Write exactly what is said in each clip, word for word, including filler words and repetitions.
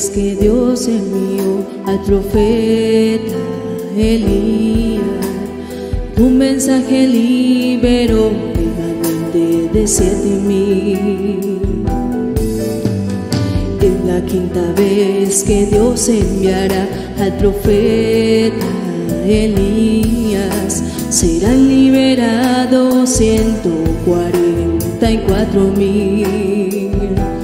vez que Dios envió al profeta Elías, un mensaje liberó remanente de siete mil. Es la quinta vez que Dios enviará al profeta Elías, serán liberados ciento cuarenta y cuatro mil.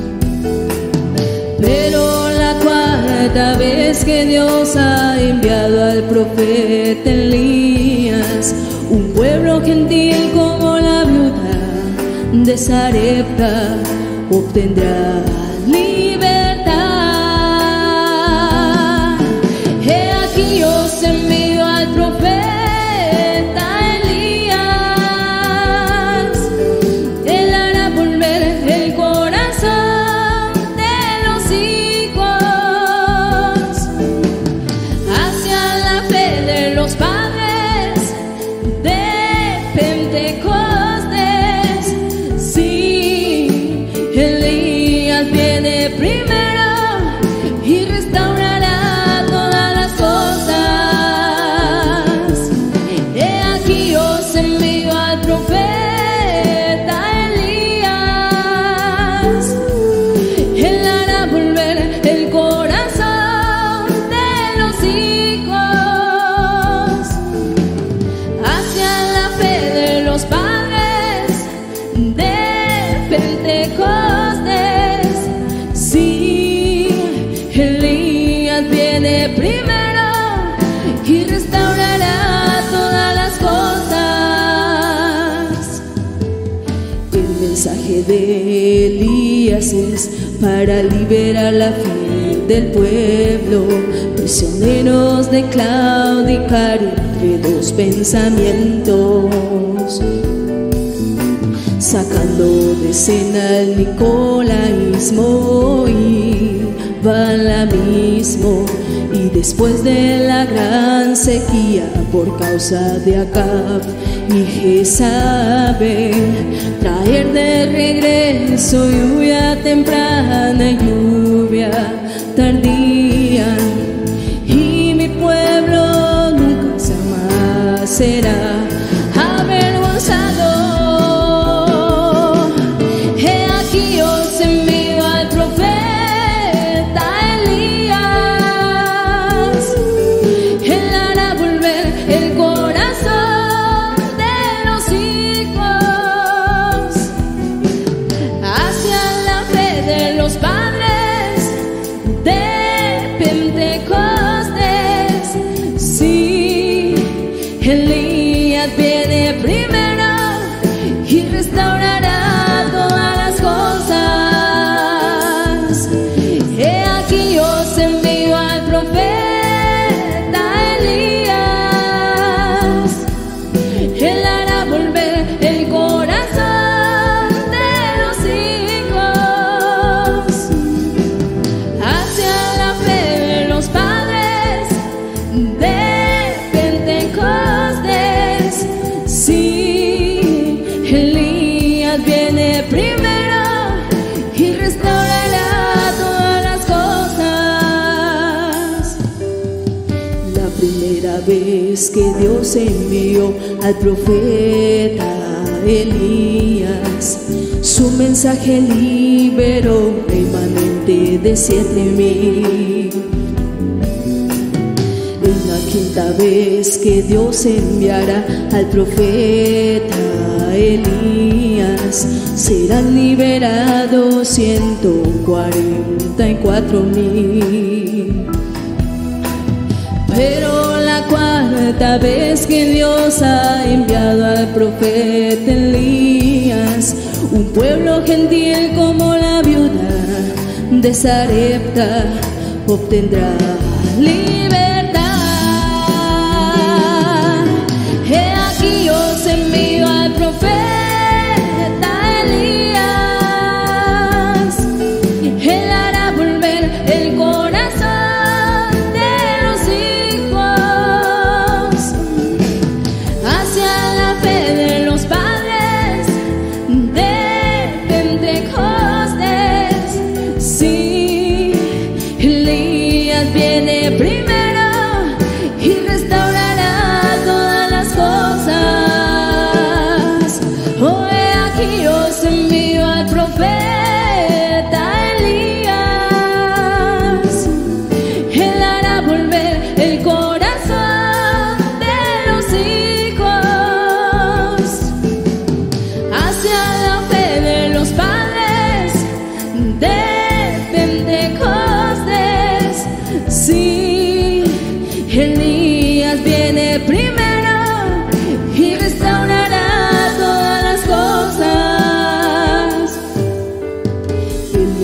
Pero la cuarta vez que Dios ha enviado al profeta Elías, un pueblo gentil como la viuda de Sarepta obtendrá libertad. He aquí os envío al profeta Elías, él hará volver el corazón de los hijos hacia la fe de los padres de Pentecostés. Sí, Elías viene primero y restaurará todas las cosas. He aquí os envío al profeta Elías, él hará volver el corazón de los hijos hacia la fe de los padres de Pentecostés. Sí, Elías viene primero y restaurará todas las cosas. El mensaje de Elías es para liberar la fe del pueblo, prisioneros de claudicar entre dos pensamientos, sacando de escena el nicolaísmo y balamismo. Y después de la gran sequía por causa de Acab y Jezabel, traer de regreso lluvia temprana y lluvia tardía, y mi pueblo nunca jamás será avergonzado. He aquí os envío al profeta Elías, él hará volver el corazón de los hijos hacia la fe de los padres de Pentecostés. Sí, Elías viene primero y restaurará todas las cosas. He aquí os envío al profeta Elías, él hará volver el corazón de los hijos hacia la fe de los padres de Pentecostés. Sí, Elías viene primero y restaurará todas las cosas. La primera vez que Dios envió al profeta Elías, su mensaje liberó remanente de siete mil. Es la quinta vez que Dios enviará al profeta Elías, serán liberados ciento cuarenta y cuatro mil. Pero la cuarta vez que Dios ha enviado al profeta Elías, un pueblo gentil como la viuda de Sarepta obtendrá libertad. He aquí os envío al profeta Elías, él hará volver el corazón de los hijos hacia la fe de los padres de Pentecostés. Sí,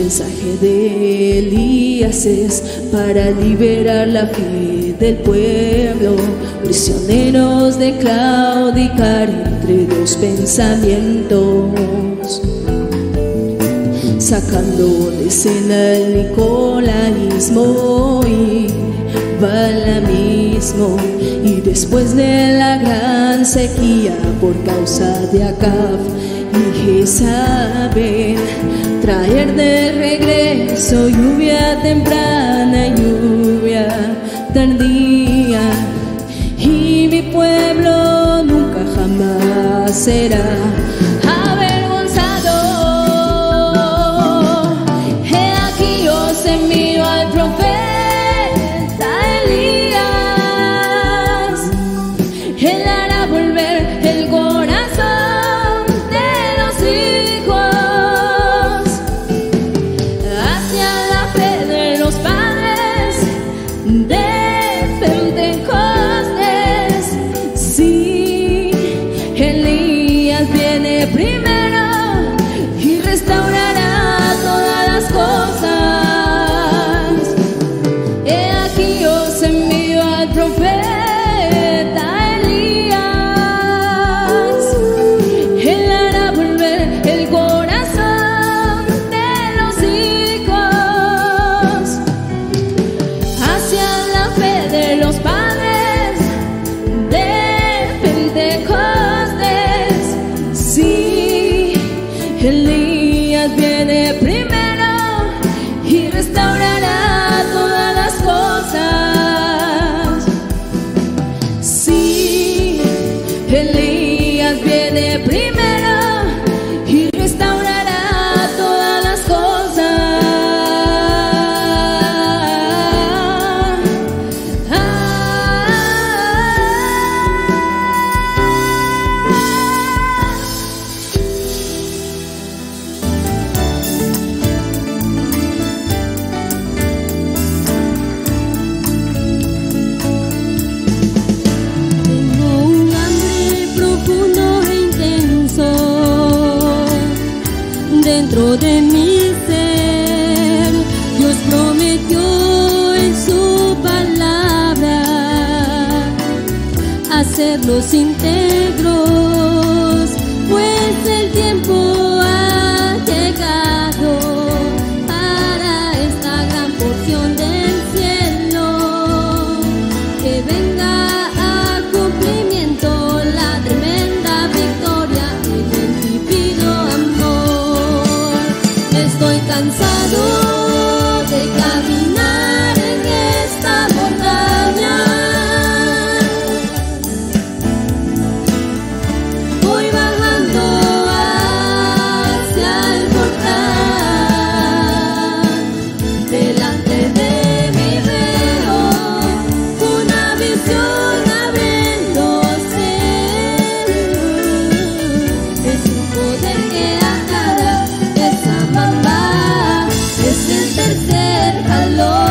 mensaje de Elías es para liberar la fe del pueblo, prisioneros de claudicar entre dos pensamientos, sacando de escena el nicolaísmo y balamismo, y después de la gran sequía por causa de Acab y Jezabel, traer de regreso lluvia temprana y lluvia tardía, y mi pueblo nunca jamás será avergonzado. He aquí yo os envío al profeta Elías. Él hará volver el corazón de los hijos hacia la fe de los padres de Pentecostés. Sí, Elías viene primero y restaurará todas las cosas. He aquí os envío al profeta Elías. Él hará volver el corazón de los hijos hacia la fe de los padres de Pentecostés. Sí, Elías viene primero y restaurará todas las cosas. Sí, Elías viene primero y restaurará todas las cosas. Ah, Tengo un hambre profundo e intenso dentro de mi ser. Dios prometió en su palabra hacerlos íntegros, pues el tiempo ha llegado para esta gran porción del cielo, que venga a cumplimiento la tremenda victoria en el divino amor. Estoy cansado de caminar en esta montaña. Voy bajando hacia el portal. Delante de mí veo una visión abriéndose. Es un poder que aclara esa mamba. Es el tercer jalón.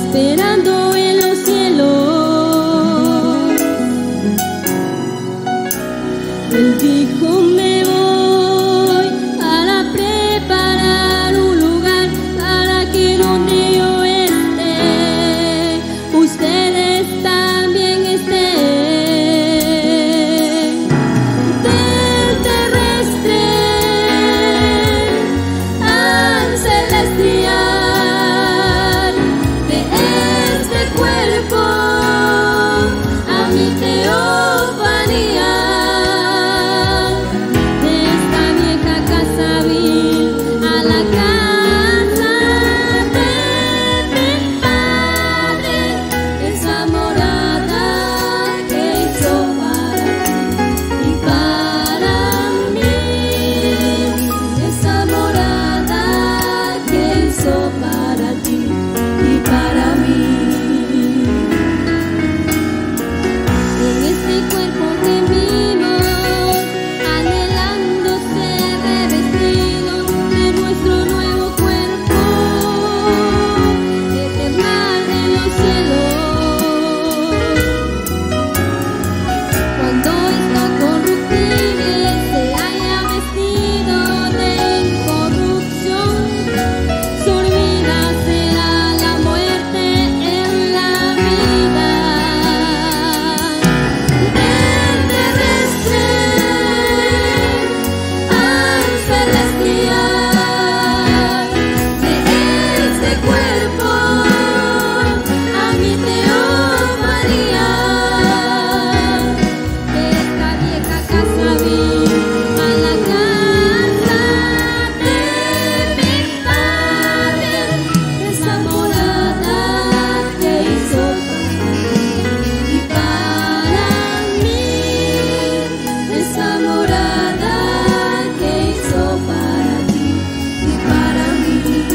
esperando en los cielos. Él dijo: me voy para preparar un lugar para que donde yo esté, ustedes también estén. Del terrestre al celestial, de este cuerpo a mi teofanía, de esta vieja casa vil a la casa de mi Padre, esa morada que hizo para ti y para mí, esa morada que hizo para ti y para mí. En este cuerpo gemimos, anhelando ser revestidos de nuestro nuevo cuerpo eternal en los cielos. Cuando esto corruptible se haya vestido de incorrupción, su vida será la muerte en la vida. Del terrestre al celestial, de este cuerpo a mi teofanía, de esta vieja casa vil a la casa de mi Padre, esa morada que hizo y para mí, esa morada que hizo para ti y para mí.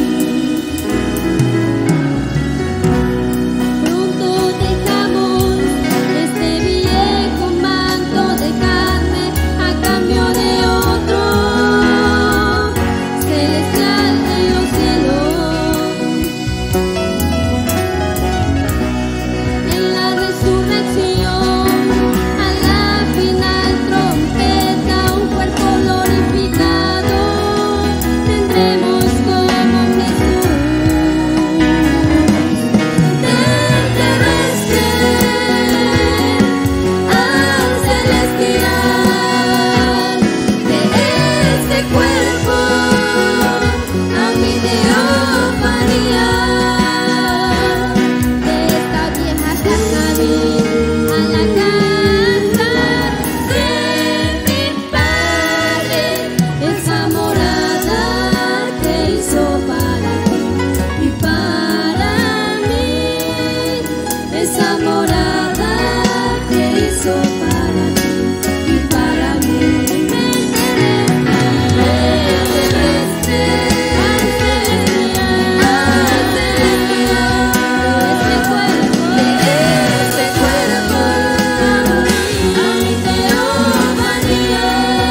Pronto dejamos este viejo manto de carne a cambio de otro celestial en los cielos. En la resurrección, a la final trompeta, un cuerpo glorificado tendremos como Jesús. Del terrestre al celestial, de este cuerpo a mi teofanía, de esta vieja casa vil a la casa de mi Padre, esa morada que hizo para ti y para mí, esa morada que hizo para ti y para mí. Del terrestre al celestial, de este cuerpo, de este cuerpo a mi teofanía,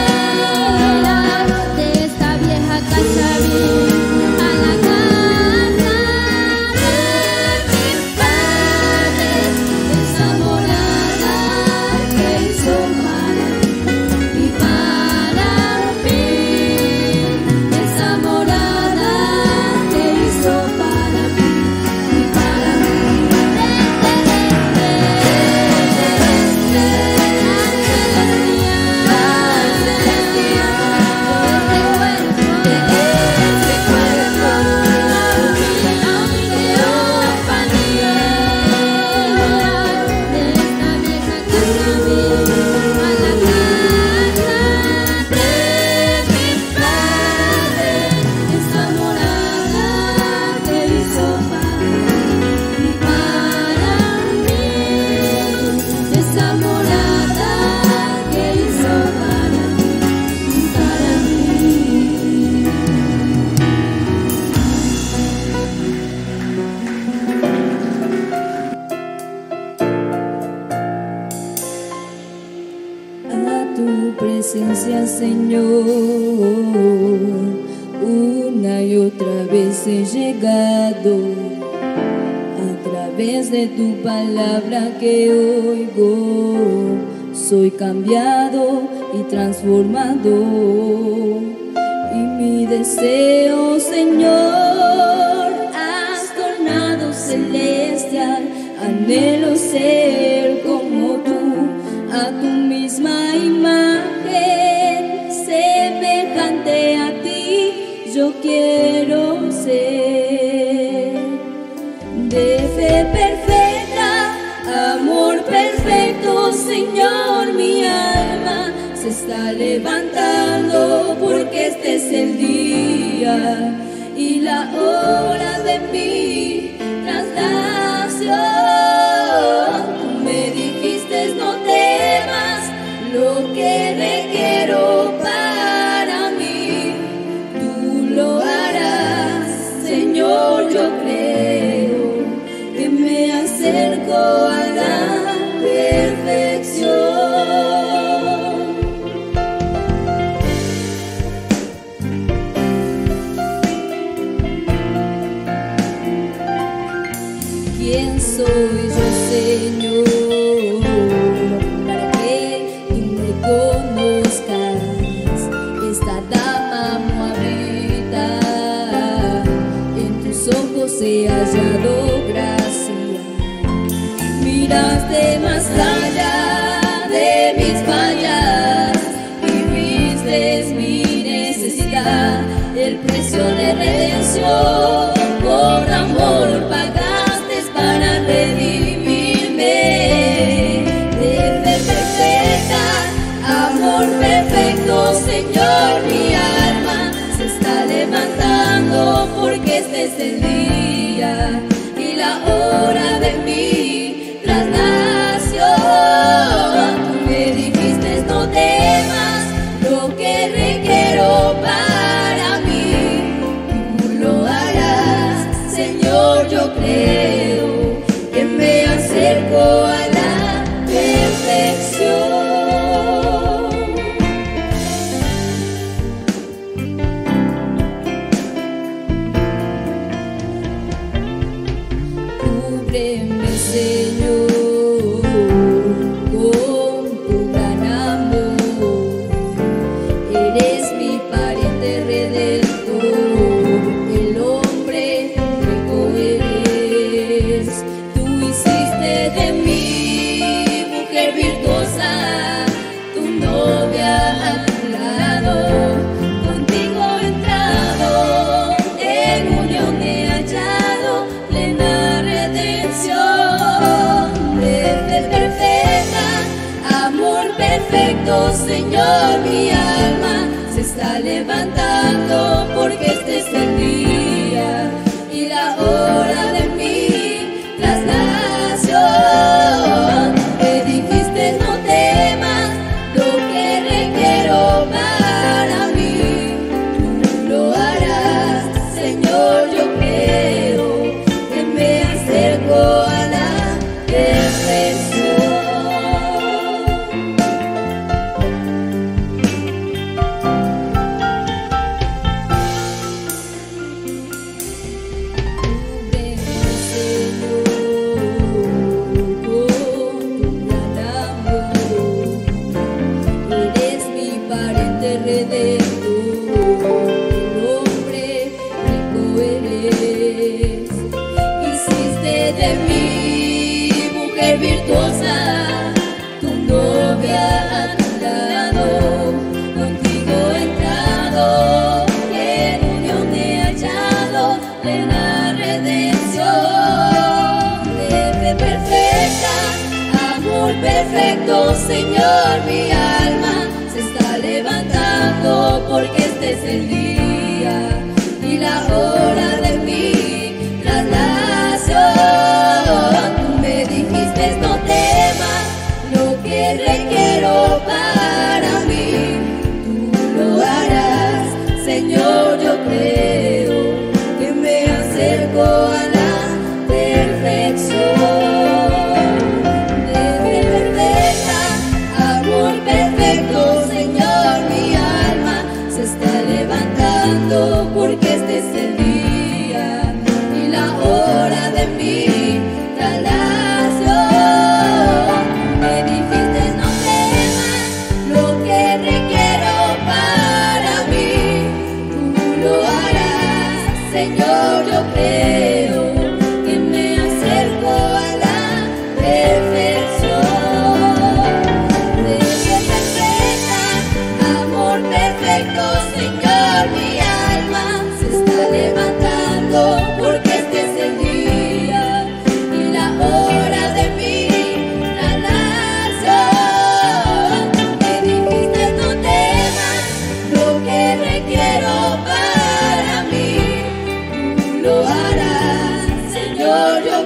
de esta vieja casa vil a la casa de mi Padre, esa morada que hizo para ti y para mí, esa morada que hizo para ti y para mí. Esa morada que hizo para ti y para mí. A tu presencia, Señor, una y otra vez he llegado a través de tu palabra que oigo, soy cambiado y transformado. Y mi deseo, Señor, has tornado celestial. Anhelo ser como tú, a tu misma imagen, semejante a ti, yo quiero ser. De fe perfecta, amor perfecto, Señor, mi alma se está levantando porque este es el día y la hora de mi traslación. Tú me dijiste no temas lo que requiero para mí, tú lo harás, Señor, yo creo que me acerco a la perfección. ¿Quién soy yo, Señor, para que tú me conozcas? Esta dama moabita, en tus ojos he hallado gracia. Miraste más allá de mis fallas y viste mi necesidad. El precio de redención por amor pagaste para redimirme. De fe perfecta, amor perfecto, Señor, mi alma se está levantando porque este es el día y la hora de mi traslación. Tú me dijiste no temas lo que requiero para mí, tú lo harás, Señor, yo creo que me acerco a la perfección. Cúbreme, Señor, con tu gran amor. Eres mi pariente redentor, el hombre rico eres. Tú hiciste de mí mujer virtuosa, tu novia a tu lado. Contigo he entrado, en unión he hallado plena redención. De fe perfecta, amor perfecto, Señor, mi alma se está levantando porque este es el día y la hora de mi traslación. Me dijiste no temas lo que requiero para mí, tú lo harás, Señor, yo creo que me acerco a la perfección. Cúbreme, Señor, con tu gran amor. Eres mi pariente redentor, el hombre rico eres. Hiciste de mí mujer virtuosa, tu novia a tu lado. Contigo he entrado, en unión he hallado plena redención. De fe perfecta, amor perfecto, Señor, mi alma se está levantando porque este es el día y la hora de mi traslación. Tú me dijiste no temas lo que requiero para mí, tú lo harás, Señor, yo creo que me acerco a la perfección. De fe perfecta, amor perfecto, Señor, mi alma se está levantando porque este es el día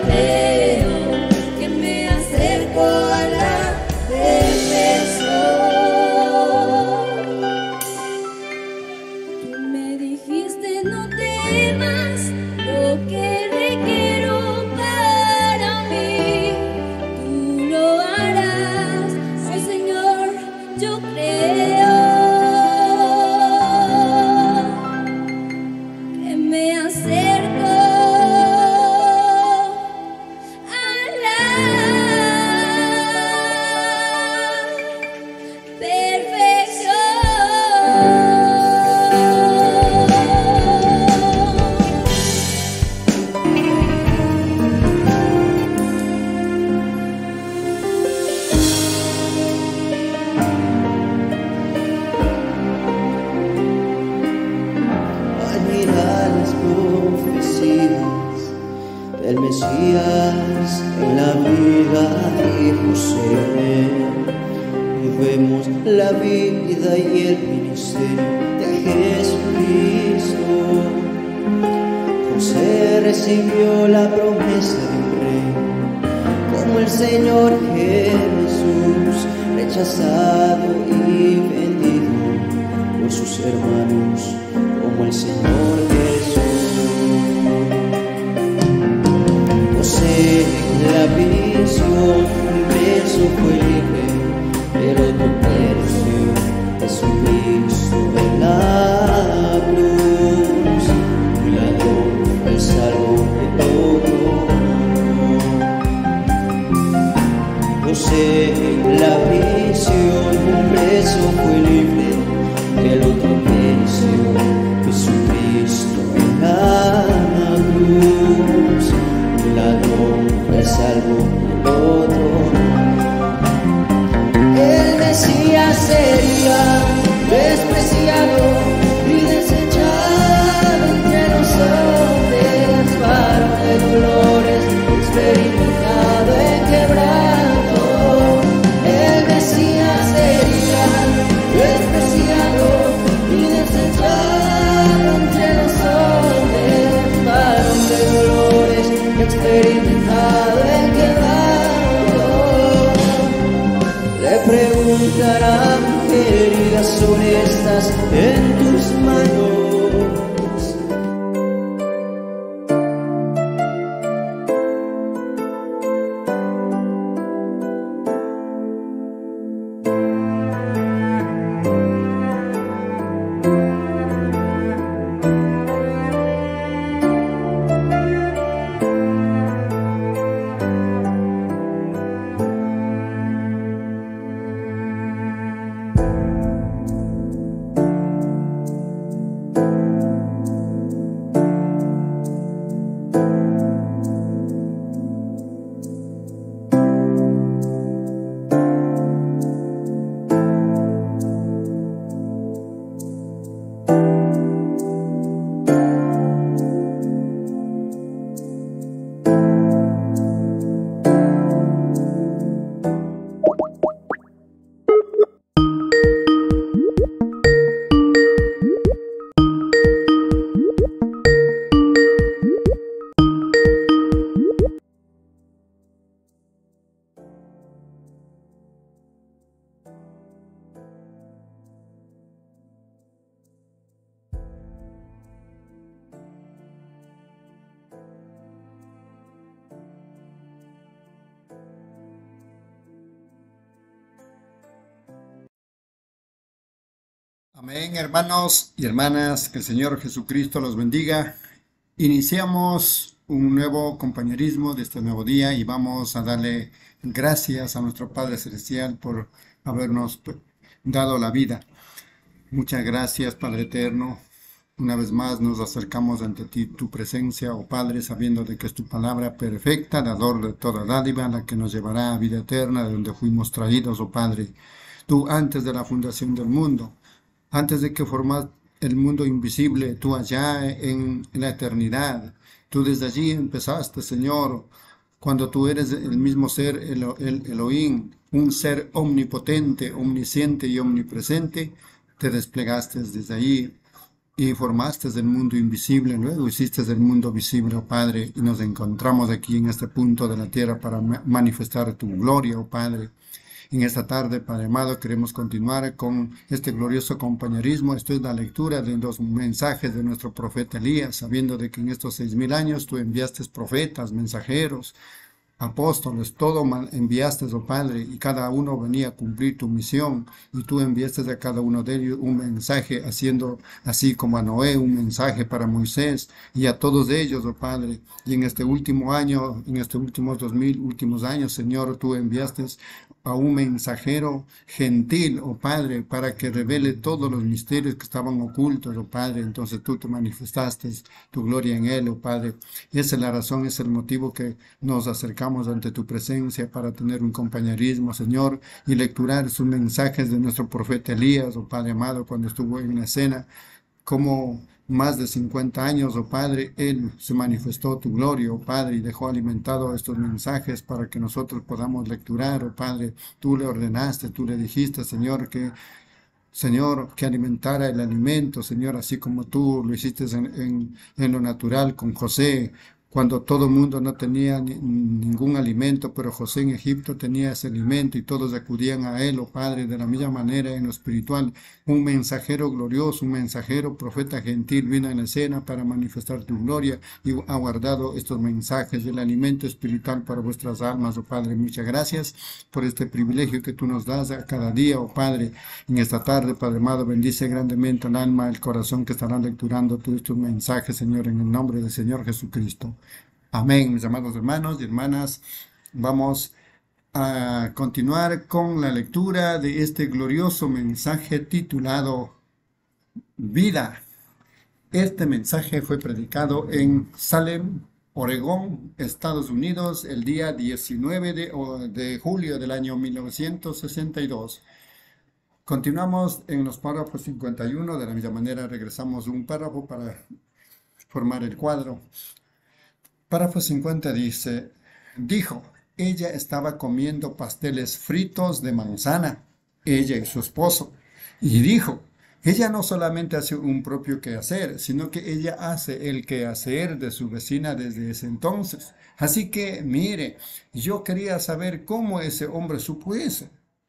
creo que me acerco a la perfección. Tú me dijiste no temas lo que requiero para mí, tú lo harás, oh Señor, yo creo que me acerco a la Al mirar las profecías del Mesías en la vida de José, y vemos la vida y el ministerio de Jesucristo. José recibió la promesa de un rey, como el Señor Jesús, rechazado y vendido por sus hermanos, como el Señor Jesús. José en la visión, un preso fue libre, pero otro preso, Jesucristo en la cruz, un ladrón fue salvo de todo. José en la prisión, un preso fue libre, el otro preso, Jesucristo en la cruz, un ladrón fue salvo del otro. El Mesías sería despreciado y desechado entre los hombres, varón de dolores, experimentado en quebranto. El Mesías sería despreciado y desechado entre los hombres, varón de dolores, experimentado en quebranto. Le preguntarán qué heridas son estas en tus manos. Amén, hermanos y hermanas, que el Señor Jesucristo los bendiga. Iniciamos un nuevo compañerismo de este nuevo día y vamos a darle gracias a nuestro Padre Celestial por habernos dado la vida. Muchas gracias, Padre Eterno. Una vez más nos acercamos ante ti, tu presencia, oh Padre, sabiendo de que es tu palabra perfecta, dador de toda dádiva, la que nos llevará a vida eterna, de donde fuimos traídos, oh Padre. Tú antes de la fundación del mundo, antes de que formas el mundo invisible, tú allá en, en la eternidad, tú desde allí empezaste, Señor, cuando tú eres el mismo ser, el, el Elohim, un ser omnipotente, omnisciente y omnipresente, te desplegaste desde allí y formaste del mundo invisible, luego hiciste del mundo visible, oh Padre, y nos encontramos aquí en este punto de la tierra para ma- manifestar tu gloria, oh Padre. En esta tarde, Padre amado, queremos continuar con este glorioso compañerismo. Esto es la lectura de los mensajes de nuestro profeta Elías, sabiendo de que en estos seis mil años tú enviaste profetas, mensajeros, apóstoles, todo man- enviaste, oh Padre, y cada uno venía a cumplir tu misión, y tú enviaste a cada uno de ellos un mensaje, haciendo así como a Noé, un mensaje para Moisés, y a todos ellos, oh Padre. Y en este último año, en estos últimos dos mil últimos años, Señor, tú enviaste a un mensajero gentil, oh Padre, para que revele todos los misterios que estaban ocultos, oh Padre. Entonces tú te manifestaste tu gloria en él, oh Padre. Y esa es la razón, es el motivo que nos acercamos ante tu presencia para tener un compañerismo, Señor, y lecturar sus mensajes de nuestro profeta Elías, oh Padre amado, cuando estuvo en la escena, como más de cincuenta años, oh Padre, Él se manifestó tu gloria, oh Padre, y dejó alimentado estos mensajes para que nosotros podamos lecturar, oh Padre. Tú le ordenaste, tú le dijiste, Señor, que Señor, que alimentara el alimento, Señor, así como tú lo hiciste en, en, en lo natural con José, cuando todo el mundo no tenía ni- ningún alimento, pero José en Egipto tenía ese alimento y todos acudían a él, oh Padre, de la misma manera en lo espiritual. Un mensajero glorioso, un mensajero profeta gentil vino en la escena para manifestar tu gloria y ha guardado estos mensajes del alimento espiritual para vuestras almas, oh Padre. Muchas gracias por este privilegio que tú nos das a cada día, oh Padre. En esta tarde, Padre amado, bendice grandemente el alma, el corazón que estarán lecturando todos estos mensajes, Señor, en el nombre del Señor Jesucristo. Amén, mis amados hermanos y hermanas. Vamos a continuar con la lectura de este glorioso mensaje titulado Vida. Este mensaje fue predicado en Salem, Oregón, Estados Unidos, el día diecinueve de, o- de julio del año mil novecientos sesenta y dos. Continuamos en los párrafos cincuenta y uno. De la misma manera regresamos un párrafo para formar el cuadro. Párrafo cincuenta dice, dijo, ella estaba comiendo pasteles fritos de manzana, ella y su esposo. Y dijo, ella no solamente hace un propio quehacer, sino que ella hace el quehacer de su vecina desde ese entonces. Así que, mire, yo quería saber cómo ese hombre supo eso.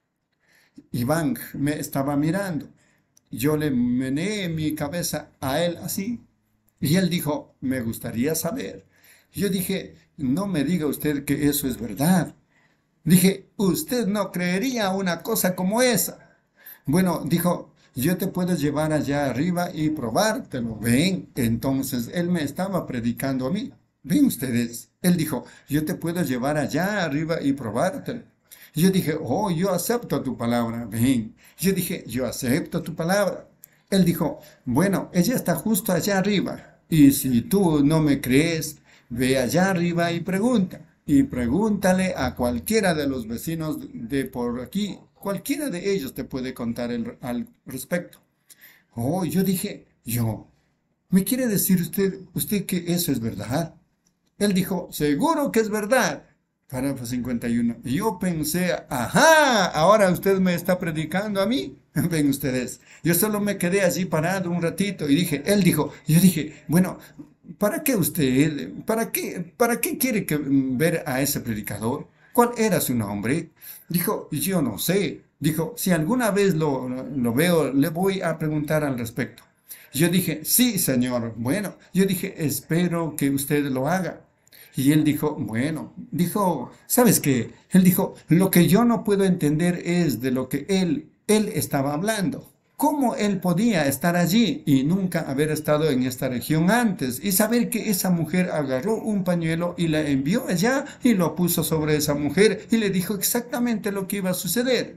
Iván me estaba mirando. Yo le meneé mi cabeza a él así. Y él dijo, me gustaría saber. Yo dije, no me diga usted que eso es verdad. Dije, usted no creería una cosa como esa. Bueno, dijo, yo te puedo llevar allá arriba y probártelo. Ven, entonces él me estaba predicando a mí. Ven ustedes. Él dijo, yo te puedo llevar allá arriba y probártelo. Yo dije, oh, yo acepto tu palabra. Ven. Yo dije, yo acepto tu palabra. Él dijo, bueno, ella está justo allá arriba. Y si tú no me crees, ve allá arriba y pregunta. Y pregúntale a cualquiera de los vecinos de por aquí. Cualquiera de ellos te puede contar el- al respecto. Oh, yo dije, yo, ¿me quiere decir usted, usted que eso es verdad? Él dijo, seguro que es verdad. Párrafo cincuenta y uno. Y yo pensé, ajá, ahora usted me está predicando a mí. Ven ustedes. Yo solo me quedé allí parado un ratito y dije, él dijo, yo dije, bueno, ¿para qué usted, para qué, para qué quiere que, mm, ver a ese predicador? ¿Cuál era su nombre? Dijo, yo no sé. Dijo, si alguna vez lo, lo veo, le voy a preguntar al respecto. Yo dije, sí, señor. Bueno, yo dije, espero que usted lo haga. Y él dijo, bueno, dijo, ¿sabes qué? Él dijo, lo que yo no puedo entender es de lo que él, él estaba hablando. ¿Cómo él podía estar allí y nunca haber estado en esta región antes y saber que esa mujer agarró un pañuelo y la envió allá y lo puso sobre esa mujer y le dijo exactamente lo que iba a suceder?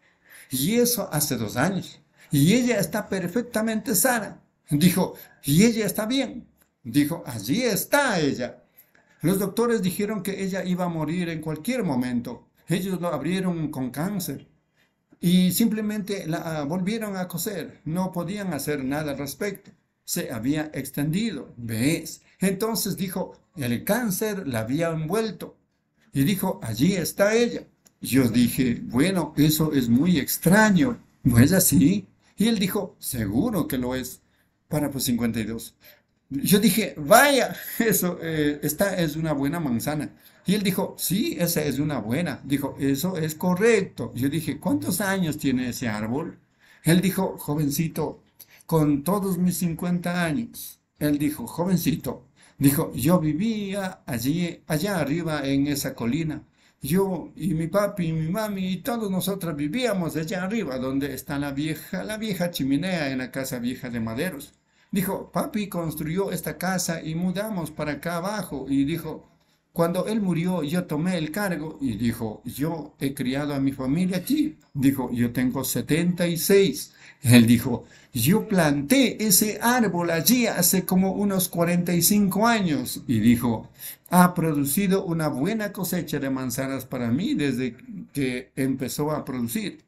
Y eso hace dos años. Y ella está perfectamente sana. Dijo, y ella está bien. Dijo, allí está ella. Los doctores dijeron que ella iba a morir en cualquier momento. Ellos lo abrieron con cáncer y simplemente la ah, volvieron a coser. No podían hacer nada al respecto. Se había extendido. ¿Ves? Entonces dijo, el cáncer la había envuelto. Y dijo, allí está ella. Yo dije, bueno, eso es muy extraño. ¿No es así? Y él dijo, seguro que lo es. Párrafo cincuenta y dos. Yo dije, vaya, eso, eh, esta es una buena manzana. Y él dijo, sí, esa es una buena. Dijo, eso es correcto. Yo dije, ¿cuántos años tiene ese árbol? Él dijo, jovencito, con todos mis cincuenta años. Él dijo, jovencito, dijo, yo vivía allí, allá arriba en esa colina. Yo y mi papi y mi mami y todos nosotros vivíamos allá arriba, donde está la vieja, la vieja chimenea en la casa vieja de maderos. Dijo, papi construyó esta casa y mudamos para acá abajo. Y dijo, cuando él murió, yo tomé el cargo. Y dijo, yo he criado a mi familia aquí. Dijo, yo tengo setenta y seis. Él dijo, yo planté ese árbol allí hace como unos cuarenta y cinco años. Y dijo, ha producido una buena cosecha de manzanas para mí desde que empezó a producir.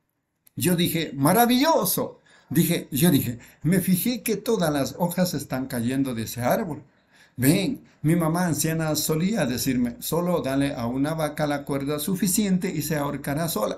Yo dije, maravilloso. Dije, yo dije, me fijé que todas las hojas están cayendo de ese árbol. Ven, mi mamá anciana solía decirme, solo dale a una vaca la cuerda suficiente y se ahorcará sola.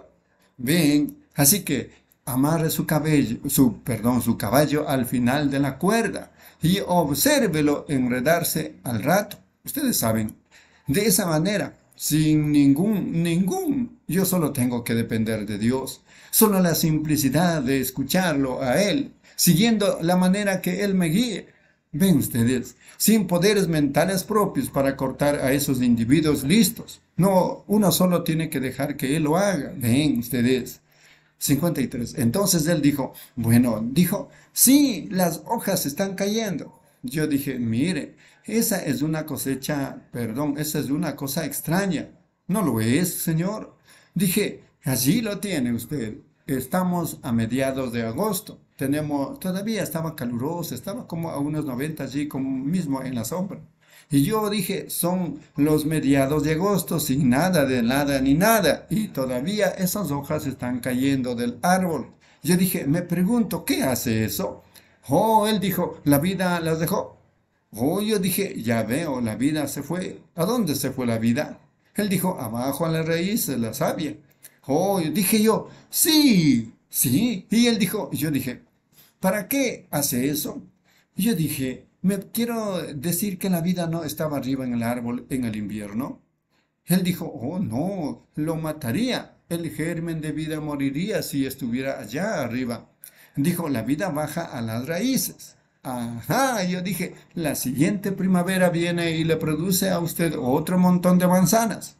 Ven, así que amarre su cabello, su, perdón, su caballo al final de la cuerda y obsérvelo enredarse al rato. Ustedes saben, de esa manera, sin ningún, ningún, yo solo tengo que depender de Dios. Solo la simplicidad de escucharlo a Él, siguiendo la manera que Él me guíe. Ven ustedes, sin poderes mentales propios para cortar a esos individuos listos. No, uno solo tiene que dejar que Él lo haga. Ven ustedes. cincuenta y tres. Entonces Él dijo, bueno, dijo, sí, las hojas están cayendo. Yo dije, mire, esa es una cosecha, perdón, esa es una cosa extraña. ¿No lo es, Señor? Dije, allí lo tiene usted. Estamos a mediados de agosto. Tenemos, todavía estaba caluroso, estaba como a unos noventa allí, como mismo en la sombra. Y yo dije, son los mediados de agosto, sin nada de nada ni nada. Y todavía esas hojas están cayendo del árbol. Yo dije, me pregunto, ¿qué hace eso? Oh, él dijo, la vida las dejó. Oh, yo dije, ya veo, la vida se fue. ¿A dónde se fue la vida? Él dijo, abajo a la raíz de la savia. Oh, dije yo, sí, sí. Y él dijo, yo dije, ¿para qué hace eso? Y yo dije, me quiero decir que la vida no estaba arriba en el árbol en el invierno. Él dijo, oh, no, lo mataría. El germen de vida moriría si estuviera allá arriba. Dijo, la vida baja a las raíces. Ajá, yo dije, la siguiente primavera viene y le produce a usted otro montón de manzanas.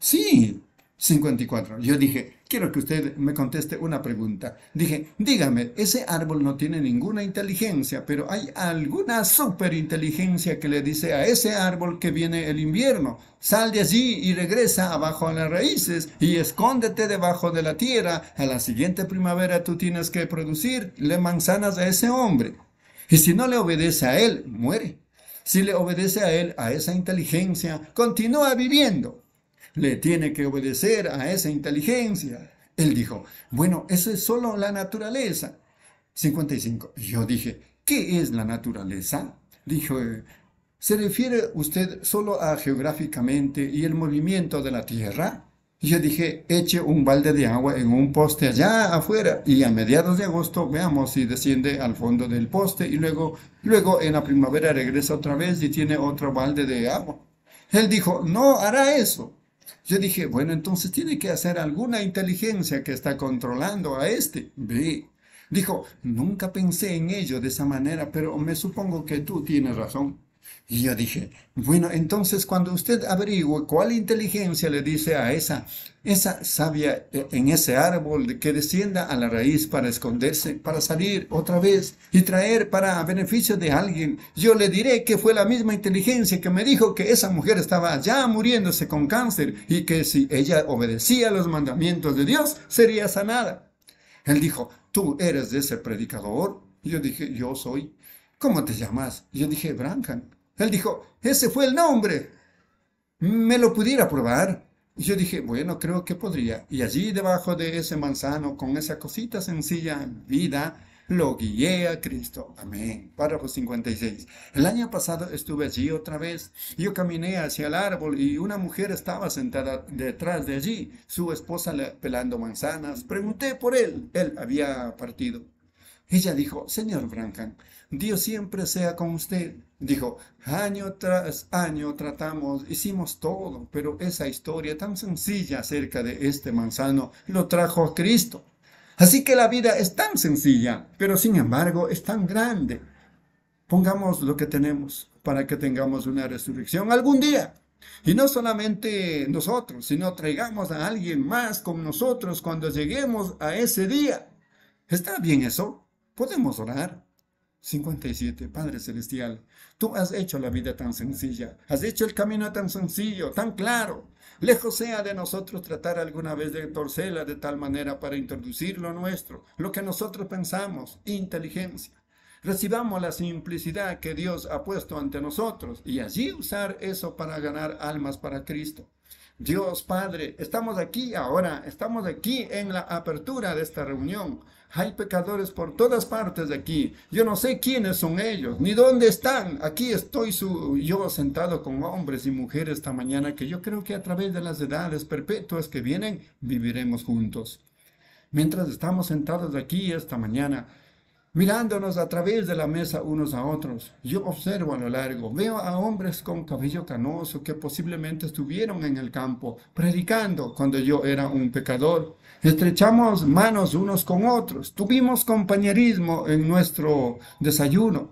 Sí, cincuenta y cuatro. Yo dije, quiero que usted me conteste una pregunta. Dije, dígame, ese árbol no tiene ninguna inteligencia, pero hay alguna superinteligencia que le dice a ese árbol que viene el invierno. Sal de allí y regresa abajo a las raíces y escóndete debajo de la tierra. A la siguiente primavera tú tienes que producirle manzanas a ese hombre. Y si no le obedece a él, muere. Si le obedece a él, a esa inteligencia, continúa viviendo. Le tiene que obedecer a esa inteligencia. Él dijo, bueno, eso es solo la naturaleza. cincuenta y cinco. Yo dije, ¿qué es la naturaleza? Dijo, ¿se refiere usted solo a geográficamente y el movimiento de la tierra? Yo dije, eche un balde de agua en un poste allá afuera y a mediados de agosto veamos si desciende al fondo del poste y luego, luego en la primavera regresa otra vez y tiene otro balde de agua. Él dijo, no hará eso. Yo dije, bueno, entonces tiene que hacer alguna inteligencia que está controlando a este. Ve. Dijo, nunca pensé en ello de esa manera, pero me supongo que tú tienes razón. Y yo dije, bueno, entonces cuando usted averigüe cuál inteligencia le dice a esa, esa savia en ese árbol que descienda a la raíz para esconderse, para salir otra vez y traer para beneficio de alguien, yo le diré que fue la misma inteligencia que me dijo que esa mujer estaba ya muriéndose con cáncer y que si ella obedecía los mandamientos de Dios, sería sanada. Él dijo, ¿tú eres de ese predicador? Y yo dije, yo soy. ¿Cómo te llamas? Y yo dije, Branham. Él dijo, ese fue el nombre. ¿Me lo pudiera probar? Y yo dije, bueno, creo que podría. Y allí debajo de ese manzano, con esa cosita sencilla, vida, lo guié a Cristo. Amén. Párrafo cincuenta y seis. El año pasado estuve allí otra vez. Yo caminé hacia el árbol y una mujer estaba sentada detrás de allí, su esposa pelando manzanas. Pregunté por él. Él había partido. Ella dijo, señor Branham, Dios siempre sea con usted. Dijo, año tras año tratamos, hicimos todo, pero esa historia tan sencilla acerca de este manzano lo trajo a Cristo. Así que la vida es tan sencilla, pero sin embargo es tan grande. Pongamos lo que tenemos para que tengamos una resurrección algún día. Y no solamente nosotros, sino traigamos a alguien más con nosotros cuando lleguemos a ese día. ¿Está bien eso? Podemos orar. cincuenta y siete. Padre Celestial, tú has hecho la vida tan sencilla, has hecho el camino tan sencillo, tan claro. Lejos sea de nosotros tratar alguna vez de torcerla de tal manera para introducir lo nuestro, lo que nosotros pensamos, inteligencia. Recibamos la simplicidad que Dios ha puesto ante nosotros y allí usar eso para ganar almas para Cristo. Dios Padre, estamos aquí ahora, estamos aquí en la apertura de esta reunión. Hay pecadores por todas partes de aquí. Yo no sé quiénes son ellos, ni dónde están. Aquí estoy su, yo sentado con hombres y mujeres esta mañana que yo creo que a través de las edades perpetuas que vienen, viviremos juntos. Mientras estamos sentados aquí esta mañana, mirándonos a través de la mesa unos a otros, yo observo a lo largo, veo a hombres con cabello canoso que posiblemente estuvieron en el campo predicando cuando yo era un pecador. Estrechamos manos unos con otros, tuvimos compañerismo en nuestro desayuno.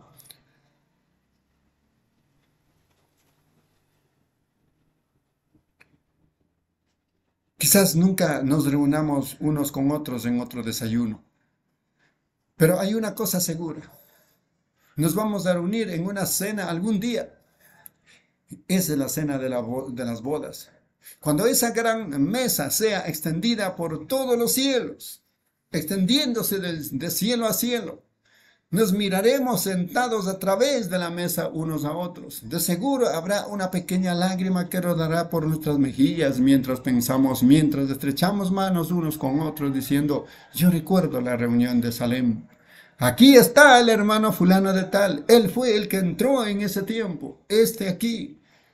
Quizás nunca nos reunamos unos con otros en otro desayuno. Pero hay una cosa segura. Nos vamos a reunir en una cena algún día. Esa es la cena de, la de las bodas. Cuando esa gran mesa sea extendida por todos los cielos, extendiéndose de, de cielo a cielo, nos miraremos sentados a través de la mesa unos a otros. De seguro habrá una pequeña lágrima que rodará por nuestras mejillas mientras pensamos, mientras estrechamos manos unos con otros diciendo, yo recuerdo la reunión de Salem. Aquí está el hermano fulano de tal. Él fue el que entró en ese tiempo. Este aquí.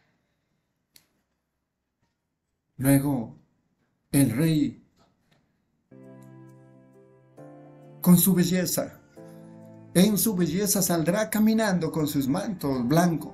Luego, el rey, con su belleza, en su belleza saldrá caminando con sus mantos blancos.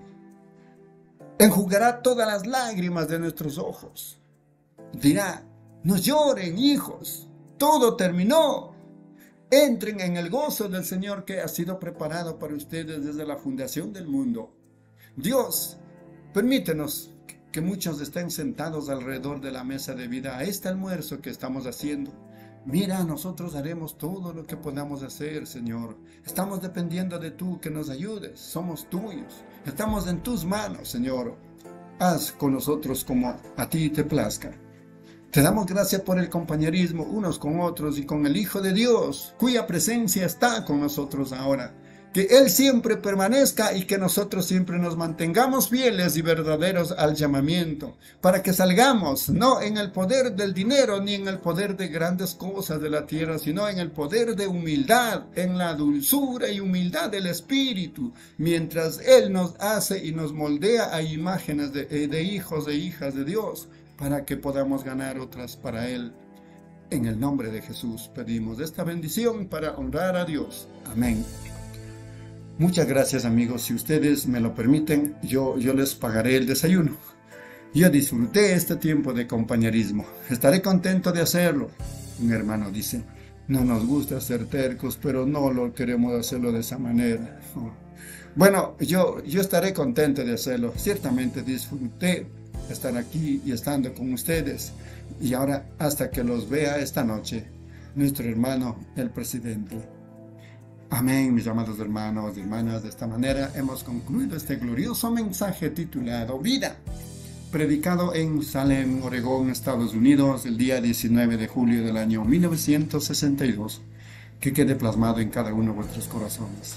Enjugará todas las lágrimas de nuestros ojos. Dirá, no lloren, hijos, todo terminó. Entren en el gozo del Señor que ha sido preparado para ustedes desde la fundación del mundo. Dios, permítenos que muchos estén sentados alrededor de la mesa de vida a este almuerzo que estamos haciendo. Mira, nosotros haremos todo lo que podamos hacer, Señor. Estamos dependiendo de tú que nos ayudes. Somos tuyos. Estamos en tus manos, Señor. Haz con nosotros como a ti te plazca. Te damos gracias por el compañerismo unos con otros y con el Hijo de Dios, cuya presencia está con nosotros ahora. Que Él siempre permanezca y que nosotros siempre nos mantengamos fieles y verdaderos al llamamiento, para que salgamos no en el poder del dinero ni en el poder de grandes cosas de la tierra, sino en el poder de humildad, en la dulzura y humildad del Espíritu, mientras Él nos hace y nos moldea a imágenes de, de hijos e hijas de Dios, para que podamos ganar otras para Él. En el nombre de Jesús pedimos esta bendición para honrar a Dios. Amén. Muchas gracias, amigos. Si ustedes me lo permiten, yo, yo les pagaré el desayuno. Yo disfruté este tiempo de compañerismo. Estaré contento de hacerlo. Un hermano dice, no nos gusta ser tercos, pero no lo queremos hacerlo de esa manera. Bueno, yo, yo estaré contento de hacerlo. Ciertamente disfruté estar aquí y estando con ustedes. Y ahora, hasta que los vea esta noche, nuestro hermano, el presidente. Amén, mis amados hermanos y hermanas. De esta manera hemos concluido este glorioso mensaje titulado Vida, predicado en Salem, Oregón, Estados Unidos, el día diecinueve de julio del año mil novecientos sesenta y dos. Que quede plasmado en cada uno de vuestros corazones.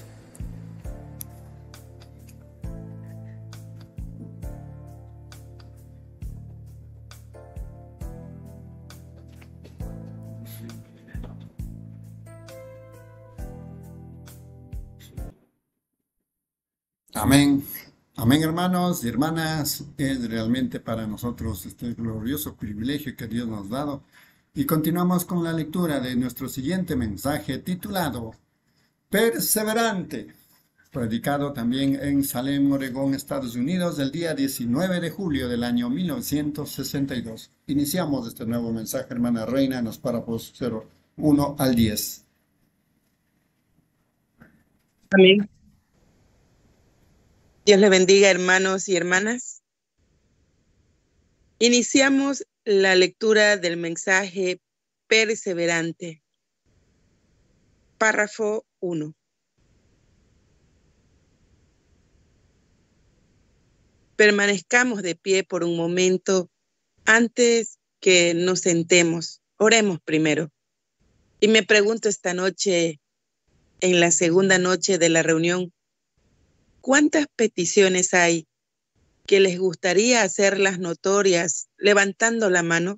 Amén. Amén, hermanos y hermanas. Es realmente para nosotros este glorioso privilegio que Dios nos ha dado. Y continuamos con la lectura de nuestro siguiente mensaje titulado Perseverante, predicado también en Salem, Oregón, Estados Unidos, el día diecinueve de julio del año mil novecientos sesenta y dos. Iniciamos este nuevo mensaje, hermana Reina, en los párrafos cero uno al diez. Amén. Dios le bendiga, hermanos y hermanas. Iniciamos la lectura del mensaje perseverante. Párrafo uno. Permanezcamos de pie por un momento antes que nos sentemos. Oremos primero. Y me pregunto esta noche, en la segunda noche de la reunión, ¿cuántas peticiones hay que les gustaría hacerlas notorias levantando la mano?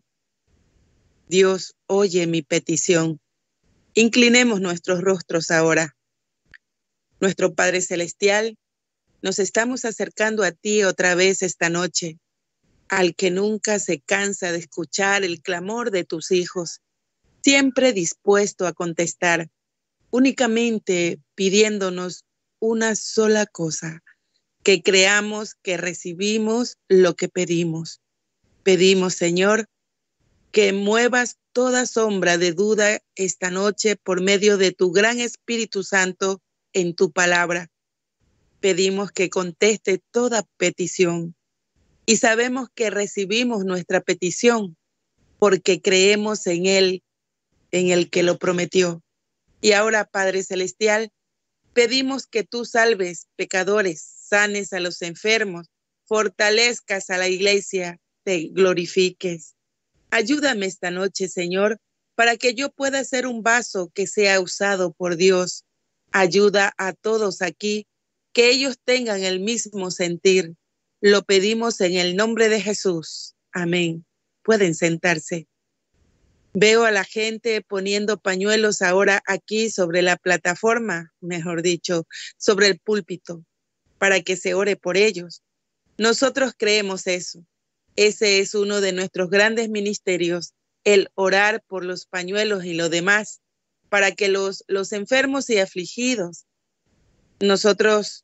Dios, oye mi petición. Inclinemos nuestros rostros ahora. Nuestro Padre Celestial, nos estamos acercando a ti otra vez esta noche, al que nunca se cansa de escuchar el clamor de tus hijos, siempre dispuesto a contestar, únicamente pidiéndonos una sola cosa, que creamos que recibimos lo que pedimos. Pedimos, Señor, que muevas toda sombra de duda esta noche por medio de tu gran Espíritu Santo en tu palabra. Pedimos que conteste toda petición y sabemos que recibimos nuestra petición porque creemos en Él, en el que lo prometió. Y ahora, Padre Celestial, pedimos que tú salves pecadores, sanes a los enfermos, fortalezcas a la iglesia, te glorifiques. Ayúdame esta noche, Señor, para que yo pueda ser un vaso que sea usado por Dios. Ayuda a todos aquí, que ellos tengan el mismo sentir. Lo pedimos en el nombre de Jesús. Amén. Pueden sentarse. Veo a la gente poniendo pañuelos ahora aquí sobre la plataforma, mejor dicho, sobre el púlpito, para que se ore por ellos. Nosotros creemos eso. Ese es uno de nuestros grandes ministerios, el orar por los pañuelos y lo demás, para que los, los enfermos y afligidos, nosotros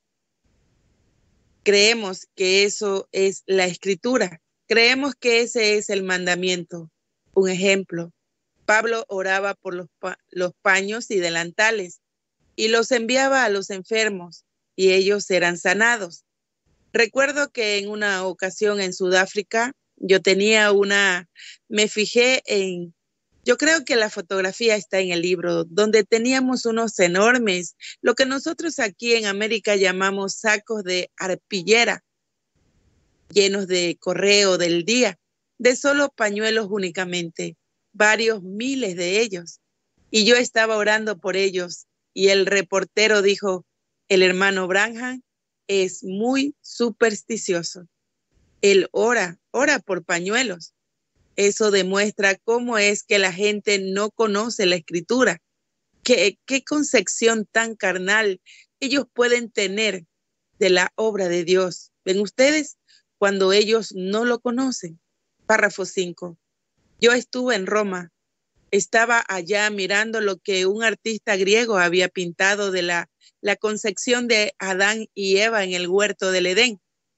creemos que eso es la Escritura. Creemos que ese es el mandamiento. Un ejemplo, Pablo oraba por los, pa los paños y delantales y los enviaba a los enfermos y ellos eran sanados. Recuerdo que en una ocasión en Sudáfrica yo tenía una, me fijé en, yo creo que la fotografía está en el libro, donde teníamos unos enormes, lo que nosotros aquí en América llamamos sacos de arpillera, llenos de correo del día, de solo pañuelos únicamente, varios miles de ellos. Y yo estaba orando por ellos y el reportero dijo, el hermano Branham es muy supersticioso. Él ora, ora por pañuelos. Eso demuestra cómo es que la gente no conoce la Escritura. ¿Qué, qué concepción tan carnal ellos pueden tener de la obra de Dios? ¿Ven ustedes? Cuando ellos no lo conocen. Párrafo cinco. Yo estuve en Roma. Estaba allá mirando lo que un artista griego había pintado de la, la concepción de Adán y Eva en el huerto del Edén.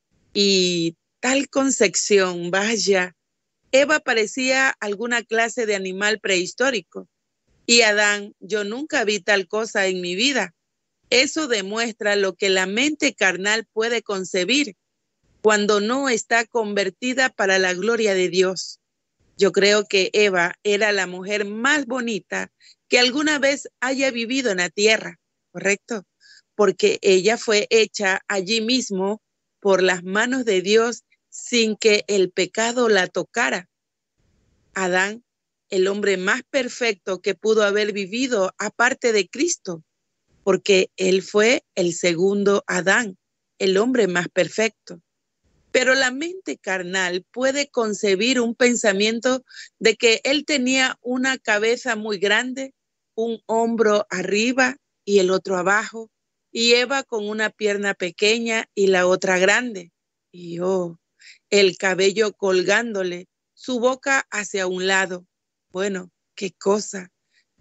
Y tal concepción, vaya, Eva parecía alguna clase de animal prehistórico. Y Adán, yo nunca vi tal cosa en mi vida. Eso demuestra lo que la mente carnal puede concebir cuando no está convertida para la gloria de Dios. Yo creo que Eva era la mujer más bonita que alguna vez haya vivido en la tierra, ¿correcto? Porque ella fue hecha allí mismo por las manos de Dios sin que el pecado la tocara. Adán, el hombre más perfecto que pudo haber vivido aparte de Cristo, porque él fue el segundo Adán, el hombre más perfecto. Pero la mente carnal puede concebir un pensamiento de que él tenía una cabeza muy grande, un hombro arriba y el otro abajo, y Eva con una pierna pequeña y la otra grande. Y oh, el cabello colgándole, su boca hacia un lado. Bueno, qué cosa.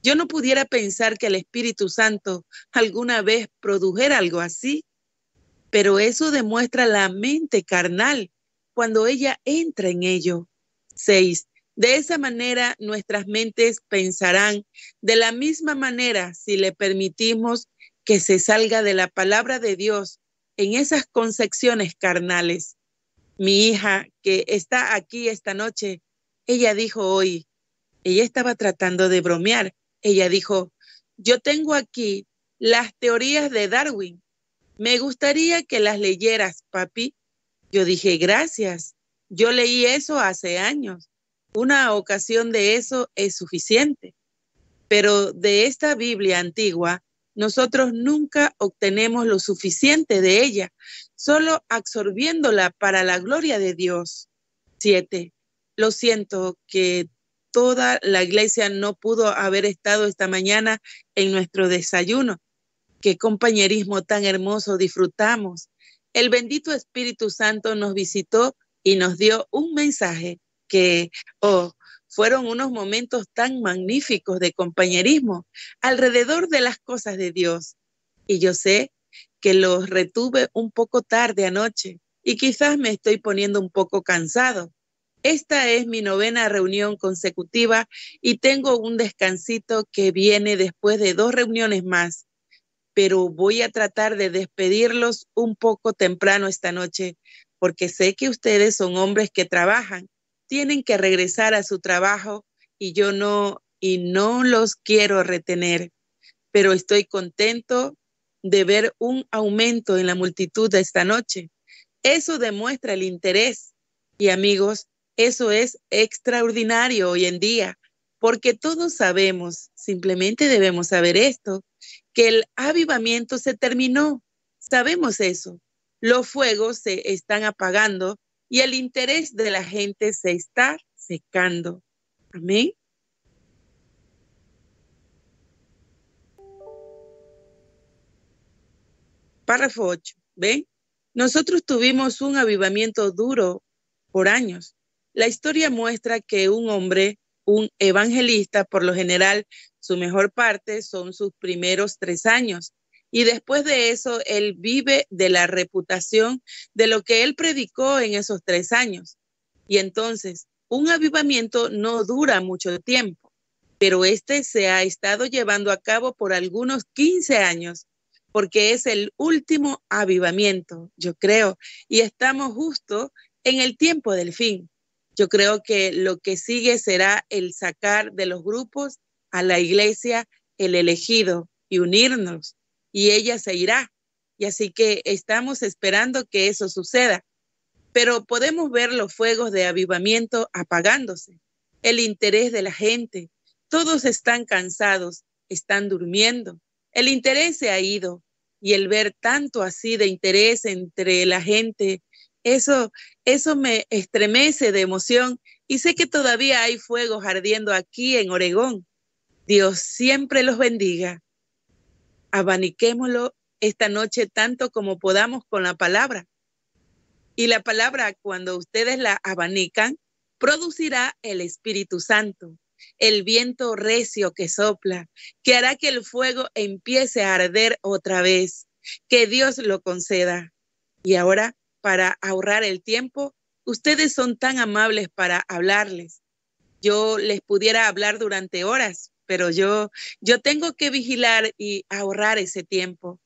Yo no pudiera pensar que el Espíritu Santo alguna vez produjera algo así, pero eso demuestra la mente carnal cuando ella entra en ello. Seis. De esa manera nuestras mentes pensarán de la misma manera si le permitimos que se salga de la palabra de Dios en esas concepciones carnales. Mi hija que está aquí esta noche, ella dijo hoy, ella estaba tratando de bromear, ella dijo, yo tengo aquí las teorías de Darwin, me gustaría que las leyeras, papi. Yo dije, gracias, yo leí eso hace años, una ocasión de eso es suficiente, pero de esta Biblia antigua, nosotros nunca obtenemos lo suficiente de ella, solo absorbiéndola para la gloria de Dios. Siete. Lo siento que toda la iglesia no pudo haber estado esta mañana en nuestro desayuno. Qué compañerismo tan hermoso disfrutamos. El bendito Espíritu Santo nos visitó y nos dio un mensaje que, oh, fueron unos momentos tan magníficos de compañerismo alrededor de las cosas de Dios. Y yo sé que los retuve un poco tarde anoche y quizás me estoy poniendo un poco cansado. Esta es mi novena reunión consecutiva y tengo un descansito que viene después de dos reuniones más. Pero voy a tratar de despedirlos un poco temprano esta noche, porque sé que ustedes son hombres que trabajan, tienen que regresar a su trabajo y yo no, y no los quiero retener. Pero estoy contento de ver un aumento en la multitud de esta noche. Eso demuestra el interés. Y amigos, eso es extraordinario hoy en día, porque todos sabemos, simplemente debemos saber esto, que el avivamiento se terminó. Sabemos eso. Los fuegos se están apagando y el interés de la gente se está secando. Amén. Párrafo ocho. ¿Ven? Nosotros tuvimos un avivamiento duro por años. La historia muestra que un hombre, un evangelista, por lo general, su mejor parte son sus primeros tres años. Y después de eso, él vive de la reputación de lo que él predicó en esos tres años. Y entonces, un avivamiento no dura mucho tiempo, pero este se ha estado llevando a cabo por algunos quince años, porque es el último avivamiento, yo creo, y estamos justo en el tiempo del fin. Yo creo que lo que sigue será el sacar de los grupos a la iglesia el elegido y unirnos, y ella se irá. Y así que estamos esperando que eso suceda. Pero podemos ver los fuegos de avivamiento apagándose, el interés de la gente. Todos están cansados, están durmiendo. El interés se ha ido y el ver tanto así de interés entre la gente, eso, eso me estremece de emoción y sé que todavía hay fuegos ardiendo aquí en Oregón. Dios siempre los bendiga. Abaniquémoslo esta noche tanto como podamos con la palabra. Y la palabra, cuando ustedes la abanican, producirá el Espíritu Santo, el viento recio que sopla, que hará que el fuego empiece a arder otra vez. Que Dios lo conceda. Y ahora, para ahorrar el tiempo, ustedes son tan amables para hablarles. Yo les pudiera hablar durante horas, pero yo, yo tengo que vigilar y ahorrar ese tiempo.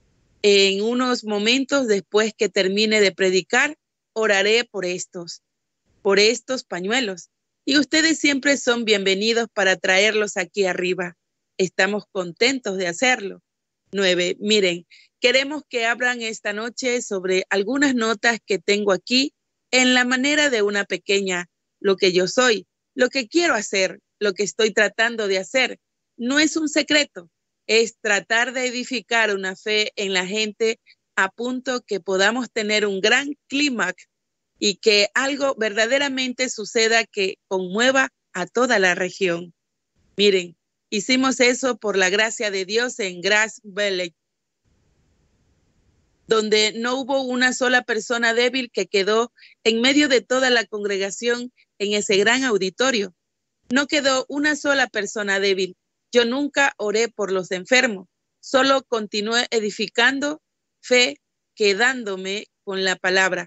En unos momentos después que termine de predicar, oraré por estos, por estos pañuelos. Y ustedes siempre son bienvenidos para traerlos aquí arriba. Estamos contentos de hacerlo. Nueve, miren, queremos que hablan esta noche sobre algunas notas que tengo aquí en la manera de una pequeña, lo que yo soy, lo que quiero hacer, lo que estoy tratando de hacer. No es un secreto, es tratar de edificar una fe en la gente a punto que podamos tener un gran clímax y que algo verdaderamente suceda que conmueva a toda la región. Miren, hicimos eso por la gracia de Dios en Grass Valley, donde no hubo una sola persona débil que quedó en medio de toda la congregación en ese gran auditorio. No quedó una sola persona débil. Yo nunca oré por los enfermos, solo continué edificando fe, quedándome con la palabra.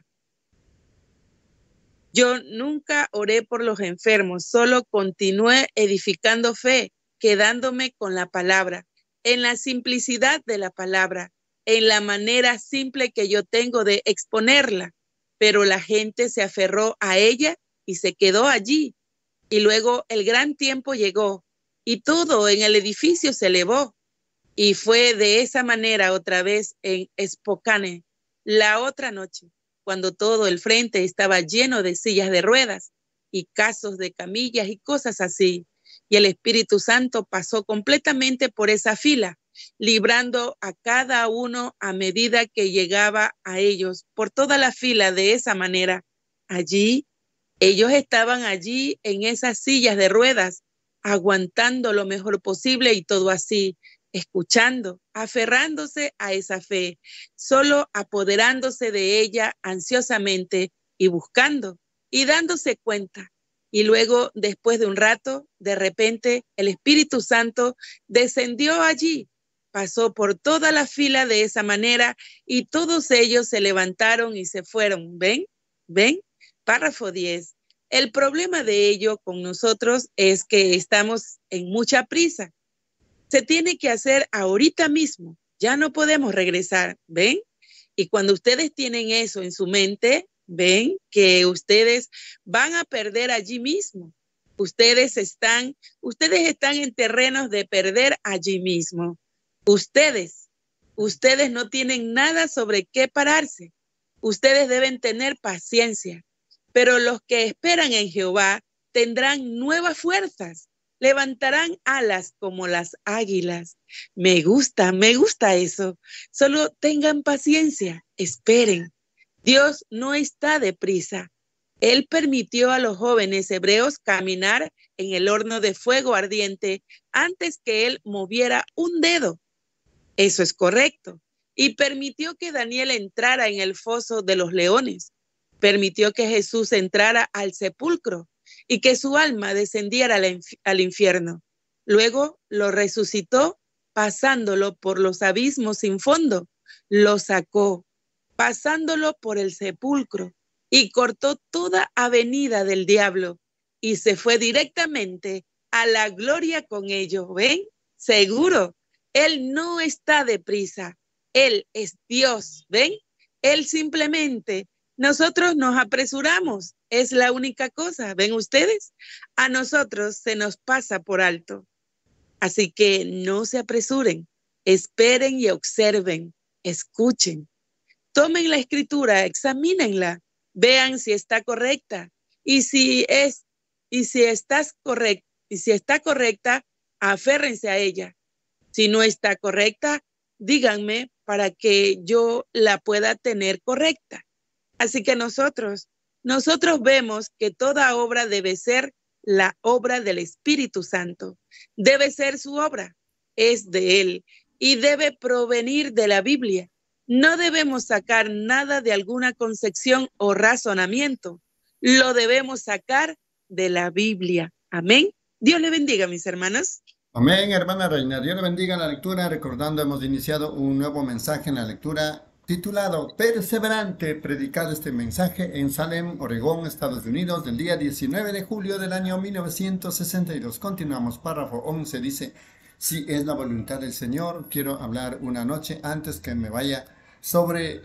Yo nunca oré por los enfermos, solo continué edificando fe, quedándome con la palabra, en la simplicidad de la palabra, en la manera simple que yo tengo de exponerla. Pero la gente se aferró a ella y se quedó allí. Y luego el gran tiempo llegó y todo en el edificio se elevó. Y fue de esa manera otra vez en Spokane, la otra noche, cuando todo el frente estaba lleno de sillas de ruedas y casos de camillas y cosas así. Y el Espíritu Santo pasó completamente por esa fila, librando a cada uno a medida que llegaba a ellos, por toda la fila de esa manera. Allí, ellos estaban allí en esas sillas de ruedas, aguantando lo mejor posible y todo así, escuchando, aferrándose a esa fe, solo apoderándose de ella ansiosamente y buscando y dándose cuenta. Y luego, después de un rato, de repente, el Espíritu Santo descendió allí, pasó por toda la fila de esa manera y todos ellos se levantaron y se fueron. ¿Ven? ¿Ven? Párrafo diez. El problema de ello con nosotros es que estamos en mucha prisa. Se tiene que hacer ahorita mismo. Ya no podemos regresar. ¿Ven? Y cuando ustedes tienen eso en su mente, ven que ustedes van a perder allí mismo. Ustedes están, ustedes están en terrenos de perder allí mismo. Ustedes, ustedes no tienen nada sobre qué pararse. Ustedes deben tener paciencia. Pero los que esperan en Jehová tendrán nuevas fuerzas. Levantarán alas como las águilas. Me gusta, me gusta eso. Solo tengan paciencia, esperen. Dios no está deprisa. Él permitió a los jóvenes hebreos caminar en el horno de fuego ardiente antes que él moviera un dedo. Eso es correcto. Y permitió que Daniel entrara en el foso de los leones. Permitió que Jesús entrara al sepulcro y que su alma descendiera al, inf- al infierno. Luego lo resucitó pasándolo por los abismos sin fondo. Lo sacó pasándolo por el sepulcro y cortó toda avenida del diablo y se fue directamente a la gloria con ellos. ¿Ven? Seguro. Él no está deprisa. Él es Dios. ¿Ven? Él simplemente, nosotros nos apresuramos. Es la única cosa. ¿Ven ustedes? A nosotros se nos pasa por alto. Así que no se apresuren. Esperen y observen. Escuchen. Tomen la escritura, examínenla, vean si está correcta y si es y si estás correcta y si está correcta, aférrense a ella. Si no está correcta, díganme para que yo la pueda tener correcta. Así que nosotros, nosotros vemos que toda obra debe ser la obra del Espíritu Santo. Debe ser su obra, es de él y debe provenir de la Biblia. No debemos sacar nada de alguna concepción o razonamiento. Lo debemos sacar de la Biblia. Amén. Dios le bendiga, mis hermanos. Amén, hermana Reina. Dios le bendiga la lectura. Recordando, hemos iniciado un nuevo mensaje en la lectura titulado Perseverante. Predicado este mensaje en Salem, Oregón, Estados Unidos, del día diecinueve de julio del año mil novecientos sesenta y dos. Continuamos. Párrafo once dice: si es la voluntad del Señor, quiero hablar una noche antes que me vaya sobre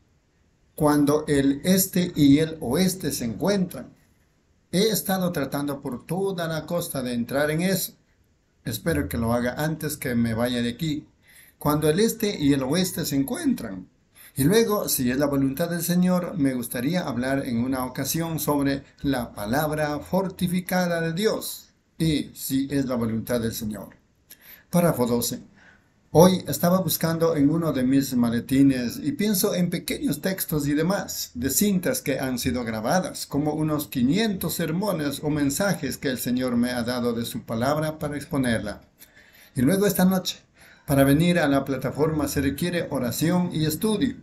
cuando el este y el oeste se encuentran. He estado tratando por toda la costa de entrar en eso. Espero que lo haga antes que me vaya de aquí. Cuando el este y el oeste se encuentran. Y luego, si es la voluntad del Señor, me gustaría hablar en una ocasión sobre la palabra fortificada de Dios. Y si es la voluntad del Señor. Párrafo doce. Hoy estaba buscando en uno de mis maletines y pienso en pequeños textos y demás, de cintas que han sido grabadas, como unos quinientos sermones o mensajes que el Señor me ha dado de su palabra para exponerla. Y luego esta noche, para venir a la plataforma se requiere oración y estudio.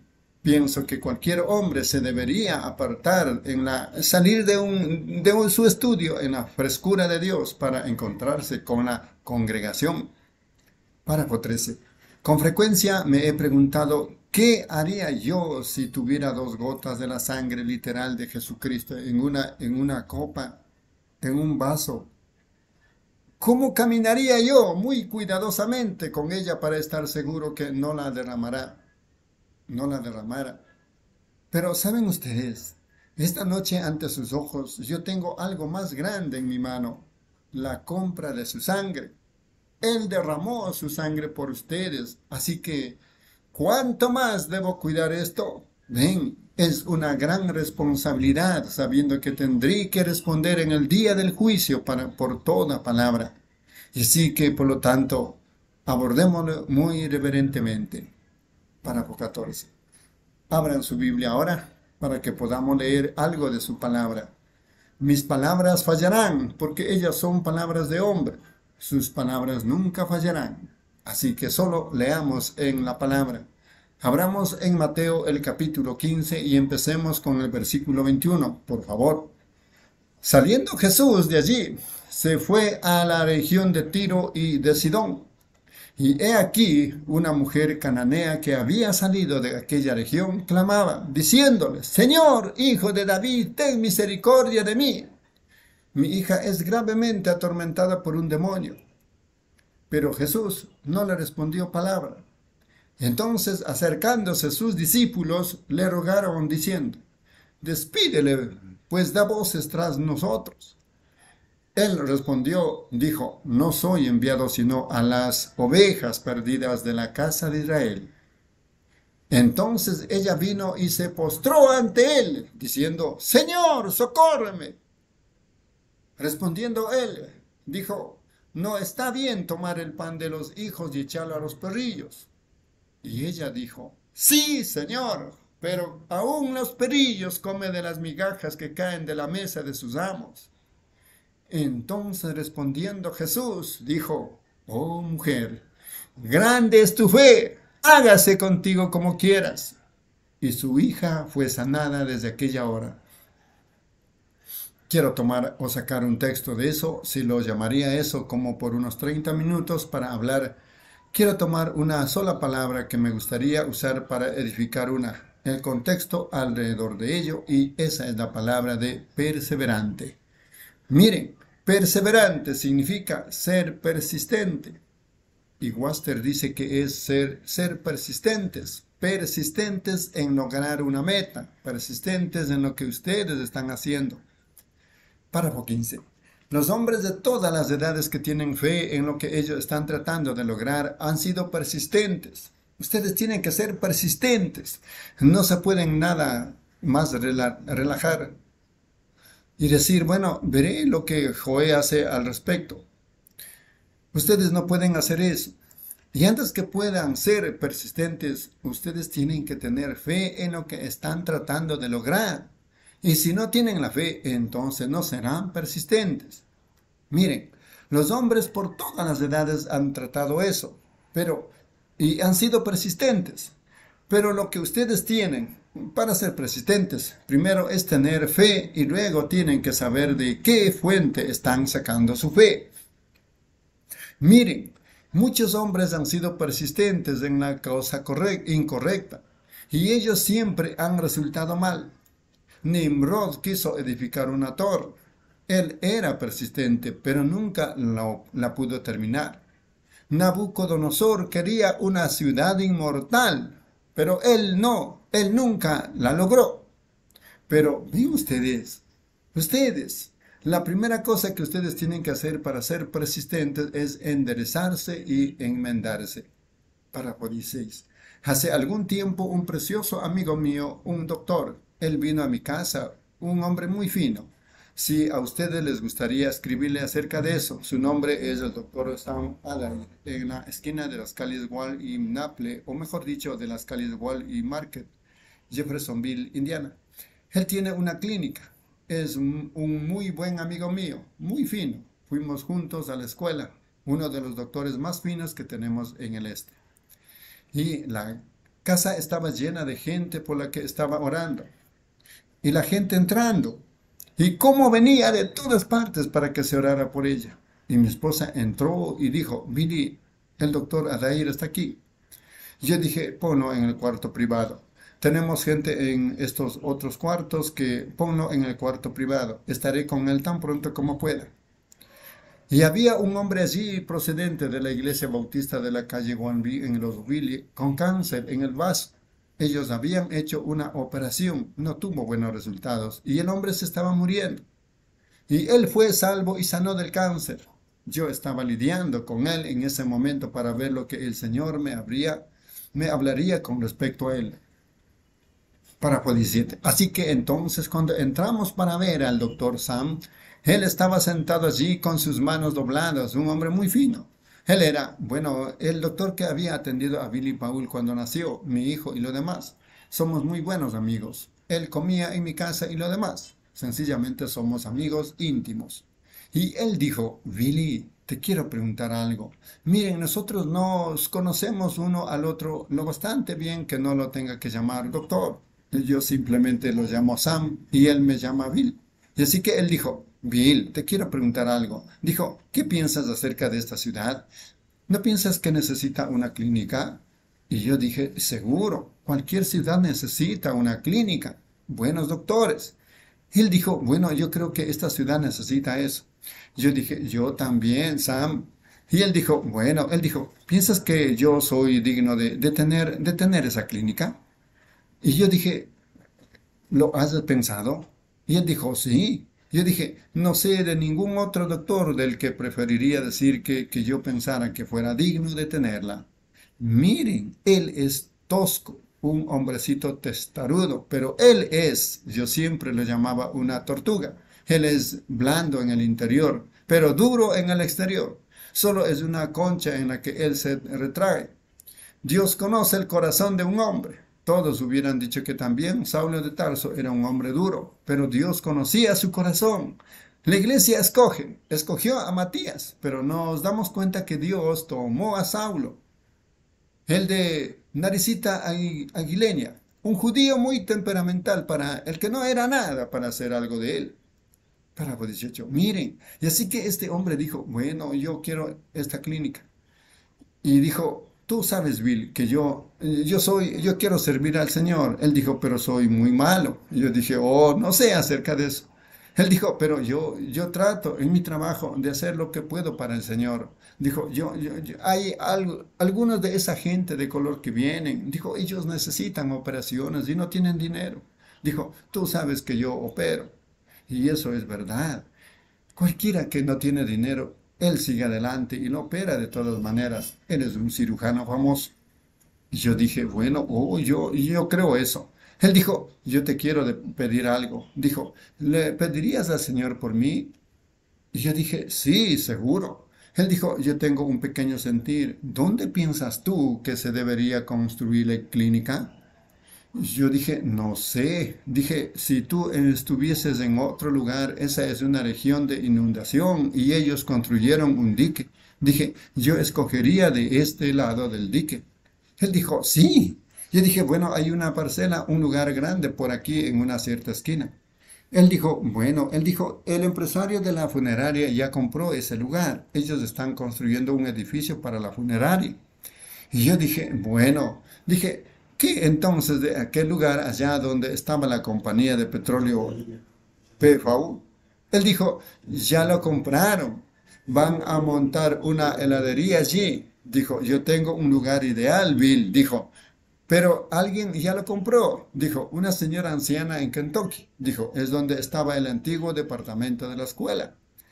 pienso que cualquier hombre se debería apartar, en la, salir de, un, de un, su estudio en la frescura de Dios para encontrarse con la congregación. Párrafo trece. Con frecuencia me he preguntado, ¿qué haría yo si tuviera dos gotas de la sangre literal de Jesucristo en una, en una copa, en un vaso? ¿Cómo caminaría yo muy cuidadosamente con ella para estar seguro que no la derramará? No la derramara. Pero ¿saben ustedes? Esta noche ante sus ojos yo tengo algo más grande en mi mano, la compra de su sangre. Él derramó su sangre por ustedes, así que ¿cuánto más debo cuidar esto? Ven, es una gran responsabilidad, sabiendo que tendré que responder en el día del juicio para, por toda palabra. Y así que, por lo tanto, abordémoslo muy reverentemente. Párrafo catorce. Abran su Biblia ahora para que podamos leer algo de su palabra. Mis palabras fallarán, porque ellas son palabras de hombre. Sus palabras nunca fallarán. Así que solo leamos en la palabra. Abramos en Mateo el capítulo quince y empecemos con el versículo veintiuno, por favor. Saliendo Jesús de allí, se fue a la región de Tiro y de Sidón. Y he aquí una mujer cananea que había salido de aquella región clamaba, diciéndole, Señor, hijo de David, ten misericordia de mí. Mi hija es gravemente atormentada por un demonio. Pero Jesús no le respondió palabra. Entonces, acercándose sus discípulos, le rogaron diciendo, despídele, pues da voces tras nosotros. Él respondió, dijo, no soy enviado sino a las ovejas perdidas de la casa de Israel. Entonces ella vino y se postró ante él, diciendo, Señor, socórreme. Respondiendo él, dijo, no está bien tomar el pan de los hijos y echarlo a los perrillos. Y ella dijo, sí, Señor, pero aún los perrillos comen de las migajas que caen de la mesa de sus amos. Entonces respondiendo Jesús, dijo, oh mujer, grande es tu fe, hágase contigo como quieras. Y su hija fue sanada desde aquella hora. Quiero tomar o sacar un texto de eso, si lo llamaría eso como por unos treinta minutos para hablar. Quiero tomar una sola palabra que me gustaría usar para edificar una, el contexto alrededor de ello, y esa es la palabra de perseverante. Miren, perseverante significa ser persistente. Y Waster dice que es ser, ser persistentes, persistentes en lograr una meta, persistentes en lo que ustedes están haciendo. Párrafo quince. Los hombres de todas las edades que tienen fe en lo que ellos están tratando de lograr han sido persistentes. Ustedes tienen que ser persistentes. No se pueden nada más relajar y decir, bueno, veré lo que Joé hace al respecto. Ustedes no pueden hacer eso. Y antes que puedan ser persistentes, ustedes tienen que tener fe en lo que están tratando de lograr. Y si no tienen la fe, entonces no serán persistentes. Miren, los hombres por todas las edades han tratado eso, pero y han sido persistentes. Pero lo que ustedes tienen para ser persistentes, primero es tener fe y luego tienen que saber de qué fuente están sacando su fe. Miren, muchos hombres han sido persistentes en la causa incorrecta y ellos siempre han resultado mal. Nimrod quiso edificar una torre. Él era persistente, pero nunca la, la pudo terminar. Nabucodonosor quería una ciudad inmortal, pero él no, él nunca la logró. Pero ven ustedes, ustedes, la primera cosa que ustedes tienen que hacer para ser persistentes es enderezarse y enmendarse. Párrafo dieciséis. Hace algún tiempo un precioso amigo mío, un doctor, él vino a mi casa, un hombre muy fino. Si a ustedes les gustaría escribirle acerca de eso, su nombre es el doctor Sam Allard, en la esquina de las calles Wall y Maple, o mejor dicho, de las calles Wall y Market, Jeffersonville, Indiana. Él tiene una clínica, es un, un muy buen amigo mío, muy fino. Fuimos juntos a la escuela, uno de los doctores más finos que tenemos en el este. Y la casa estaba llena de gente por la que estaba orando. Y la gente entrando. Y cómo venía de todas partes para que se orara por ella. Y mi esposa entró y dijo, Billy, el doctor Adair está aquí. Yo dije, ponlo en el cuarto privado. Tenemos gente en estos otros cuartos que ponlo en el cuarto privado. Estaré con él tan pronto como pueda. Y había un hombre allí procedente de la iglesia bautista de la calle Guanbi en los Willy con cáncer en el vaso. Ellos habían hecho una operación, no tuvo buenos resultados y el hombre se estaba muriendo. Y él fue salvo y sanó del cáncer. Yo estaba lidiando con él en ese momento para ver lo que el Señor me, habría, me hablaría con respecto a él. Para siete. Así que entonces cuando entramos para ver al doctor Sam, él estaba sentado allí con sus manos dobladas, un hombre muy fino. Él era, bueno, el doctor que había atendido a Billy Paul cuando nació, mi hijo y lo demás. Somos muy buenos amigos. Él comía en mi casa y lo demás. Sencillamente somos amigos íntimos. Y él dijo, Billy, te quiero preguntar algo. Miren, nosotros nos conocemos uno al otro lo bastante bien que no lo tenga que llamar doctor. Yo simplemente lo llamo Sam y él me llama Bill. Y así que él dijo, Bill, te quiero preguntar algo. Dijo, ¿qué piensas acerca de esta ciudad? ¿No piensas que necesita una clínica? Y yo dije, seguro, cualquier ciudad necesita una clínica. Buenos doctores. Él dijo, bueno, yo creo que esta ciudad necesita eso. Yo dije, yo también, Sam. Y él dijo, bueno, él dijo, ¿piensas que yo soy digno de, de, tener, de tener esa clínica? Y yo dije, ¿lo has pensado? Y él dijo, sí. Yo dije, no sé de ningún otro doctor del que preferiría decir que, que yo pensara que fuera digno de tenerla. Miren, él es tosco, un hombrecito testarudo, pero él es, yo siempre lo llamaba una tortuga. Él es blando en el interior, pero duro en el exterior. Solo es una concha en la que él se retrae. Dios conoce el corazón de un hombre. Todos hubieran dicho que también Saulo de Tarso era un hombre duro, pero Dios conocía su corazón. La iglesia escoge, escogió a Matías, pero nos damos cuenta que Dios tomó a Saulo, el de naricita aguileña, un judío muy temperamental para el que no era nada para hacer algo de él. Parábola dieciocho, miren, y así que este hombre dijo, bueno, yo quiero esta clínica. Y dijo, tú sabes, Bill, que yo, yo soy, yo quiero servir al Señor. Él dijo, pero soy muy malo. Y yo dije, oh, no sé acerca de eso. Él dijo, pero yo, yo trato en mi trabajo de hacer lo que puedo para el Señor. Dijo, yo, yo, yo hay algo, algunos de esa gente de color que vienen. Dijo, ellos necesitan operaciones y no tienen dinero. Dijo, tú sabes que yo opero. Y eso es verdad. Cualquiera que no tiene dinero, él sigue adelante y lo opera de todas maneras. Él es un cirujano famoso. Y yo dije, bueno, oh, yo, yo creo eso. Él dijo, yo te quiero de pedir algo. Dijo, ¿le pedirías al Señor por mí? Y yo dije, sí, seguro. Él dijo, yo tengo un pequeño sentir. ¿Dónde piensas tú que se debería construir la clínica? Yo dije, no sé. Dije, si tú estuvieses en otro lugar, esa es una región de inundación y ellos construyeron un dique. Dije, yo escogería de este lado del dique. Él dijo, sí. Yo dije, bueno, hay una parcela, un lugar grande por aquí en una cierta esquina. Él dijo, bueno, él dijo, el empresario de la funeraria ya compró ese lugar. Ellos están construyendo un edificio para la funeraria. Y yo dije, bueno, dije, ¿qué entonces de aquel lugar allá donde estaba la compañía de petróleo P V U? Él dijo, ya lo compraron, van a montar una heladería allí. Dijo, yo tengo un lugar ideal, Bill. Dijo, pero alguien ya lo compró. Dijo, una señora anciana en Kentucky. Dijo, es donde estaba el antiguo departamento de la escuela.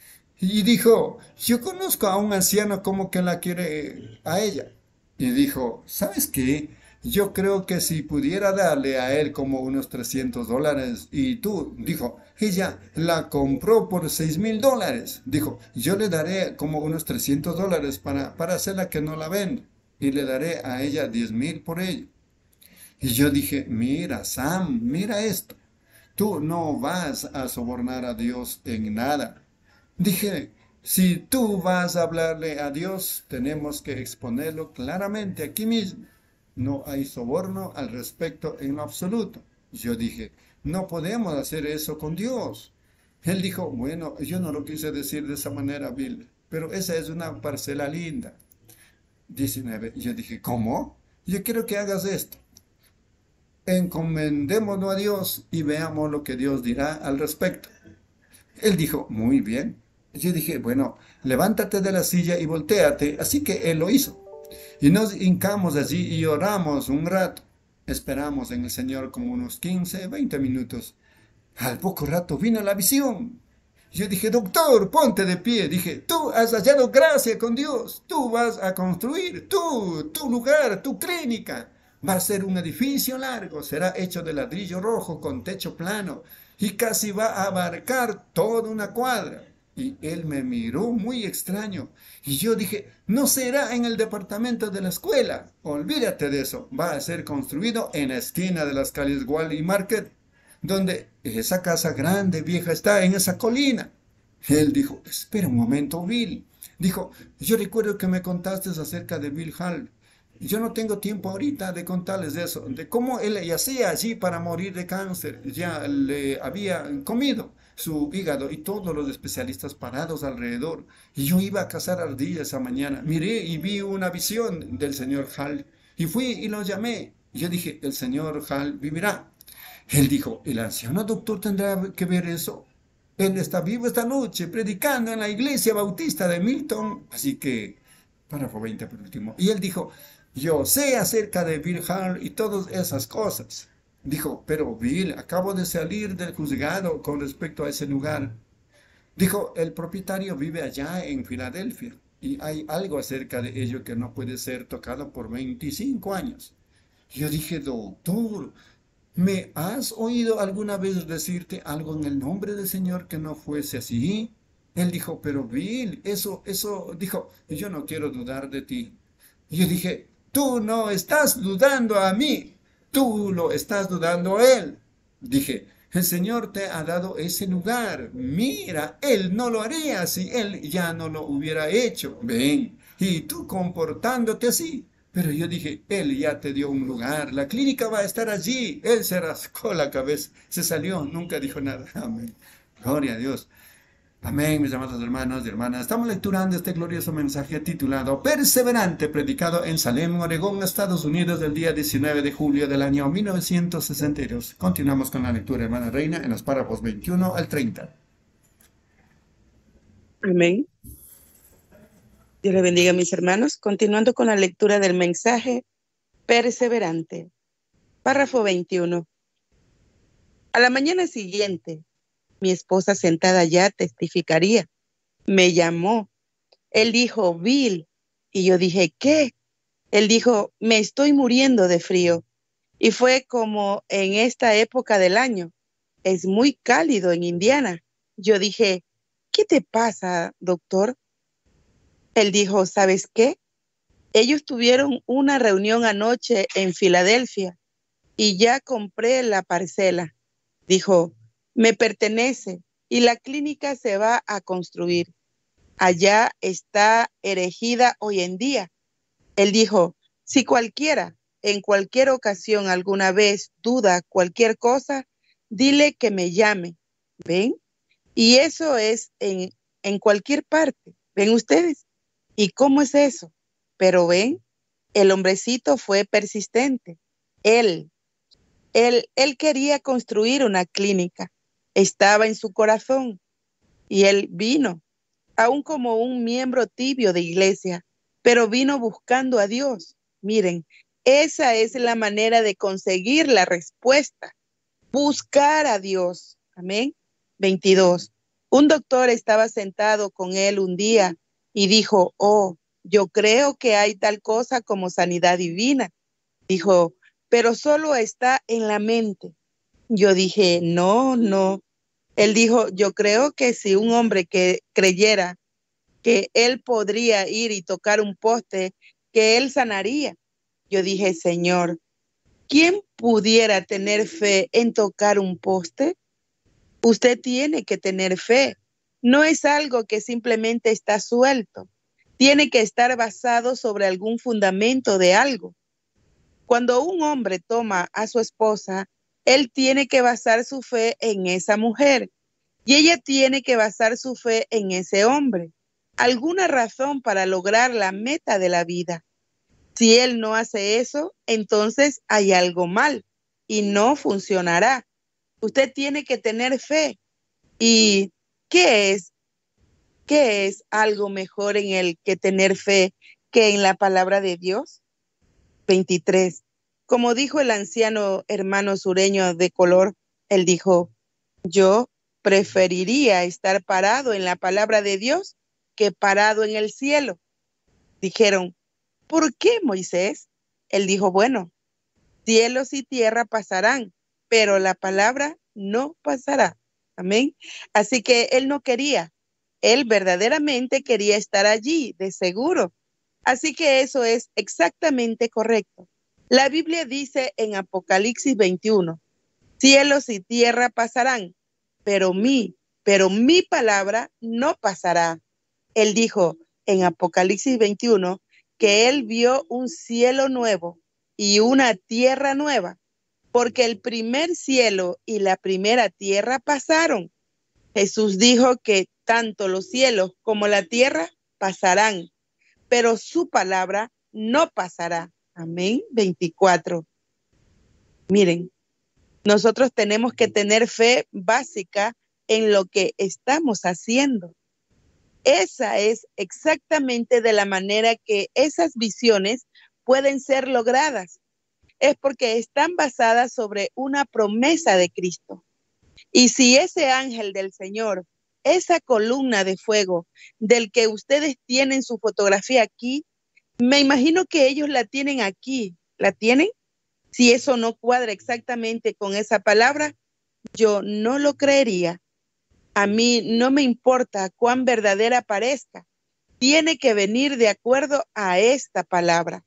Y dijo, yo conozco a un anciano como que la quiere a ella. Y dijo, ¿sabes qué? Yo creo que si pudiera darle a él como unos trescientos dólares y tú, dijo, ella la compró por seis mil dólares. Dijo, yo le daré como unos trescientos dólares para, para hacerla que no la venda y le daré a ella diez mil por ello. Y yo dije, mira, Sam, mira esto. Tú no vas a sobornar a Dios en nada. Dije, si tú vas a hablarle a Dios, tenemos que exponerlo claramente aquí mismo. no hay soborno al respecto en lo absoluto. Yo dije, no podemos hacer eso con Dios. Él dijo, bueno, yo no lo quise decir de esa manera, Bill, pero esa es una parcela linda. diecinueve. Yo dije, ¿cómo? Yo quiero que hagas esto. Encomendémonos a Dios y veamos lo que Dios dirá al respecto. Él dijo, muy bien. Yo dije, bueno, levántate de la silla y voltéate. Así que él lo hizo. Y nos hincamos allí y oramos un rato. Esperamos en el Señor como unos quince, veinte minutos. Al poco rato vino la visión. Yo dije, doctor, ponte de pie. Dije, tú has hallado gracia con Dios. Tú vas a construir, tú, tu lugar, tu clínica. Va a ser un edificio largo. Será hecho de ladrillo rojo con techo plano. Y casi va a abarcar toda una cuadra. Y él me miró muy extraño. Y yo dije, no será en el departamento de la escuela. Olvídate de eso. Va a ser construido en la esquina de las calles Wall y Market, donde esa casa grande, vieja, está en esa colina. Él dijo, espera un momento, Bill. Dijo, yo recuerdo que me contaste acerca de Bill Hall. Yo no tengo tiempo ahorita de contarles de eso, de cómo él yacía allí para morir de cáncer. Ya le había comido su hígado y todos los especialistas parados alrededor. Y yo iba a cazar ardillas esa mañana. Miré y vi una visión del señor Hall. Y fui y lo llamé. Y yo dije, el señor Hall vivirá. Él dijo, ¿el anciano doctor tendrá que ver eso? Él está vivo esta noche, predicando en la iglesia bautista de Milton. Así que, párrafo veinte por último. Y él dijo, yo sé acerca de Bill Hall y todas esas cosas. Dijo, pero Bill, acabo de salir del juzgado con respecto a ese lugar. Dijo, el propietario vive allá en Filadelfia y hay algo acerca de ello que no puede ser tocado por veinticinco años. Yo dije, doctor, ¿me has oído alguna vez decirte algo en el nombre del Señor que no fuese así? Él dijo, pero Bill, eso, eso, dijo, yo no quiero dudar de ti. Y yo dije, tú no estás dudando a mí, tú lo estás dudando a él. Dije, el Señor te ha dado ese lugar. Mira, Él no lo haría si Él ya no lo hubiera hecho. Ven, y tú comportándote así. Pero yo dije, Él ya te dio un lugar, la clínica va a estar allí. Él se rascó la cabeza, se salió, nunca dijo nada. Amén. Gloria a Dios. Amén, mis amados hermanos y hermanas. Estamos lecturando este glorioso mensaje titulado Perseverante, predicado en Salem, Oregón, Estados Unidos, el día diecinueve de julio del año mil novecientos sesenta y dos. Continuamos con la lectura, hermana Reina, en los párrafos veintiuno al treinta. Amén. Dios le bendiga, mis hermanos. Continuando con la lectura del mensaje Perseverante. Párrafo veintiuno. A la mañana siguiente, mi esposa sentada allá testificaría. Me llamó. Él dijo, Bill. Y yo dije, ¿qué? Él dijo, me estoy muriendo de frío. Y fue como en esta época del año. Es muy cálido en Indiana. Yo dije, ¿qué te pasa, doctor? Él dijo, ¿sabes qué? Ellos tuvieron una reunión anoche en Filadelfia y ya compré la parcela. Dijo, me pertenece y la clínica se va a construir. Allá está erigida hoy en día. Él dijo, si cualquiera, en cualquier ocasión, alguna vez duda cualquier cosa, dile que me llame. ¿Ven? Y eso es en, en cualquier parte. ¿Ven ustedes? ¿Y cómo es eso? Pero ven, el hombrecito fue persistente. Él, él, él quería construir una clínica. Estaba en su corazón y él vino, aún como un miembro tibio de iglesia, pero vino buscando a Dios. Miren, esa es la manera de conseguir la respuesta, buscar a Dios. Amén. veintidós. Un doctor estaba sentado con él un día y dijo, oh, yo creo que hay tal cosa como sanidad divina. Dijo, pero solo está en la mente. Yo dije, no, no. Él dijo, yo creo que si un hombre que creyera que él podría ir y tocar un poste, que él sanaría. Yo dije, Señor, ¿quién pudiera tener fe en tocar un poste? Usted tiene que tener fe. No es algo que simplemente está suelto. Tiene que estar basado sobre algún fundamento de algo. Cuando un hombre toma a su esposa, él tiene que basar su fe en esa mujer y ella tiene que basar su fe en ese hombre. Alguna razón para lograr la meta de la vida. Si él no hace eso, entonces hay algo mal y no funcionará. Usted tiene que tener fe. ¿Y qué es? ¿Qué es algo mejor en el que tener fe que en la palabra de Dios? veintitrés. Como dijo el anciano hermano sureño de color, él dijo, yo preferiría estar parado en la palabra de Dios que parado en el cielo. Dijeron, ¿por qué, Moisés? Él dijo, bueno, cielos y tierra pasarán, pero la palabra no pasará. Amén. Así que él no quería, él verdaderamente quería estar allí, de seguro. Así que eso es exactamente correcto. La Biblia dice en Apocalipsis veintiuno, cielos y tierra pasarán, pero mi, pero mi palabra no pasará. Él dijo en Apocalipsis veintiuno que él vio un cielo nuevo y una tierra nueva, porque el primer cielo y la primera tierra pasaron. Jesús dijo que tanto los cielos como la tierra pasarán, pero su palabra no pasará. Amén. veinticuatro. Miren, nosotros tenemos que tener fe básica en lo que estamos haciendo. Esa es exactamente de la manera que esas visiones pueden ser logradas. Es porque están basadas sobre una promesa de Cristo. Y si ese ángel del Señor, esa columna de fuego del que ustedes tienen su fotografía aquí, me imagino que ellos la tienen aquí. ¿La tienen? Si eso no cuadra exactamente con esa palabra, yo no lo creería. A mí no me importa cuán verdadera parezca. Tiene que venir de acuerdo a esta palabra.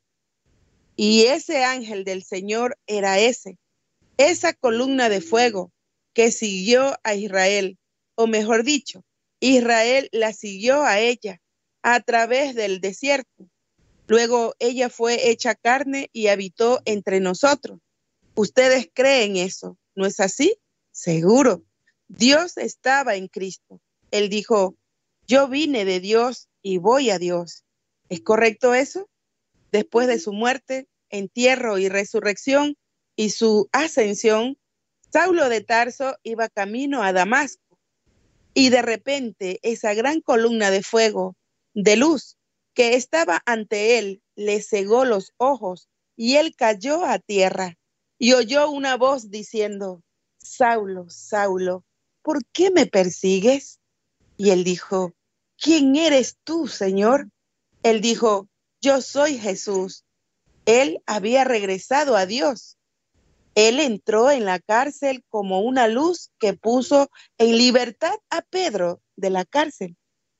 Y ese ángel del Señor era ese, esa columna de fuego que siguió a Israel, o mejor dicho, Israel la siguió a ella a través del desierto. Luego ella fue hecha carne y habitó entre nosotros. ¿Ustedes creen eso? ¿No es así? Seguro. Dios estaba en Cristo. Él dijo, yo vine de Dios y voy a Dios. ¿Es correcto eso? Después de su muerte, entierro y resurrección y su ascensión, Saulo de Tarso iba camino a Damasco. Y de repente esa gran columna de fuego, de luz, que estaba ante él, le cegó los ojos y él cayó a tierra y oyó una voz diciendo, Saulo, Saulo, ¿por qué me persigues? Y él dijo, ¿quién eres tú, Señor? Él dijo, yo soy Jesús. Él había regresado a Dios. Él entró en la cárcel como una luz que puso en libertad a Pedro de la cárcel.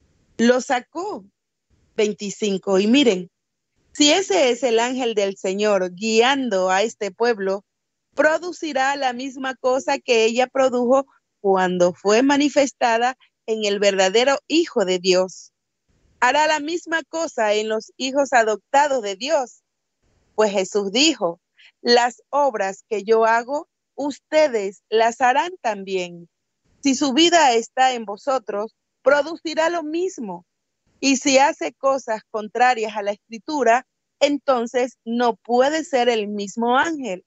Lo sacó. veinticinco. Y miren, si ese es el ángel del Señor guiando a este pueblo, producirá la misma cosa que ella produjo cuando fue manifestada en el verdadero Hijo de Dios. Hará la misma cosa en los hijos adoptados de Dios. Pues Jesús dijo, las obras que yo hago, ustedes las harán también. Si su vida está en vosotros, producirá lo mismo. Y si hace cosas contrarias a la Escritura, entonces no puede ser el mismo ángel.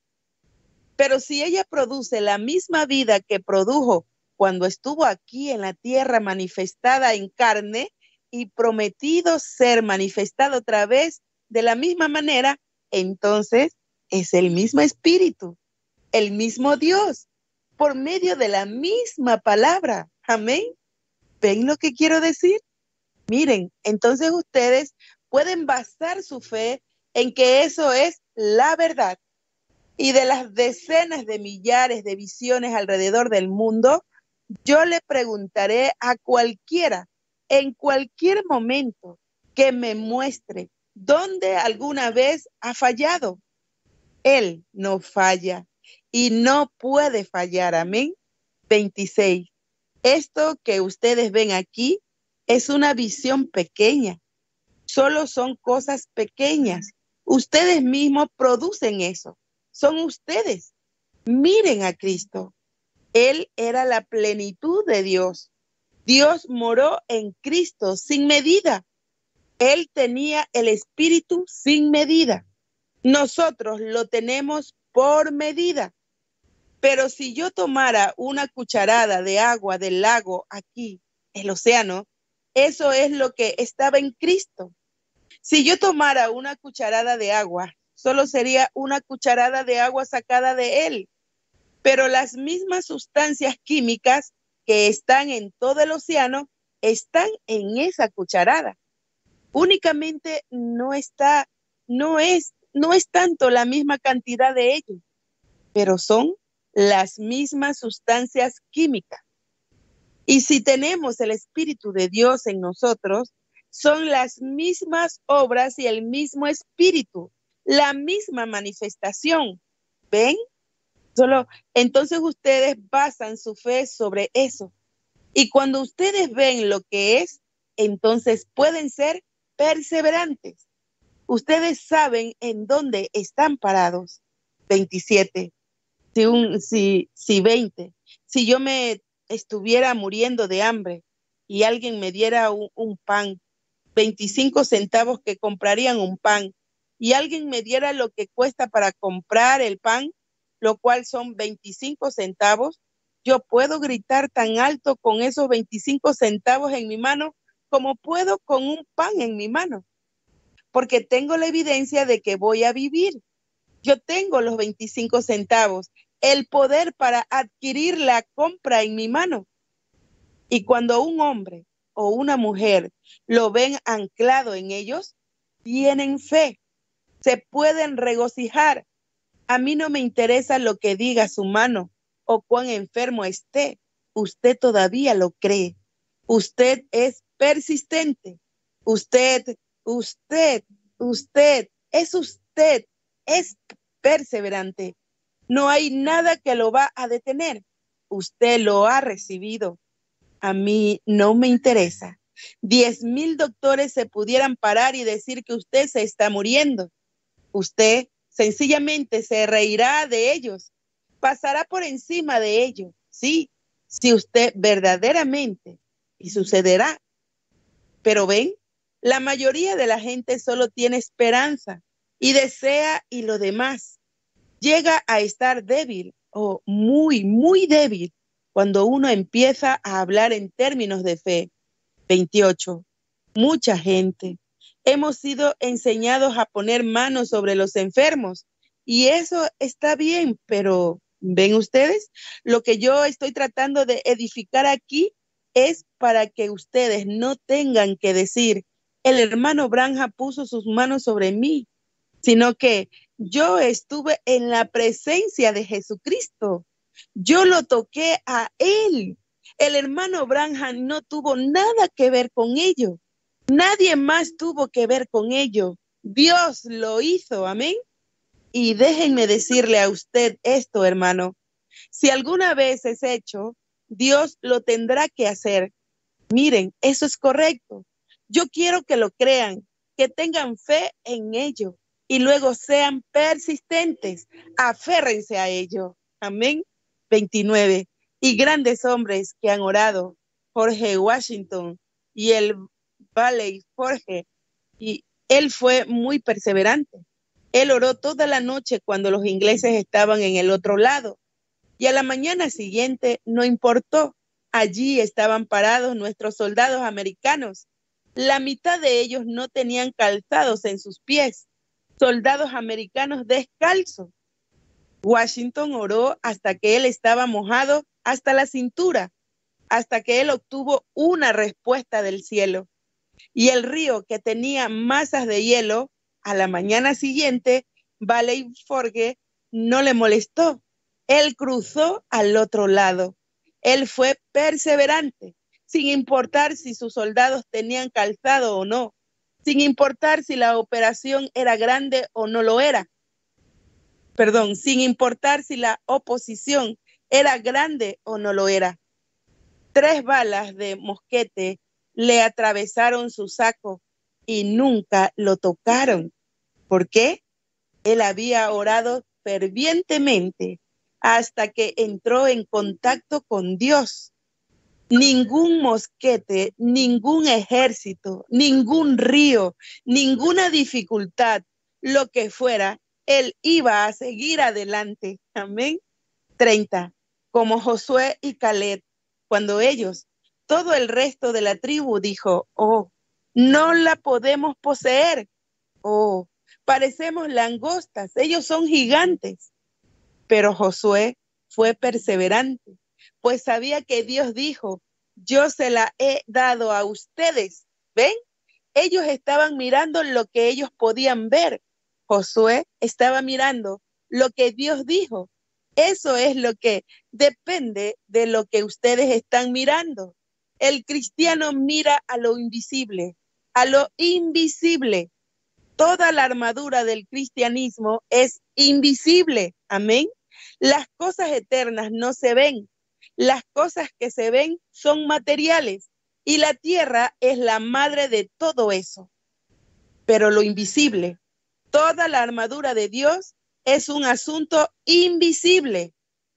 Pero si ella produce la misma vida que produjo cuando estuvo aquí en la tierra manifestada en carne y prometido ser manifestado otra vez de la misma manera, entonces es el mismo Espíritu, el mismo Dios, por medio de la misma palabra. Amén. ¿Ven lo que quiero decir? Miren, entonces ustedes pueden basar su fe en que eso es la verdad. Y de las decenas de millares de visiones alrededor del mundo, yo le preguntaré a cualquiera, en cualquier momento, que me muestre dónde alguna vez ha fallado. Él no falla y no puede fallar. Amén. veintiséis. Esto que ustedes ven aquí es una visión pequeña. Solo son cosas pequeñas. Ustedes mismos producen eso. Son ustedes. Miren a Cristo. Él era la plenitud de Dios. Dios moró en Cristo sin medida. Él tenía el Espíritu sin medida. Nosotros lo tenemos por medida. Pero si yo tomara una cucharada de agua del lago aquí, el océano, eso es lo que estaba en Cristo. Si yo tomara una cucharada de agua, solo sería una cucharada de agua sacada de él. Pero las mismas sustancias químicas que están en todo el océano están en esa cucharada. Únicamente no está, no es, no es tanto la misma cantidad de ellos, pero son las mismas sustancias químicas. Y si tenemos el Espíritu de Dios en nosotros, son las mismas obras y el mismo Espíritu, la misma manifestación. ¿Ven? Solo entonces ustedes basan su fe sobre eso. Y cuando ustedes ven lo que es, entonces pueden ser perseverantes. Ustedes saben en dónde están parados. veintisiete. Si, un, si, si veinte. Si yo me estuviera muriendo de hambre y alguien me diera un, un pan, veinticinco centavos que comprarían un pan, y alguien me diera lo que cuesta para comprar el pan, lo cual son veinticinco centavos, yo puedo gritar tan alto con esos veinticinco centavos en mi mano como puedo con un pan en mi mano, porque tengo la evidencia de que voy a vivir. Yo tengo los veinticinco centavos, el poder para adquirir la compra en mi mano. Y cuando un hombre o una mujer lo ven anclado en ellos, tienen fe, se pueden regocijar. A mí no me interesa lo que diga su mano o cuán enfermo esté. Usted todavía lo cree. Usted es persistente. Usted, usted, usted, es usted, es perseverante. No hay nada que lo va a detener. Usted lo ha recibido. A mí no me interesa. Diez mil doctores se pudieran parar y decir que usted se está muriendo. Usted sencillamente se reirá de ellos, pasará por encima de ellos, sí, si usted verdaderamente, y sucederá. Pero ven, la mayoría de la gente solo tiene esperanza y desea y lo demás. Llega a estar débil o muy, muy débil cuando uno empieza a hablar en términos de fe. veintiocho. Mucha gente. Hemos sido enseñados a poner manos sobre los enfermos y eso está bien, pero ¿ven ustedes? Lo que yo estoy tratando de edificar aquí es para que ustedes no tengan que decir, el hermano Branham puso sus manos sobre mí, sino que yo estuve en la presencia de Jesucristo. Yo lo toqué a él. El hermano Branham no tuvo nada que ver con ello. Nadie más tuvo que ver con ello. Dios lo hizo, amén. Y déjenme decirle a usted esto, hermano. Si alguna vez es hecho, Dios lo tendrá que hacer. Miren, eso es correcto. Yo quiero que lo crean, que tengan fe en ello y luego sean persistentes. Aférrense a ello. Amén. veintinueve. Y grandes hombres que han orado, Jorge Washington y el Valley Jorge, y él fue muy perseverante. Él oró toda la noche cuando los ingleses estaban en el otro lado y a la mañana siguiente no importó. Allí estaban parados nuestros soldados americanos. La mitad de ellos no tenían calzados en sus pies. Soldados americanos descalzos. Washington oró hasta que él estaba mojado hasta la cintura, hasta que él obtuvo una respuesta del cielo. Y el río que tenía masas de hielo, a la mañana siguiente, Valley Forge no le molestó. Él cruzó al otro lado. Él fue perseverante, sin importar si sus soldados tenían calzado o no, sin importar si la operación era grande o no lo era. Perdón, sin importar si la oposición era grande o no lo era. Tres balas de mosquete le atravesaron su saco y nunca lo tocaron. ¿Por qué? Él había orado fervientemente hasta que entró en contacto con Dios. Ningún mosquete, ningún ejército, ningún río, ninguna dificultad, lo que fuera, él iba a seguir adelante. Amén. treinta. Como Josué y Caleb, cuando ellos, todo el resto de la tribu dijo, oh, no la podemos poseer. Oh, parecemos langostas, ellos son gigantes. Pero Josué fue perseverante, pues sabía que Dios dijo, yo se la he dado a ustedes. ¿Ven? Ellos estaban mirando lo que ellos podían ver. Josué estaba mirando lo que Dios dijo. Eso es lo que depende de lo que ustedes están mirando. El cristiano mira a lo invisible, a lo invisible. Toda la armadura del cristianismo es invisible. Amén. Las cosas eternas no se ven. Las cosas que se ven son materiales y la tierra es la madre de todo eso. Pero lo invisible, toda la armadura de Dios es un asunto invisible.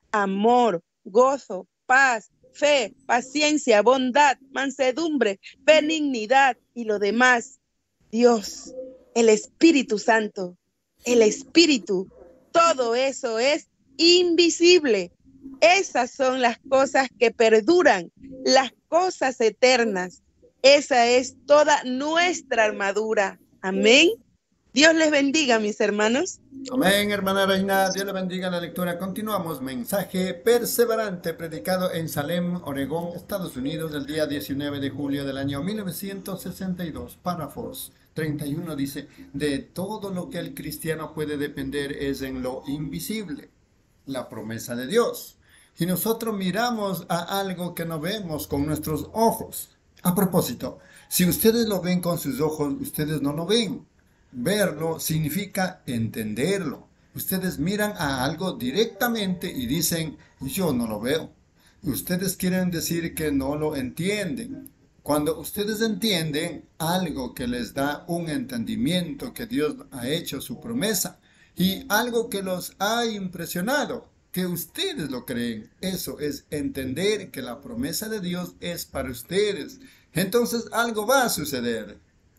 Amor, gozo, paz, fe, paciencia, bondad, mansedumbre, benignidad y lo demás. Dios, el Espíritu Santo, el Espíritu, todo eso es invisible. Esas son las cosas que perduran, las cosas eternas. Esa es toda nuestra armadura. Amén. Dios les bendiga, mis hermanos. Amén, hermana Reina. Dios le bendiga la lectura. Continuamos. Mensaje perseverante predicado en Salem, Oregón, Estados Unidos, el día diecinueve de julio del año mil novecientos sesenta y dos. Párrafos treinta y uno dice, de todo lo que el cristiano puede depender es en lo invisible, la promesa de Dios. Y nosotros miramos a algo que no vemos con nuestros ojos. A propósito, si ustedes lo ven con sus ojos, ustedes no lo ven. Verlo significa entenderlo. Ustedes miran a algo directamente y dicen, yo no lo veo. Ustedes quieren decir que no lo entienden. Cuando ustedes entienden algo que les da un entendimiento que Dios ha hecho su promesa y algo que los ha impresionado, que ustedes lo creen, eso es entender que la promesa de Dios es para ustedes. Entonces algo va a suceder.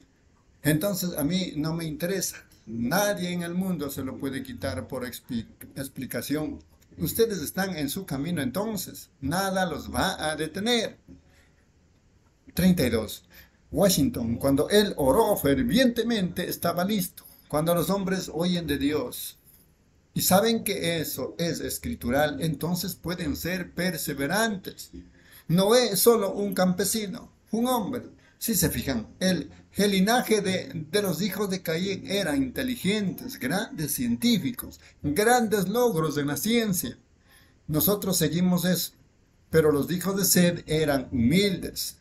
Entonces a mí no me interesa. Nadie en el mundo se lo puede quitar por explicación. Ustedes están en su camino entonces. Nada los va a detener. treinta y dos. Washington, cuando él oró fervientemente, estaba listo. Cuando los hombres oyen de Dios y saben que eso es escritural, entonces pueden ser perseverantes. No es solo un campesino, un hombre. Si se fijan, el, el linaje de, de los hijos de Caín eran inteligentes, grandes científicos, grandes logros en la ciencia. Nosotros seguimos eso, pero los hijos de Sed eran humildes.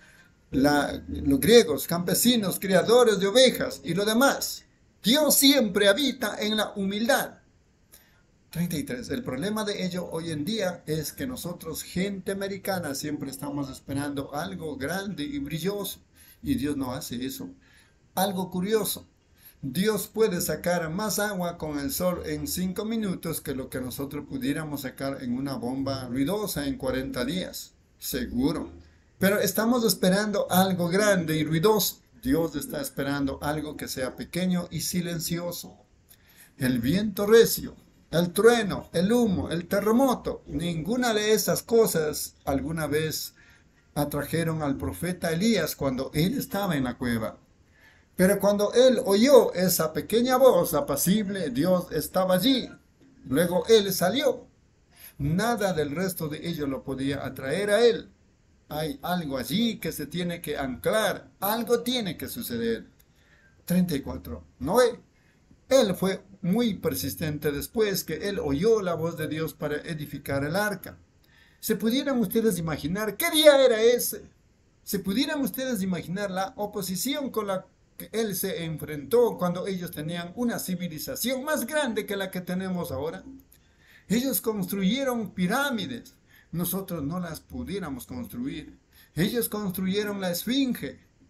La, los griegos, campesinos, criadores de ovejas y lo demás. Dios siempre habita en la humildad. treinta y tres. El problema de ello hoy en día es que nosotros, gente americana, siempre estamos esperando algo grande y brilloso. Y Dios no hace eso. Algo curioso. Dios puede sacar más agua con el sol en cinco minutos que lo que nosotros pudiéramos sacar en una bomba ruidosa en cuarenta días. Seguro. Pero estamos esperando algo grande y ruidoso. Dios está esperando algo que sea pequeño y silencioso. El viento recio, el trueno, el humo, el terremoto, ninguna de esas cosas alguna vez atrajeron al profeta Elías cuando él estaba en la cueva. Pero cuando él oyó esa pequeña voz apacible, Dios estaba allí. Luego él salió. Nada del resto de ello lo podía atraer a él. Hay algo allí que se tiene que anclar. Algo tiene que suceder. treinta y cuatro. Noé. Él fue muy persistente después que él oyó la voz de Dios para edificar el arca. ¿Se pudieran ustedes imaginar qué día era ese? ¿Se pudieran ustedes imaginar la oposición con la que él se enfrentó cuando ellos tenían una civilización más grande que la que tenemos ahora? Ellos construyeron pirámides. Nosotros no las pudiéramos construir. Ellos construyeron la Esfinge.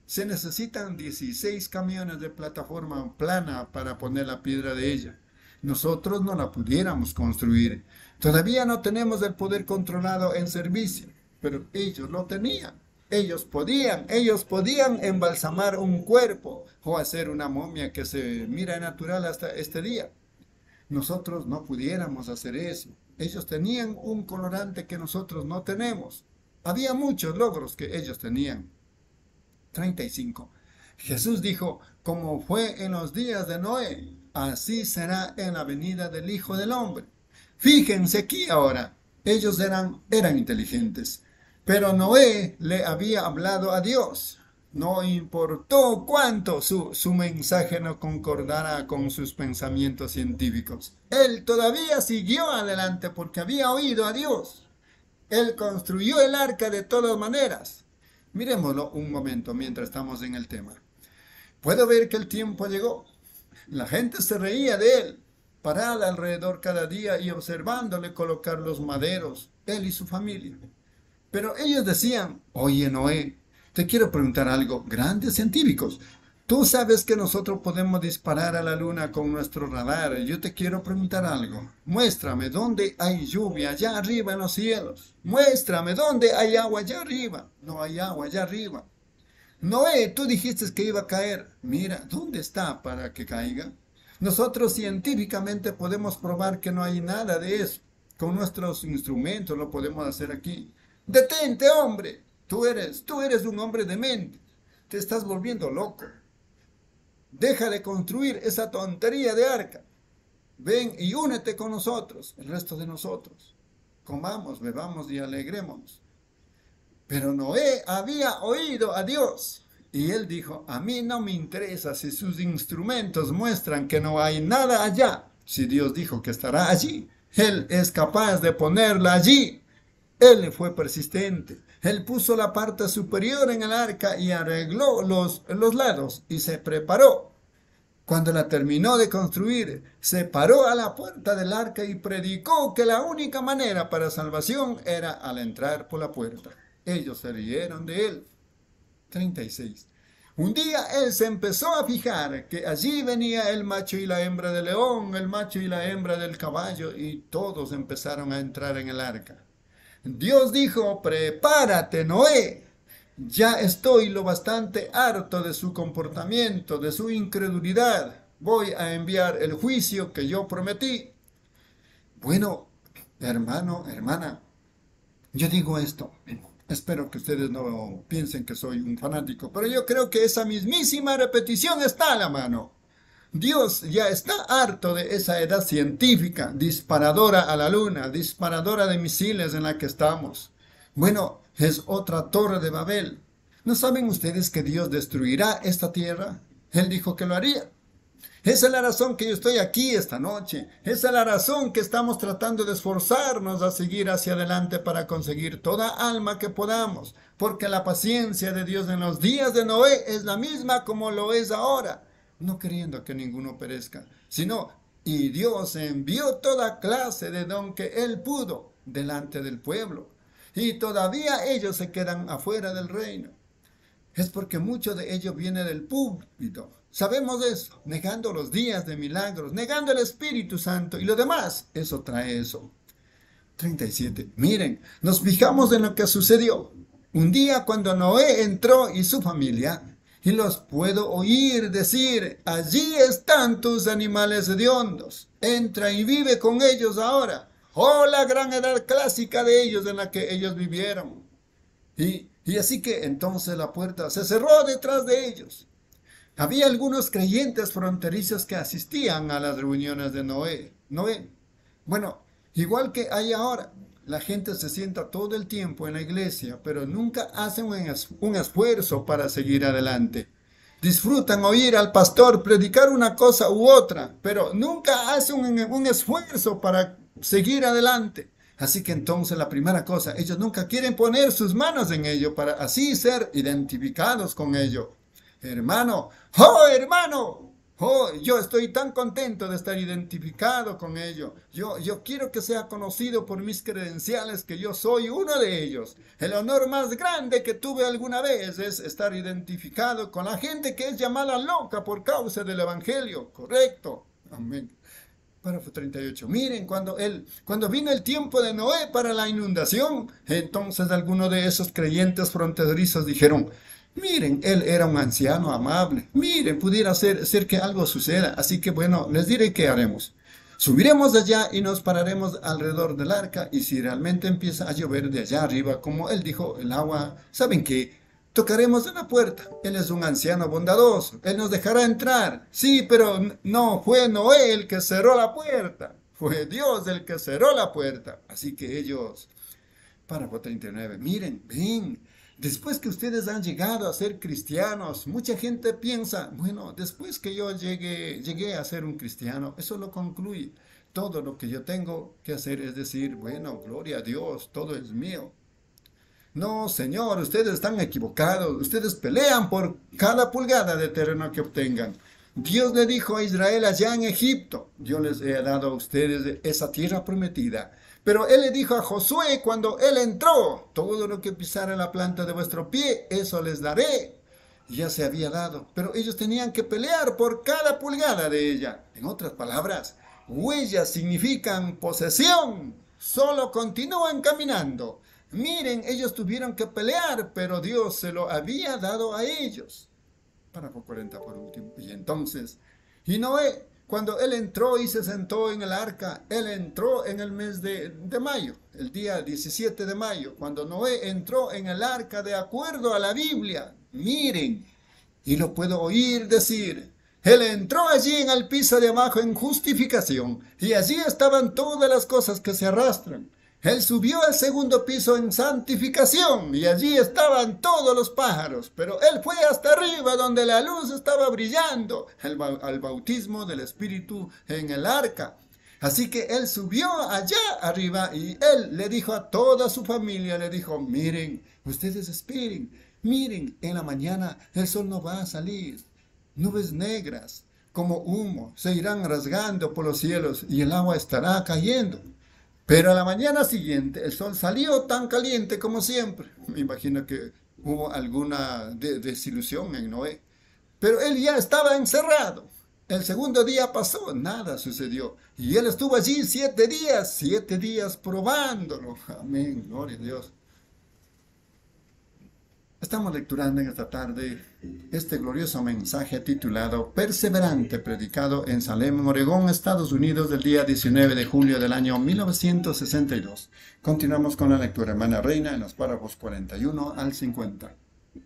Se necesitan dieciséis camiones de plataforma plana para poner la piedra de ella. Nosotros no la pudiéramos construir. Todavía no tenemos el poder controlado en servicio, pero ellos lo tenían. Ellos podían, ellos podían embalsamar un cuerpo o hacer una momia que se mira natural hasta este día. Nosotros no pudiéramos hacer eso. Ellos tenían un colorante que nosotros no tenemos. Había muchos logros que ellos tenían. treinta y cinco. Jesús dijo, como fue en los días de Noé, así será en la venida del Hijo del Hombre. Fíjense aquí ahora, ellos eran, eran inteligentes, pero Noé le había hablado a Dios. No importó cuánto su, su mensaje no concordara con sus pensamientos científicos. Él todavía siguió adelante porque había oído a Dios. Él construyó el arca de todas maneras. Miremoslo un momento mientras estamos en el tema. Puedo ver que el tiempo llegó. La gente se reía de él, parada alrededor cada día y observándole colocar los maderos, él y su familia. Pero ellos decían, oye Noé, te quiero preguntar algo, grandes científicos. Tú sabes que nosotros podemos disparar a la luna con nuestro radar. Yo te quiero preguntar algo. Muéstrame dónde hay lluvia allá arriba en los cielos. Muéstrame dónde hay agua allá arriba. No hay agua allá arriba. Noé, tú dijiste que iba a caer. Mira, ¿dónde está para que caiga? Nosotros científicamente podemos probar que no hay nada de eso. Con nuestros instrumentos lo podemos hacer aquí. Detente, hombre. Tú eres, tú eres un hombre demente. Te estás volviendo loco. Deja de construir esa tontería de arca. Ven y únete con nosotros, el resto de nosotros. Comamos, bebamos y alegrémonos. Pero Noé había oído a Dios. Y él dijo, a mí no me interesa si sus instrumentos muestran que no hay nada allá. Si Dios dijo que estará allí, Él es capaz de ponerla allí. Él fue persistente. Él puso la parte superior en el arca y arregló los, los lados y se preparó. Cuando la terminó de construir, se paró a la puerta del arca y predicó que la única manera para salvación era al entrar por la puerta. Ellos se rieron de él. treinta y seis. Un día él se empezó a fijar que allí venía el macho y la hembra del león, el macho y la hembra del caballo, y todos empezaron a entrar en el arca. Dios dijo, prepárate, Noé. Ya estoy lo bastante harto de su comportamiento, de su incredulidad. Voy a enviar el juicio que yo prometí. Bueno, hermano, hermana, yo digo esto. Espero que ustedes no piensen que soy un fanático, pero yo creo que esa mismísima repetición está a la mano. Dios ya está harto de esa edad científica, disparadora a la luna, disparadora de misiles en la que estamos. Bueno, es otra torre de Babel. ¿No saben ustedes que Dios destruirá esta tierra? Él dijo que lo haría. Esa es la razón que yo estoy aquí esta noche. Esa es la razón que estamos tratando de esforzarnos a seguir hacia adelante para conseguir toda alma que podamos. Porque la paciencia de Dios en los días de Noé es la misma como lo es ahora. No queriendo que ninguno perezca, sino, y Dios envió toda clase de don que Él pudo delante del pueblo. Y todavía ellos se quedan afuera del reino. Es porque mucho de ello viene del púlpito. Sabemos eso, negando los días de milagros, negando el Espíritu Santo y lo demás, eso trae eso. treinta y siete. Miren, nos fijamos en lo que sucedió. Un día cuando Noé entró y su familia, y los puedo oír decir, allí están tus animales hediondos, entra y vive con ellos ahora. Oh, la gran edad clásica de ellos en la que ellos vivieron. Y, y así que entonces la puerta se cerró detrás de ellos. Había algunos creyentes fronterizos que asistían a las reuniones de Noé. Noé. Bueno, igual que hay ahora, la gente se sienta todo el tiempo en la iglesia, pero nunca hacen un, es un esfuerzo para seguir adelante. Disfrutan oír al pastor predicar una cosa u otra, pero nunca hacen un, un esfuerzo para seguir adelante. Así que entonces la primera cosa, ellos nunca quieren poner sus manos en ello para así ser identificados con ello. Hermano, oh hermano, Oh, yo estoy tan contento de estar identificado con ello. Yo, yo quiero que sea conocido por mis credenciales que yo soy uno de ellos. El honor más grande que tuve alguna vez es estar identificado con la gente que es llamada loca por causa del Evangelio. Correcto. Amén. Párrafo treinta y ocho. Miren, cuando, él, cuando vino el tiempo de Noé para la inundación, entonces algunos de esos creyentes fronterizos dijeron, miren, él era un anciano amable. Miren, pudiera ser, ser que algo suceda. Así que bueno, les diré qué haremos. Subiremos allá y nos pararemos alrededor del arca. Y si realmente empieza a llover de allá arriba, como él dijo, el agua, ¿saben qué? Tocaremos en la puerta. Él es un anciano bondadoso. Él nos dejará entrar. Sí, pero no fue Noé el que cerró la puerta. Fue Dios el que cerró la puerta. Así que ellos... Párrafo treinta y nueve. Miren, ven, después que ustedes han llegado a ser cristianos, mucha gente piensa, bueno, después que yo llegué, llegué a ser un cristiano, eso lo concluye. Todo lo que yo tengo que hacer es decir, bueno, gloria a Dios, todo es mío. No, señor, ustedes están equivocados. Ustedes pelean por cada pulgada de terreno que obtengan. Dios le dijo a Israel allá en Egipto, yo les he dado a ustedes esa tierra prometida. Pero él le dijo a Josué cuando él entró, todo lo que pisara la planta de vuestro pie, eso les daré. Ya se había dado, pero ellos tenían que pelear por cada pulgada de ella. En otras palabras, huellas significan posesión. Solo continúan caminando. Miren, ellos tuvieron que pelear, pero Dios se lo había dado a ellos. Párrafo cuarenta por último. Y entonces, y Noé, cuando él entró y se sentó en el arca, él entró en el mes de, de mayo, el día diecisiete de mayo, cuando Noé entró en el arca de acuerdo a la Biblia. Miren, y lo puedo oír decir, él entró allí en el piso de abajo en justificación, y allí estaban todas las cosas que se arrastran. Él subió al segundo piso en santificación y allí estaban todos los pájaros, pero él fue hasta arriba donde la luz estaba brillando, el, al bautismo del Espíritu en el arca. Así que él subió allá arriba y él le dijo a toda su familia, le dijo, miren, ustedes esperen, miren, en la mañana el sol no va a salir, nubes negras como humo se irán rasgando por los cielos y el agua estará cayendo. Pero a la mañana siguiente el sol salió tan caliente como siempre. Me imagino que hubo alguna de desilusión en Noé. Pero él ya estaba encerrado. El segundo día pasó, nada sucedió. Y él estuvo allí siete días, siete días probándolo. Amén, gloria a Dios. Estamos lecturando en esta tarde este glorioso mensaje titulado Perseverante, predicado en Salem, Oregón, Estados Unidos, del día diecinueve de julio del año mil novecientos sesenta y dos. Continuamos con la lectura, hermana Reina, en los párrafos cuarenta y uno al cincuenta.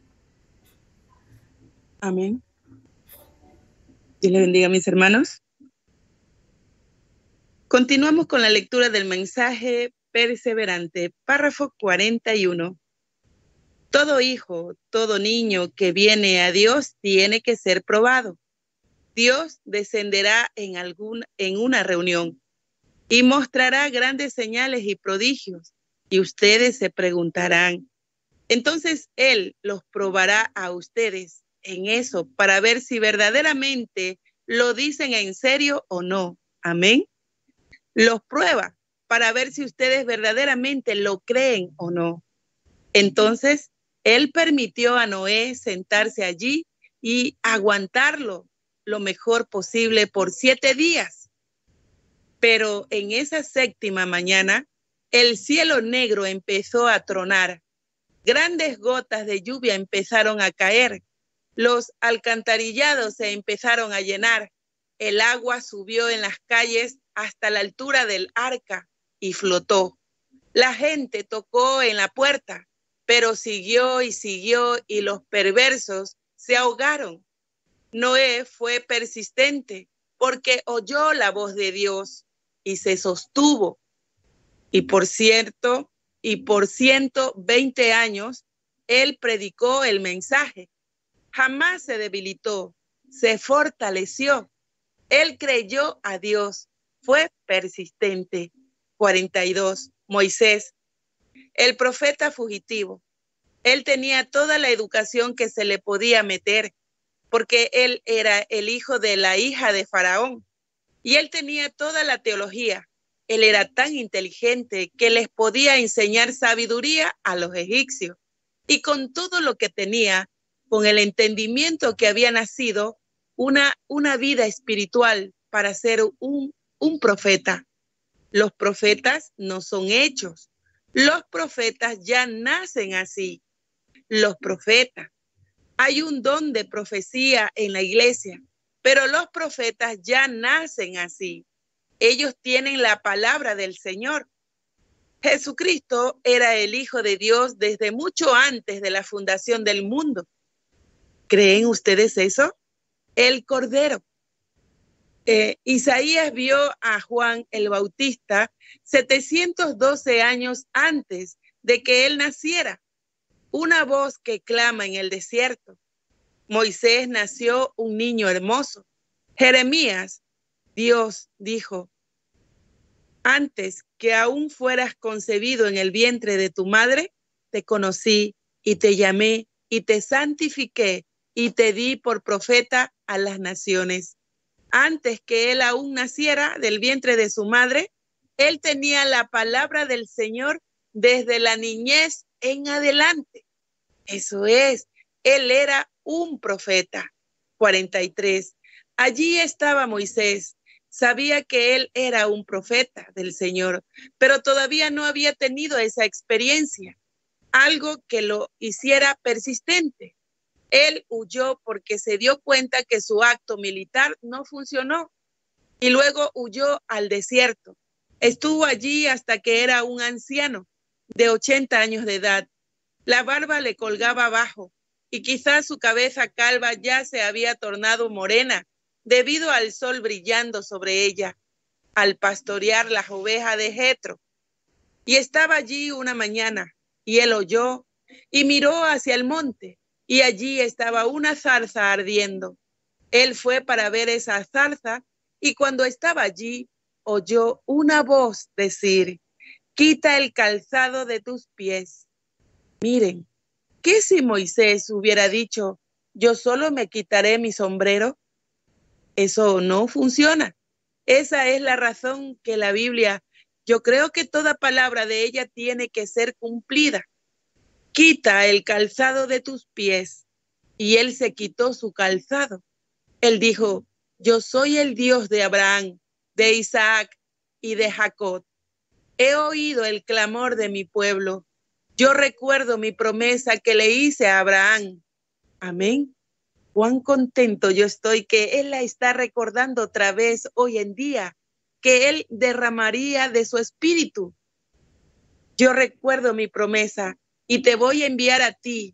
Amén. Dios le bendiga, mis hermanos. Continuamos con la lectura del mensaje Perseverante, párrafo cuarenta y uno. Todo hijo, todo niño que viene a Dios tiene que ser probado. Dios descenderá en, algún, en una reunión y mostrará grandes señales y prodigios. Y ustedes se preguntarán, entonces Él los probará a ustedes en eso para ver si verdaderamente lo dicen en serio o no. Amén. Los prueba para ver si ustedes verdaderamente lo creen o no. Entonces, Él permitió a Noé sentarse allí y aguantarlo lo mejor posible por siete días. Pero en esa séptima mañana, el cielo negro empezó a tronar. Grandes gotas de lluvia empezaron a caer. Los alcantarillados se empezaron a llenar. El agua subió en las calles hasta la altura del arca y flotó. La gente tocó en la puerta, pero siguió y siguió y los perversos se ahogaron. Noé fue persistente porque oyó la voz de Dios y se sostuvo. Y por cierto, y por ciento veinte años, él predicó el mensaje. Jamás se debilitó, se fortaleció. Él creyó a Dios, fue persistente. cuarenta y dos. Moisés, el profeta fugitivo. Él tenía toda la educación que se le podía meter. porque él era el hijo de la hija de Faraón y él tenía toda la teología. Él era tan inteligente que les podía enseñar sabiduría a los egipcios. Y con todo lo que tenía, con el entendimiento que había nacido, una, una vida espiritual para ser un, un profeta. Los profetas no son hechos. Los profetas ya nacen así. Los profetas. Hay un don de profecía en la iglesia, pero los profetas ya nacen así. Ellos tienen la palabra del Señor. Jesucristo era el Hijo de Dios desde mucho antes de la fundación del mundo. ¿Creen ustedes eso? El Cordero. Eh, Isaías vio a Juan el Bautista setecientos doce años antes de que él naciera. Una voz que clama en el desierto. Moisés nació un niño hermoso. Jeremías, Dios dijo, antes que aún fueras concebido en el vientre de tu madre, te conocí y te llamé y te santifiqué y te di por profeta a las naciones. Antes que él aún naciera del vientre de su madre, él tenía la palabra del Señor desde la niñez en adelante. Eso es, él era un profeta. cuarenta y tres. Allí estaba Moisés. Sabía que él era un profeta del Señor, pero todavía no había tenido esa experiencia, algo que lo hiciera persistente. Él huyó porque se dio cuenta que su acto militar no funcionó y luego huyó al desierto. Estuvo allí hasta que era un anciano de ochenta años de edad. La barba le colgaba abajo y quizás su cabeza calva ya se había tornado morena debido al sol brillando sobre ella, al pastorear las ovejas de Jetro. Y estaba allí una mañana, y él oyó y miró hacia el monte, y allí estaba una zarza ardiendo. Él fue para ver esa zarza, y cuando estaba allí, oyó una voz decir, quita el calzado de tus pies. Miren, ¿qué si Moisés hubiera dicho, yo solo me quitaré mi sombrero? Eso no funciona. Esa es la razón que la Biblia, yo creo que toda palabra de ella tiene que ser cumplida. Quita el calzado de tus pies. Y él se quitó su calzado. Él dijo, yo soy el Dios de Abraham, de Isaac y de Jacob. He oído el clamor de mi pueblo. Yo recuerdo mi promesa que le hice a Abraham. Amén. Cuán contento yo estoy que él la está recordando otra vez hoy en día, que él derramaría de su espíritu. Yo recuerdo mi promesa y te voy a enviar a ti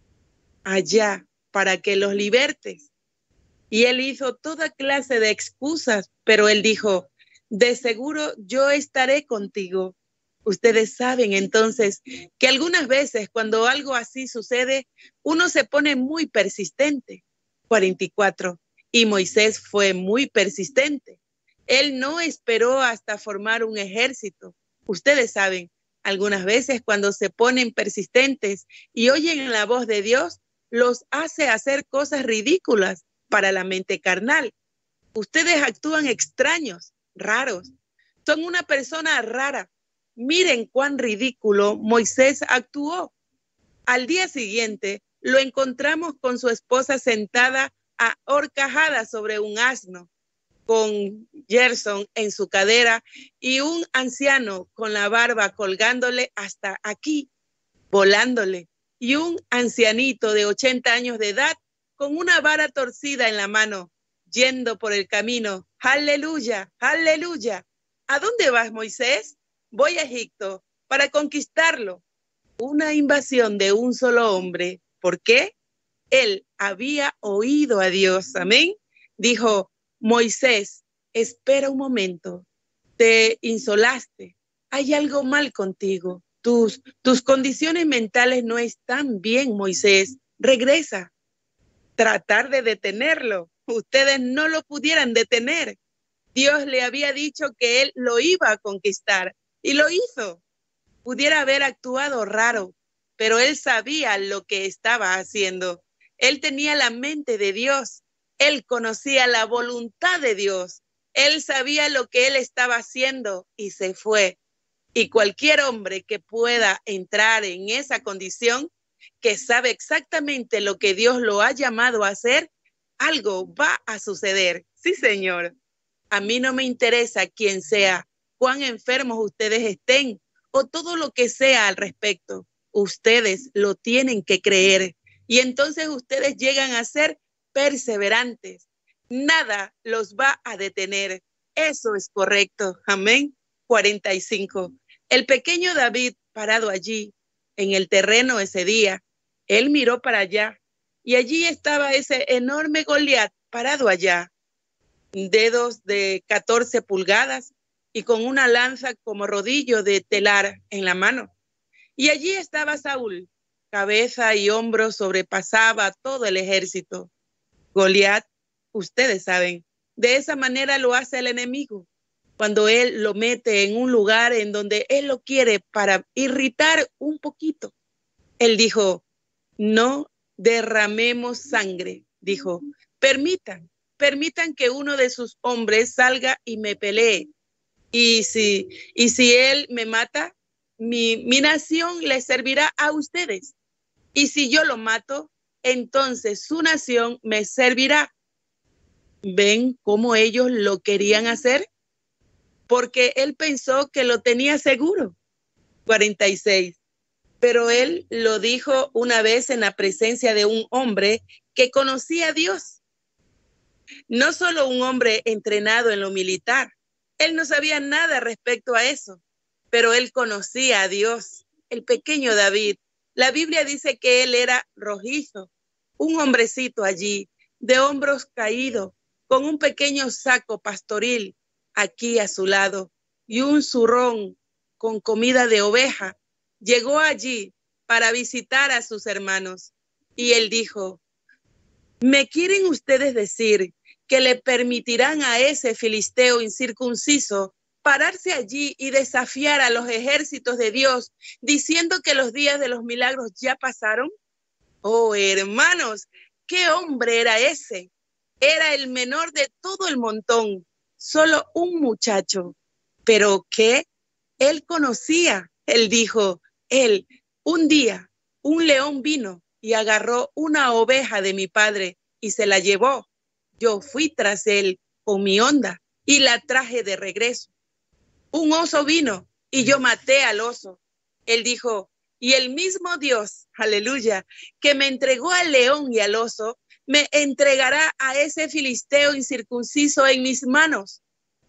allá para que los libertes. Y él hizo toda clase de excusas, pero él dijo, de seguro yo estaré contigo. Ustedes saben entonces que algunas veces cuando algo así sucede, uno se pone muy persistente. cuarenta y cuatro. Y Moisés fue muy persistente. Él no esperó hasta formar un ejército. Ustedes saben, algunas veces cuando se ponen persistentes y oyen la voz de Dios, los hace hacer cosas ridículas para la mente carnal. Ustedes actúan extraños, raros. Son una persona rara. Miren cuán ridículo Moisés actuó. Al día siguiente lo encontramos con su esposa sentada ahorcajada sobre un asno, con Gerson en su cadera y un anciano con la barba colgándole hasta aquí, volándole, y un ancianito de ochenta años de edad con una vara torcida en la mano, yendo por el camino. ¡Aleluya! ¡Aleluya! ¿A dónde vas, Moisés? Voy a Egipto para conquistarlo. Una invasión de un solo hombre. ¿Por qué? Él había oído a Dios. Amén. Dijo, Moisés, espera un momento. Te insolaste. Hay algo mal contigo. Tus, tus condiciones mentales no están bien, Moisés. Regresa. Tratar de detenerlo. Ustedes no lo pudieran detener. Dios le había dicho que él lo iba a conquistar y lo hizo. Pudiera haber actuado raro, pero él sabía lo que estaba haciendo. Él tenía la mente de Dios. Él conocía la voluntad de Dios. Él sabía lo que él estaba haciendo y se fue. Y cualquier hombre que pueda entrar en esa condición, que sabe exactamente lo que Dios lo ha llamado a hacer, algo va a suceder. Sí, Señor. A mí no me interesa quién sea, cuán enfermos ustedes estén o todo lo que sea al respecto. Ustedes lo tienen que creer y entonces ustedes llegan a ser perseverantes. Nada los va a detener. Eso es correcto. Amén. cuarenta y cinco. El pequeño David, parado allí en el terreno ese día, él miró para allá y allí estaba ese enorme Goliat parado allá, dedos de catorce pulgadas y con una lanza como rodillo de telar en la mano. Y allí estaba Saúl, cabeza y hombros sobrepasaba todo el ejército. Goliat, ustedes saben, de esa manera lo hace el enemigo, cuando él lo mete en un lugar en donde él lo quiere para irritar un poquito. Él dijo, no derramemos sangre, dijo, permitan, permitan que uno de sus hombres salga y me pelee. Y si, y si él me mata, mi, mi nación le servirá a ustedes. Y si yo lo mato, entonces su nación me servirá. ¿Ven cómo ellos lo querían hacer? Porque él pensó que lo tenía seguro. cuarenta y seis. Pero él lo dijo una vez en la presencia de un hombre que conocía a Dios. No solo un hombre entrenado en lo militar. Él no sabía nada respecto a eso, pero él conocía a Dios. El pequeño David, la Biblia dice que él era rojizo, un hombrecito allí, de hombros caídos, con un pequeño saco pastoril aquí a su lado y un zurrón con comida de oveja. Llegó allí para visitar a sus hermanos y él dijo, ¿me quieren ustedes decir que le permitirán a ese filisteo incircunciso pararse allí y desafiar a los ejércitos de Dios diciendo que los días de los milagros ya pasaron? Oh, hermanos, ¿qué hombre era ese? Era el menor de todo el montón, solo un muchacho. ¿Pero qué? Él conocía, él dijo, él, un día, un león vino y agarró una oveja de mi padre y se la llevó. Yo fui tras él con mi honda y la traje de regreso. Un oso vino y yo maté al oso. Él dijo, y el mismo Dios, aleluya, que me entregó al león y al oso, me entregará a ese filisteo incircunciso en mis manos.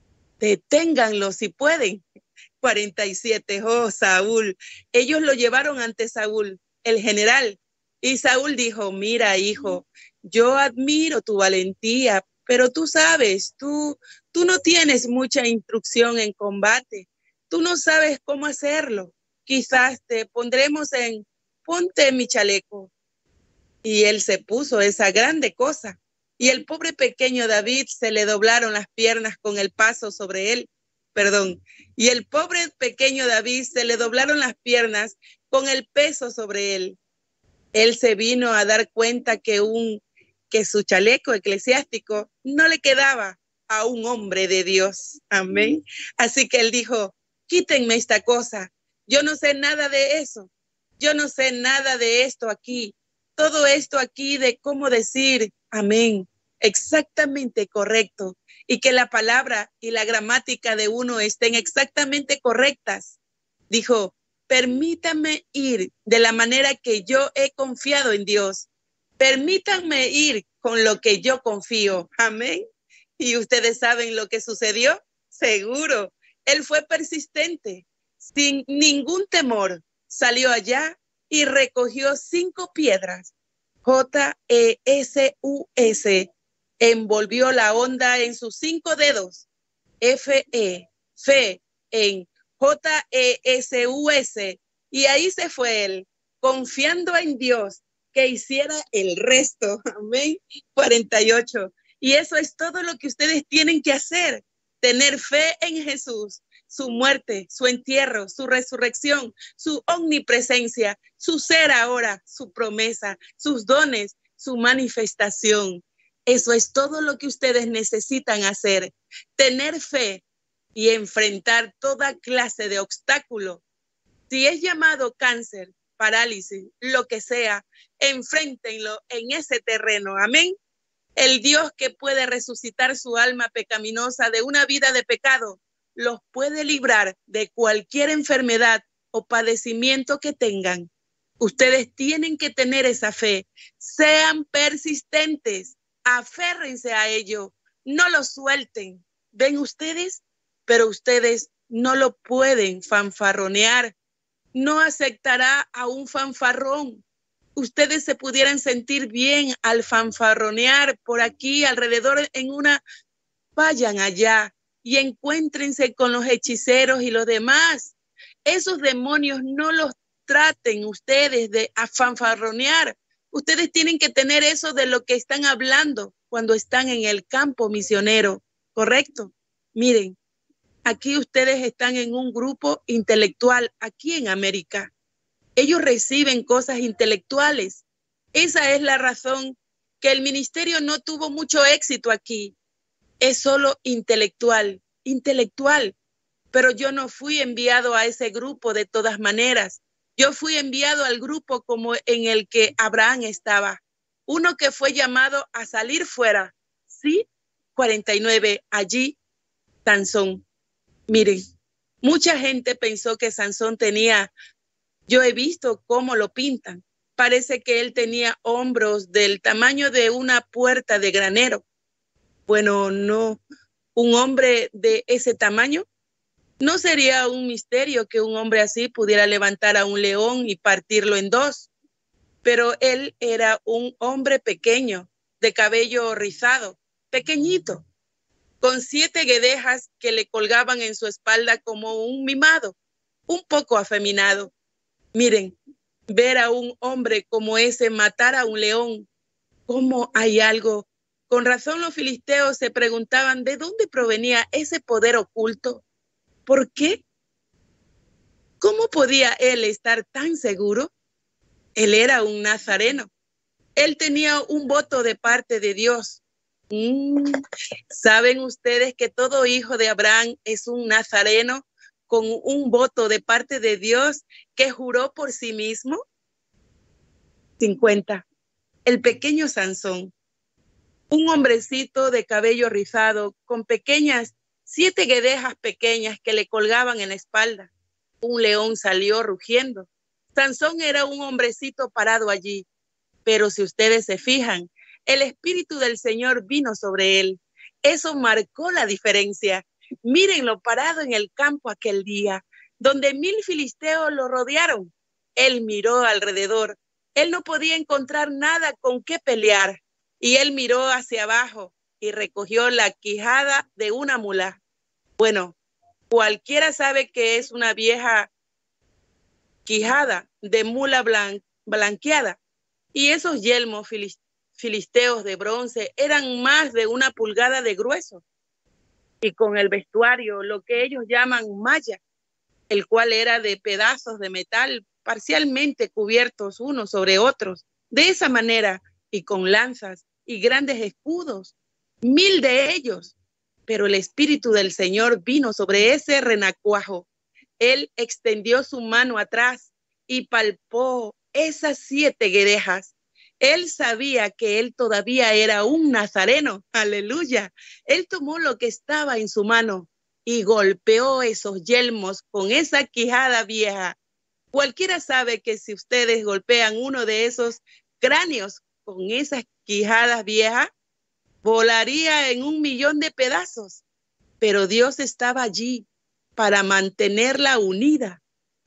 Deténganlo si pueden. cuarenta y siete. Oh, Saúl. Ellos lo llevaron ante Saúl, el general. Y Saúl dijo, mira, hijo, yo admiro tu valentía, pero tú sabes, tú, tú no tienes mucha instrucción en combate. Tú no sabes cómo hacerlo. Quizás te pondremos en, ponte mi chaleco. Y él se puso esa grande cosa. Y el pobre pequeño David se le doblaron las piernas con el paso sobre él. Perdón. Y el pobre pequeño David se le doblaron las piernas con el peso sobre él. Él se vino a dar cuenta que, un, que su chaleco eclesiástico no le quedaba a un hombre de Dios. Amén. Así que él dijo, quítenme esta cosa. Yo no sé nada de eso. Yo no sé nada de esto aquí. Todo esto aquí de cómo decir amén, exactamente correcto. Y que la palabra y la gramática de uno estén exactamente correctas. Dijo, permítanme ir de la manera que yo he confiado en Dios. Permítanme ir con lo que yo confío. Amén. Y ustedes saben lo que sucedió. Seguro. Él fue persistente. Sin ningún temor. Salió allá y recogió cinco piedras. J E S U S. Envolvió la honda en sus cinco dedos. F E. Fe en J E S U S, y ahí se fue él, confiando en Dios que hiciera el resto. Amén. cuarenta y ocho. Y eso es todo lo que ustedes tienen que hacer, tener fe en Jesús, su muerte, su entierro, su resurrección, su omnipresencia, su ser ahora, su promesa, sus dones, su manifestación. Eso es todo lo que ustedes necesitan hacer. Tener fe y enfrentar toda clase de obstáculo. Si es llamado cáncer, parálisis, lo que sea, enfréntenlo en ese terreno. Amén. El Dios que puede resucitar su alma pecaminosa de una vida de pecado, los puede librar de cualquier enfermedad o padecimiento que tengan. Ustedes tienen que tener esa fe. Sean persistentes. Aférrense a ello. No lo suelten. ¿Ven ustedes? Pero ustedes no lo pueden fanfarronear. No aceptará a un fanfarrón. Ustedes se pudieran sentir bien al fanfarronear por aquí alrededor en una, vayan allá y encuéntrense con los hechiceros y los demás. Esos demonios no los traten ustedes de a fanfarronear. Ustedes tienen que tener eso de lo que están hablando cuando están en el campo misionero, ¿correcto? Miren, aquí ustedes están en un grupo intelectual aquí en América. Ellos reciben cosas intelectuales. Esa es la razón que el ministerio no tuvo mucho éxito aquí. Es solo intelectual, intelectual. Pero yo no fui enviado a ese grupo de todas maneras. Yo fui enviado al grupo como en el que Abraham estaba. Uno que fue llamado a salir fuera. Sí, cuarenta y nueve, allí, Sansón. Miren, mucha gente pensó que Sansón tenía, yo he visto cómo lo pintan. Parece que él tenía hombros del tamaño de una puerta de granero. Bueno, no, un hombre de ese tamaño. No sería un misterio que un hombre así pudiera levantar a un león y partirlo en dos. Pero él era un hombre pequeño, de cabello rizado, pequeñito, con siete guedejas que le colgaban en su espalda como un mimado, un poco afeminado. Miren, ver a un hombre como ese matar a un león, ¿cómo hay algo? Con razón los filisteos se preguntaban de dónde provenía ese poder oculto. ¿Por qué? ¿Cómo podía él estar tan seguro? Él era un nazareno. Él tenía un voto de parte de Dios. Mm, ¿Saben ustedes que todo hijo de Abraham es un nazareno con un voto de parte de Dios que juró por sí mismo? cincuenta. El pequeño Sansón, un hombrecito de cabello rizado con pequeñas, siete guedejas pequeñas que le colgaban en la espalda. Un león salió rugiendo. Sansón era un hombrecito parado allí, pero si ustedes se fijan, el Espíritu del Señor vino sobre él. Eso marcó la diferencia. Mírenlo parado en el campo aquel día, donde mil filisteos lo rodearon. Él miró alrededor. Él no podía encontrar nada con qué pelear. Y él miró hacia abajo y recogió la quijada de una mula. Bueno, cualquiera sabe que es una vieja quijada de mula blan blanqueada. Y esos yelmos filisteos de bronce eran más de una pulgada de grueso. Y con el vestuario, lo que ellos llaman malla, el cual era de pedazos de metal parcialmente cubiertos unos sobre otros. De esa manera, y con lanzas y grandes escudos, mil de ellos. Pero el Espíritu del Señor vino sobre ese renacuajo. Él extendió su mano atrás y palpó esas siete guedejas. Él sabía que él todavía era un nazareno. Aleluya. Él tomó lo que estaba en su mano y golpeó esos yelmos con esa quijada vieja. Cualquiera sabe que si ustedes golpean uno de esos cráneos con esas quijadas viejas, volaría en un millón de pedazos. Pero Dios estaba allí para mantenerla unida.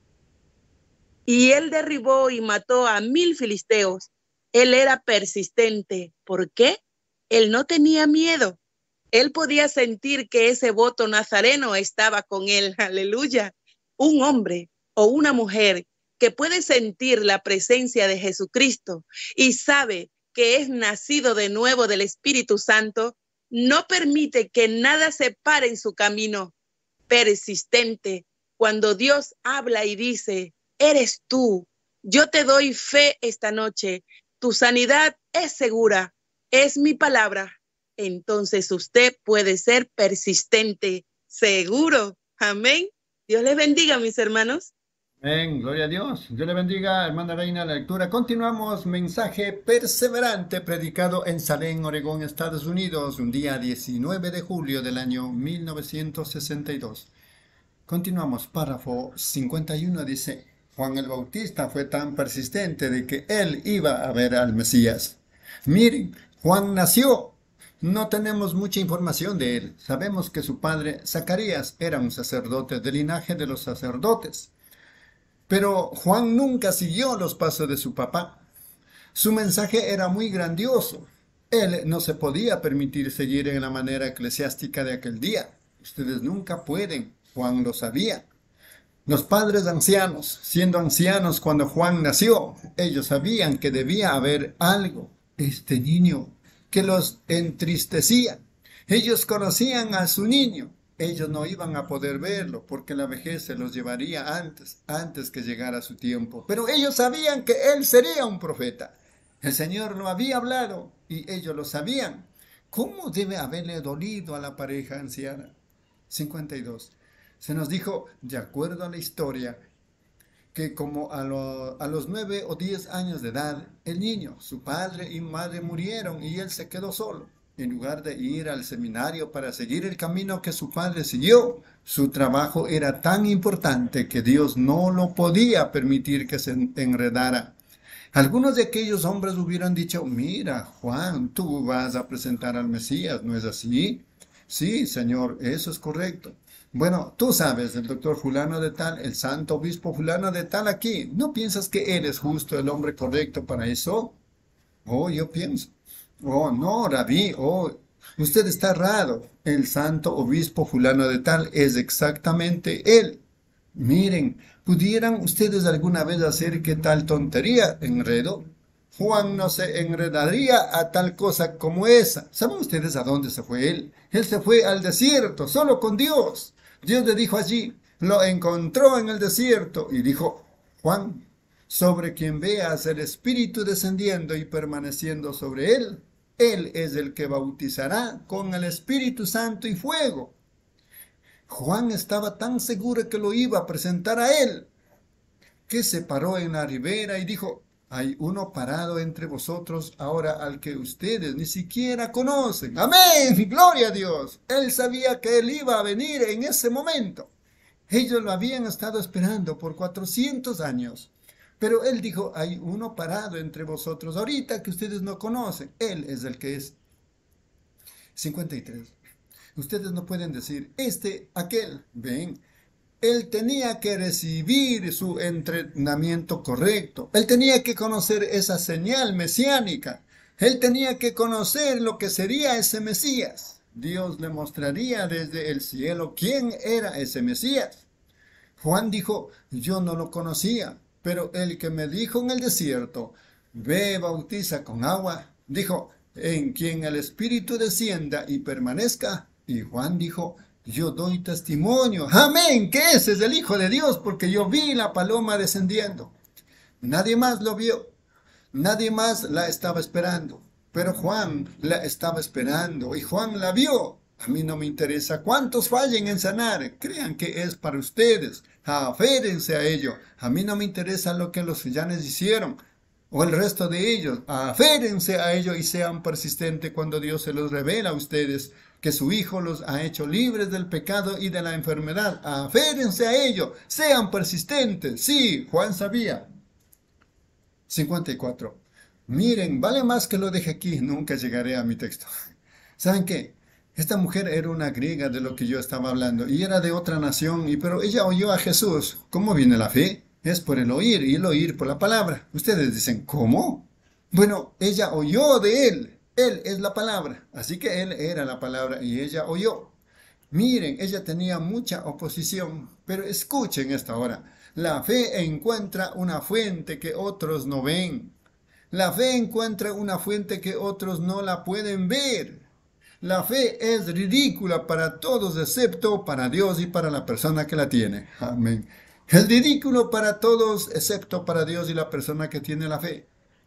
Y él derribó y mató a mil filisteos. Él era persistente. ¿Por qué? Él no tenía miedo. Él podía sentir que ese voto nazareno estaba con él. Aleluya. Un hombre o una mujer que puede sentir la presencia de Jesucristo y sabe que es nacido de nuevo del Espíritu Santo, no permite que nada se pare en su camino. Persistente. Cuando Dios habla y dice, eres tú, yo te doy fe esta noche. tu sanidad es segura, es mi palabra. Entonces usted puede ser persistente, seguro. Amén. Dios les bendiga, mis hermanos. Amén, gloria a Dios. Dios le bendiga, hermana Reina, la lectura. Continuamos, mensaje perseverante predicado en Salem, Oregón, Estados Unidos, un día diecinueve de julio del año mil novecientos sesenta y dos. Continuamos, párrafo cincuenta y uno dice, Juan el Bautista fue tan persistente de que él iba a ver al Mesías. Miren, Juan nació. No tenemos mucha información de él. Sabemos que su padre, Zacarías, era un sacerdote del linaje de los sacerdotes. Pero Juan nunca siguió los pasos de su papá. Su mensaje era muy grandioso. Él no se podía permitir seguir en la manera eclesiástica de aquel día. Ustedes nunca pueden. Juan lo sabía. Los padres ancianos, siendo ancianos cuando Juan nació, ellos sabían que debía haber algo. Este niño que los entristecía. Ellos conocían a su niño. Ellos no iban a poder verlo porque la vejez se los llevaría antes, antes que llegara su tiempo. Pero ellos sabían que él sería un profeta. El Señor lo había hablado y ellos lo sabían. ¿Cómo debe haberle dolido a la pareja anciana? cincuenta y dos. Se nos dijo, de acuerdo a la historia, que como a, lo, a los nueve o diez años de edad, el niño, su padre y madre murieron y él se quedó solo. En lugar de ir al seminario para seguir el camino que su padre siguió, su trabajo era tan importante que Dios no lo podía permitir que se enredara. Algunos de aquellos hombres hubieran dicho, mira, Juan, tú vas a presentar al Mesías, ¿no es así? Sí, Señor, eso es correcto. Bueno, tú sabes, el doctor fulano de tal, el santo obispo fulano de tal aquí, ¿no piensas que él es justo, el hombre correcto para eso? Oh, yo pienso. Oh, no, Rabí, oh, usted está errado. El santo obispo fulano de tal es exactamente él. Miren, ¿pudieran ustedes alguna vez hacer qué tal tontería, enredo? Juan no se enredaría a tal cosa como esa. ¿Saben ustedes a dónde se fue él? Él se fue al desierto, solo con Dios. Dios le dijo allí, lo encontró en el desierto y dijo, Juan, sobre quien veas el Espíritu descendiendo y permaneciendo sobre él, él es el que bautizará con el Espíritu Santo y fuego. Juan estaba tan seguro que lo iba a presentar a él, que se paró en la ribera y dijo, hay uno parado entre vosotros ahora al que ustedes ni siquiera conocen. ¡Amén! ¡Gloria a Dios! Él sabía que él iba a venir en ese momento. Ellos lo habían estado esperando por cuatrocientos años. Pero él dijo, hay uno parado entre vosotros ahorita que ustedes no conocen. Él es el que es. cincuenta y tres. Ustedes no pueden decir, este, aquel, ven. Él tenía que recibir su entrenamiento correcto. Él tenía que conocer esa señal mesiánica. Él tenía que conocer lo que sería ese Mesías. Dios le mostraría desde el cielo quién era ese Mesías. Juan dijo, yo no lo conocía, pero el que me dijo en el desierto, ve, bautiza con agua, dijo, en quien el Espíritu descienda y permanezca. Y Juan dijo, yo doy testimonio, amén, que ese es el Hijo de Dios, porque yo vi la paloma descendiendo. Nadie más lo vio, nadie más la estaba esperando, pero Juan la estaba esperando y Juan la vio. A mí no me interesa cuántos fallen en sanar, crean que es para ustedes, aférense a ello. A mí no me interesa lo que los villanos hicieron, o el resto de ellos, aférense a ello y sean persistentes cuando Dios se los revela a ustedes, que su Hijo los ha hecho libres del pecado y de la enfermedad. Aférense a ello, sean persistentes. Sí, Juan sabía. cincuenta y cuatro. Miren, vale más que lo deje aquí, nunca llegaré a mi texto. ¿Saben qué? Esta mujer era una griega de lo que yo estaba hablando, y era de otra nación, y pero ella oyó a Jesús. ¿Cómo viene la fe? Es por el oír, y el oír por la palabra. Ustedes dicen, ¿cómo? Bueno, ella oyó de él. Él es la palabra, así que él era la palabra y ella oyó. Miren, ella tenía mucha oposición, pero escuchen esta hora. La fe encuentra una fuente que otros no ven. La fe encuentra una fuente que otros no la pueden ver. La fe es ridícula para todos excepto para Dios y para la persona que la tiene. Amén. Es ridículo para todos excepto para Dios y la persona que tiene la fe.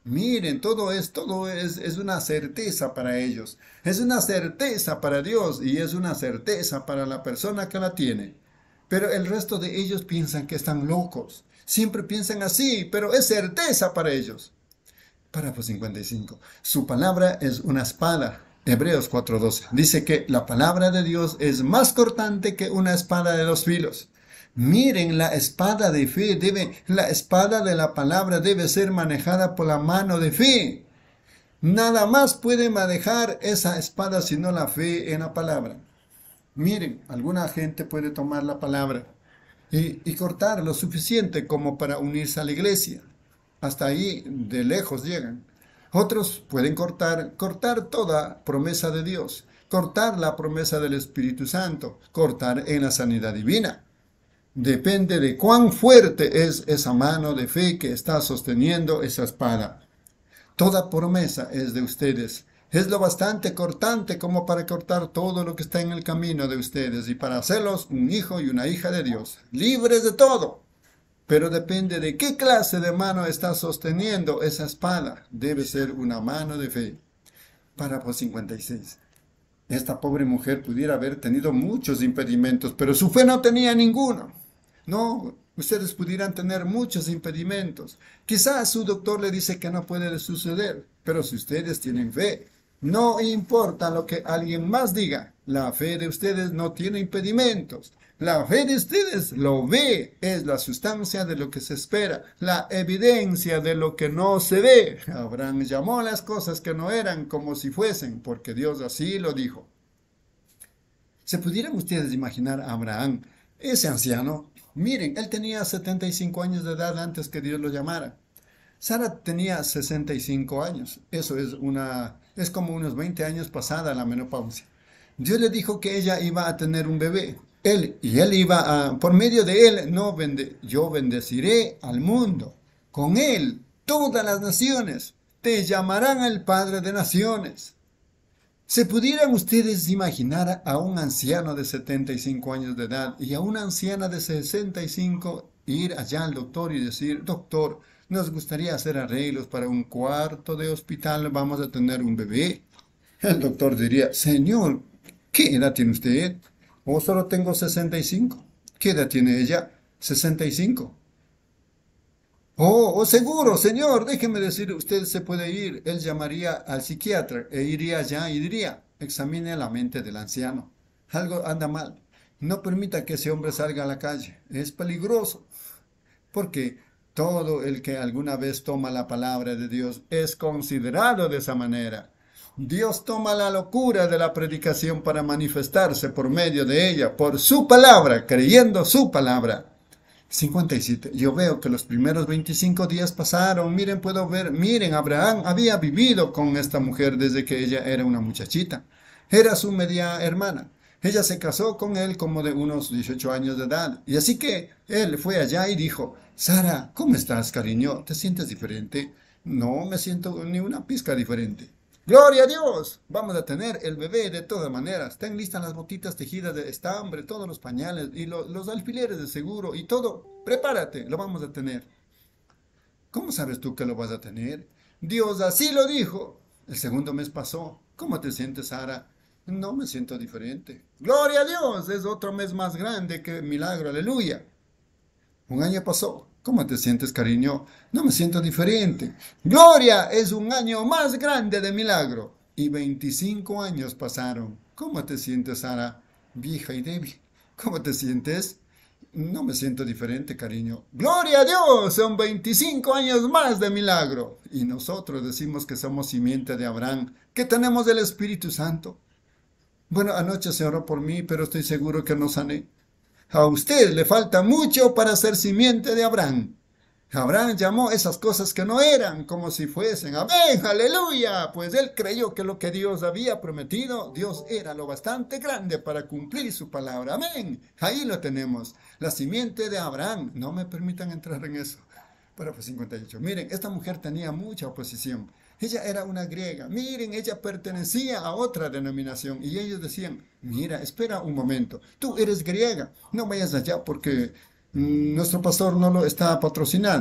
Miren, todo es, todo es, es una certeza para ellos. Es una certeza para Dios y es una certeza para la persona que la tiene. Pero el resto de ellos piensan que están locos. Siempre piensan así, pero es certeza para ellos. Párrafo cincuenta y cinco. Su palabra es una espada. Hebreos cuatro doce. Dice que la palabra de Dios es más cortante que una espada de dos filos. Miren, la espada de fe debe, la espada de la palabra debe ser manejada por la mano de fe. Nada más puede manejar esa espada sino la fe en la palabra. Miren, alguna gente puede tomar la palabra y, y cortar lo suficiente como para unirse a la iglesia. Hasta ahí de lejos llegan. Otros pueden cortar, cortar toda promesa de Dios, cortar la promesa del Espíritu Santo, cortar en la sanidad divina. Depende de cuán fuerte es esa mano de fe que está sosteniendo esa espada. Toda promesa es de ustedes. Es lo bastante cortante como para cortar todo lo que está en el camino de ustedes y para hacerlos un hijo y una hija de Dios, libres de todo. Pero depende de qué clase de mano está sosteniendo esa espada. Debe ser una mano de fe. Párrafo cincuenta y seis. Esta pobre mujer pudiera haber tenido muchos impedimentos, pero su fe no tenía ninguno. No, ustedes pudieran tener muchos impedimentos. Quizás su doctor le dice que no puede suceder, pero si ustedes tienen fe, no importa lo que alguien más diga, la fe de ustedes no tiene impedimentos. La fe de ustedes lo ve, es la sustancia de lo que se espera, la evidencia de lo que no se ve. Abraham llamó a las cosas que no eran como si fuesen, porque Dios así lo dijo. ¿Se pudieran ustedes imaginar a Abraham, ese anciano? Miren, él tenía setenta y cinco años de edad antes que Dios lo llamara. Sara tenía sesenta y cinco años. Eso es, una, es como unos veinte años pasada la menopausia. Dios le dijo que ella iba a tener un bebé. Él, y él iba a, por medio de él, no bende, yo bendeciré al mundo. Con él, todas las naciones te llamarán el Padre de Naciones. ¿Se pudieran ustedes imaginar a un anciano de setenta y cinco años de edad y a una anciana de sesenta y cinco ir allá al doctor y decir, doctor, nos gustaría hacer arreglos para un cuarto de hospital, vamos a tener un bebé? El doctor diría, señor, ¿qué edad tiene usted? ¿O solo tengo sesenta y cinco? ¿Qué edad tiene ella? sesenta y cinco. Oh, oh, seguro, señor, déjeme decir, usted se puede ir. Él llamaría al psiquiatra e iría allá y diría, examine la mente del anciano. Algo anda mal. No permita que ese hombre salga a la calle. Es peligroso. Porque todo el que alguna vez toma la palabra de Dios es considerado de esa manera. Dios toma la locura de la predicación para manifestarse por medio de ella, por su palabra, creyendo su palabra. cincuenta y siete. Yo veo que los primeros veinticinco días pasaron. Miren, puedo ver, miren, Abraham había vivido con esta mujer desde que ella era una muchachita. Era su media hermana. Ella se casó con él como de unos dieciocho años de edad. Y así que él fue allá y dijo, Sara, ¿cómo estás, cariño? ¿Te sientes diferente? No me siento ni una pizca diferente. ¡Gloria a Dios! Vamos a tener el bebé de todas maneras. Están listas las botitas tejidas de estambre, todos los pañales y lo, los alfileres de seguro y todo. Prepárate, lo vamos a tener. ¿Cómo sabes tú que lo vas a tener? Dios así lo dijo. El segundo mes pasó. ¿Cómo te sientes, Sara? No me siento diferente. ¡Gloria a Dios! Es otro mes más grande que milagro, aleluya. Un año pasó. ¿Cómo te sientes, cariño? No me siento diferente. ¡Gloria! Es un año más grande de milagro. Y veinticinco años pasaron. ¿Cómo te sientes, Sara? Vieja y débil. ¿Cómo te sientes? No me siento diferente, cariño. ¡Gloria a Dios! Son veinticinco años más de milagro. Y nosotros decimos que somos simiente de Abraham, que tenemos el Espíritu Santo. Bueno, anoche se oró por mí, pero estoy seguro que no sané. A usted le falta mucho para ser simiente de Abraham. Abraham llamó esas cosas que no eran como si fuesen. ¡Amén! ¡Aleluya! Pues él creyó que lo que Dios había prometido, Dios era lo bastante grande para cumplir su palabra. ¡Amén! Ahí lo tenemos. La simiente de Abraham. No me permitan entrar en eso. Párrafo cincuenta y ocho. Miren, esta mujer tenía mucha oposición. Ella era una griega. Miren, ella pertenecía a otra denominación. Y ellos decían, mira, espera un momento. Tú eres griega. No vayas allá porque mmm, nuestro pastor no lo está patrocinando.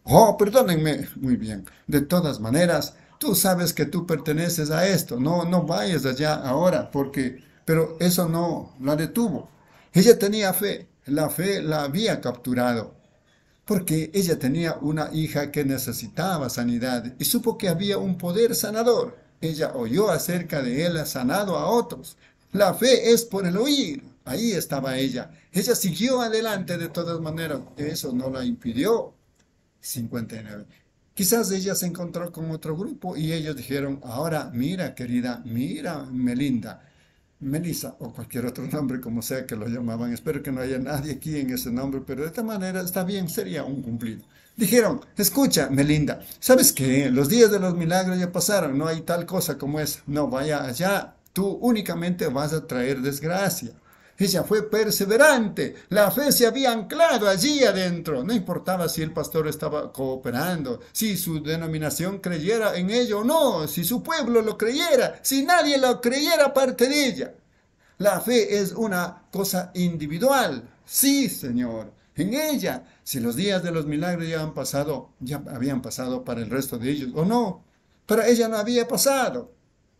Oh, perdónenme. Muy bien. De todas maneras, tú sabes que tú perteneces a esto. No, no vayas allá ahora, porque, pero eso no la detuvo. Ella tenía fe. La fe la había capturado, porque ella tenía una hija que necesitaba sanidad y supo que había un poder sanador. Ella oyó acerca de él sanado a otros. La fe es por el oír. Ahí estaba ella. Ella siguió adelante de todas maneras. Eso no la impidió. cincuenta y nueve. Quizás ella se encontró con otro grupo y ellos dijeron, ahora mira querida, mira Melinda, Melissa o cualquier otro nombre como sea que lo llamaban. Espero que no haya nadie aquí en ese nombre, pero de esta manera está bien, sería un cumplido. Dijeron, escucha Melinda, ¿sabes qué? Los días de los milagros ya pasaron, no hay tal cosa como esa. No, vaya allá, tú únicamente vas a traer desgracia. Ella fue perseverante. La fe se había anclado allí adentro. No importaba si el pastor estaba cooperando, si su denominación creyera en ello o no, si su pueblo lo creyera, si nadie lo creyera aparte de ella. La fe es una cosa individual. Sí, Señor. En ella, si los días de los milagros ya han pasado, ya habían pasado para el resto de ellos o no, para ella no había pasado.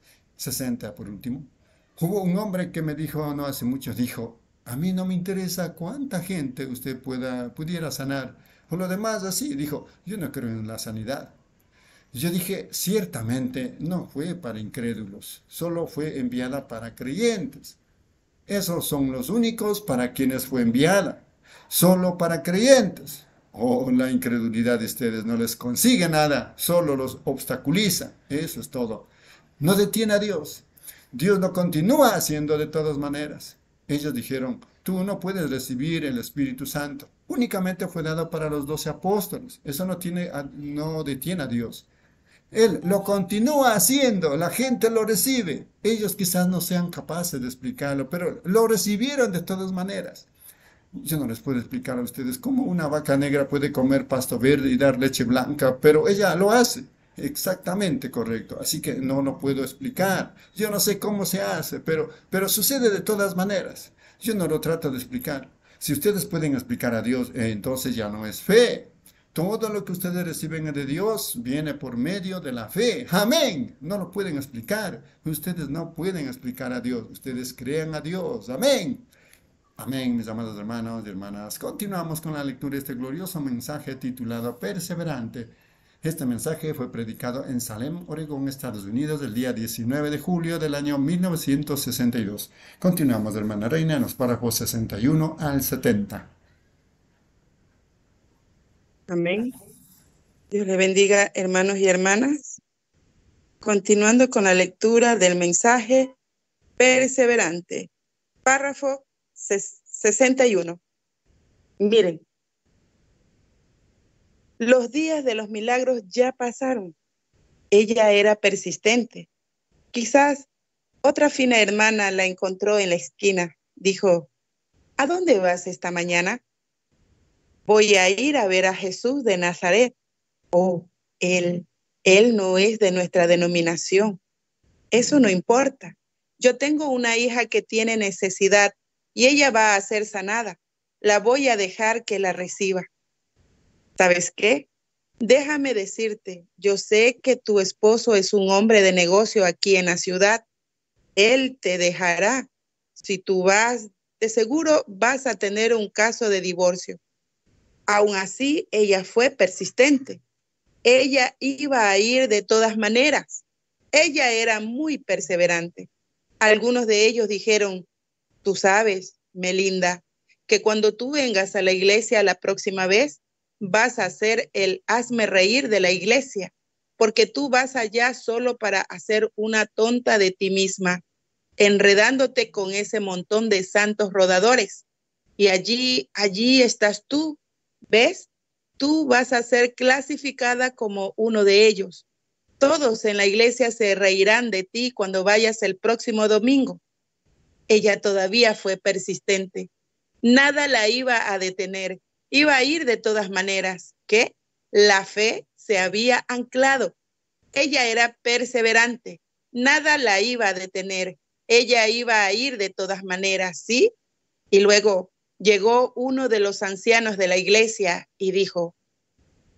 sesenta por último. Hubo un hombre que me dijo no hace mucho, dijo, a mí no me interesa cuánta gente usted pueda, pudiera sanar, o lo demás así, dijo, yo no creo en la sanidad. Yo dije, ciertamente no fue para incrédulos, solo fue enviada para creyentes. Esos son los únicos para quienes fue enviada, solo para creyentes. Oh, la incredulidad de ustedes no les consigue nada, solo los obstaculiza, eso es todo. No detiene a Dios. Dios lo continúa haciendo de todas maneras. Ellos dijeron, tú no puedes recibir el Espíritu Santo. Únicamente fue dado para los doce apóstoles. Eso no, tiene, no detiene a Dios. Él lo continúa haciendo, la gente lo recibe. Ellos quizás no sean capaces de explicarlo, pero lo recibieron de todas maneras. Yo no les puedo explicar a ustedes cómo una vaca negra puede comer pasto verde y dar leche blanca, pero ella lo hace. Exactamente correcto, así que no lo puedo explicar. Yo no sé cómo se hace, pero, pero sucede de todas maneras. Yo no lo trato de explicar. Si ustedes pueden explicar a Dios, eh, entonces ya no es fe. Todo lo que ustedes reciben de Dios viene por medio de la fe. Amén. No lo pueden explicar. Ustedes no pueden explicar a Dios. Ustedes crean a Dios. Amén. Amén, mis amados hermanos y hermanas. Continuamos con la lectura de este glorioso mensaje titulado Perseverante. Este mensaje fue predicado en Salem, Oregón, Estados Unidos, el día diecinueve de julio del año mil novecientos sesenta y dos. Continuamos, hermana Reina, en los párrafos sesenta y uno al setenta. Amén. Dios le bendiga, hermanos y hermanas. Continuando con la lectura del mensaje Perseverante. Párrafo sesenta y uno. Miren, los días de los milagros ya pasaron. Ella era persistente. Quizás otra fina hermana la encontró en la esquina. Dijo, ¿a dónde vas esta mañana? Voy a ir a ver a Jesús de Nazaret. Oh, él, él no es de nuestra denominación. Eso no importa. Yo tengo una hija que tiene necesidad y ella va a ser sanada. La voy a dejar que la reciba. ¿Sabes qué? Déjame decirte, yo sé que tu esposo es un hombre de negocio aquí en la ciudad. Él te dejará. Si tú vas, de seguro vas a tener un caso de divorcio. Aún así, ella fue persistente. Ella iba a ir de todas maneras. Ella era muy perseverante. Algunos de ellos dijeron, tú sabes, Melinda, que cuando tú vengas a la iglesia la próxima vez, vas a ser el hazme reír de la iglesia, porque tú vas allá solo para hacer una tonta de ti misma, enredándote con ese montón de santos rodadores. Y allí, allí estás tú, ¿ves? Tú vas a ser clasificada como uno de ellos. Todos en la iglesia se reirán de ti cuando vayas el próximo domingo. Ella todavía fue persistente. Nada la iba a detener. Iba a ir de todas maneras. ¿Qué? La fe se había anclado. Ella era perseverante. Nada la iba a detener. Ella iba a ir de todas maneras, ¿sí? Y luego llegó uno de los ancianos de la iglesia y dijo,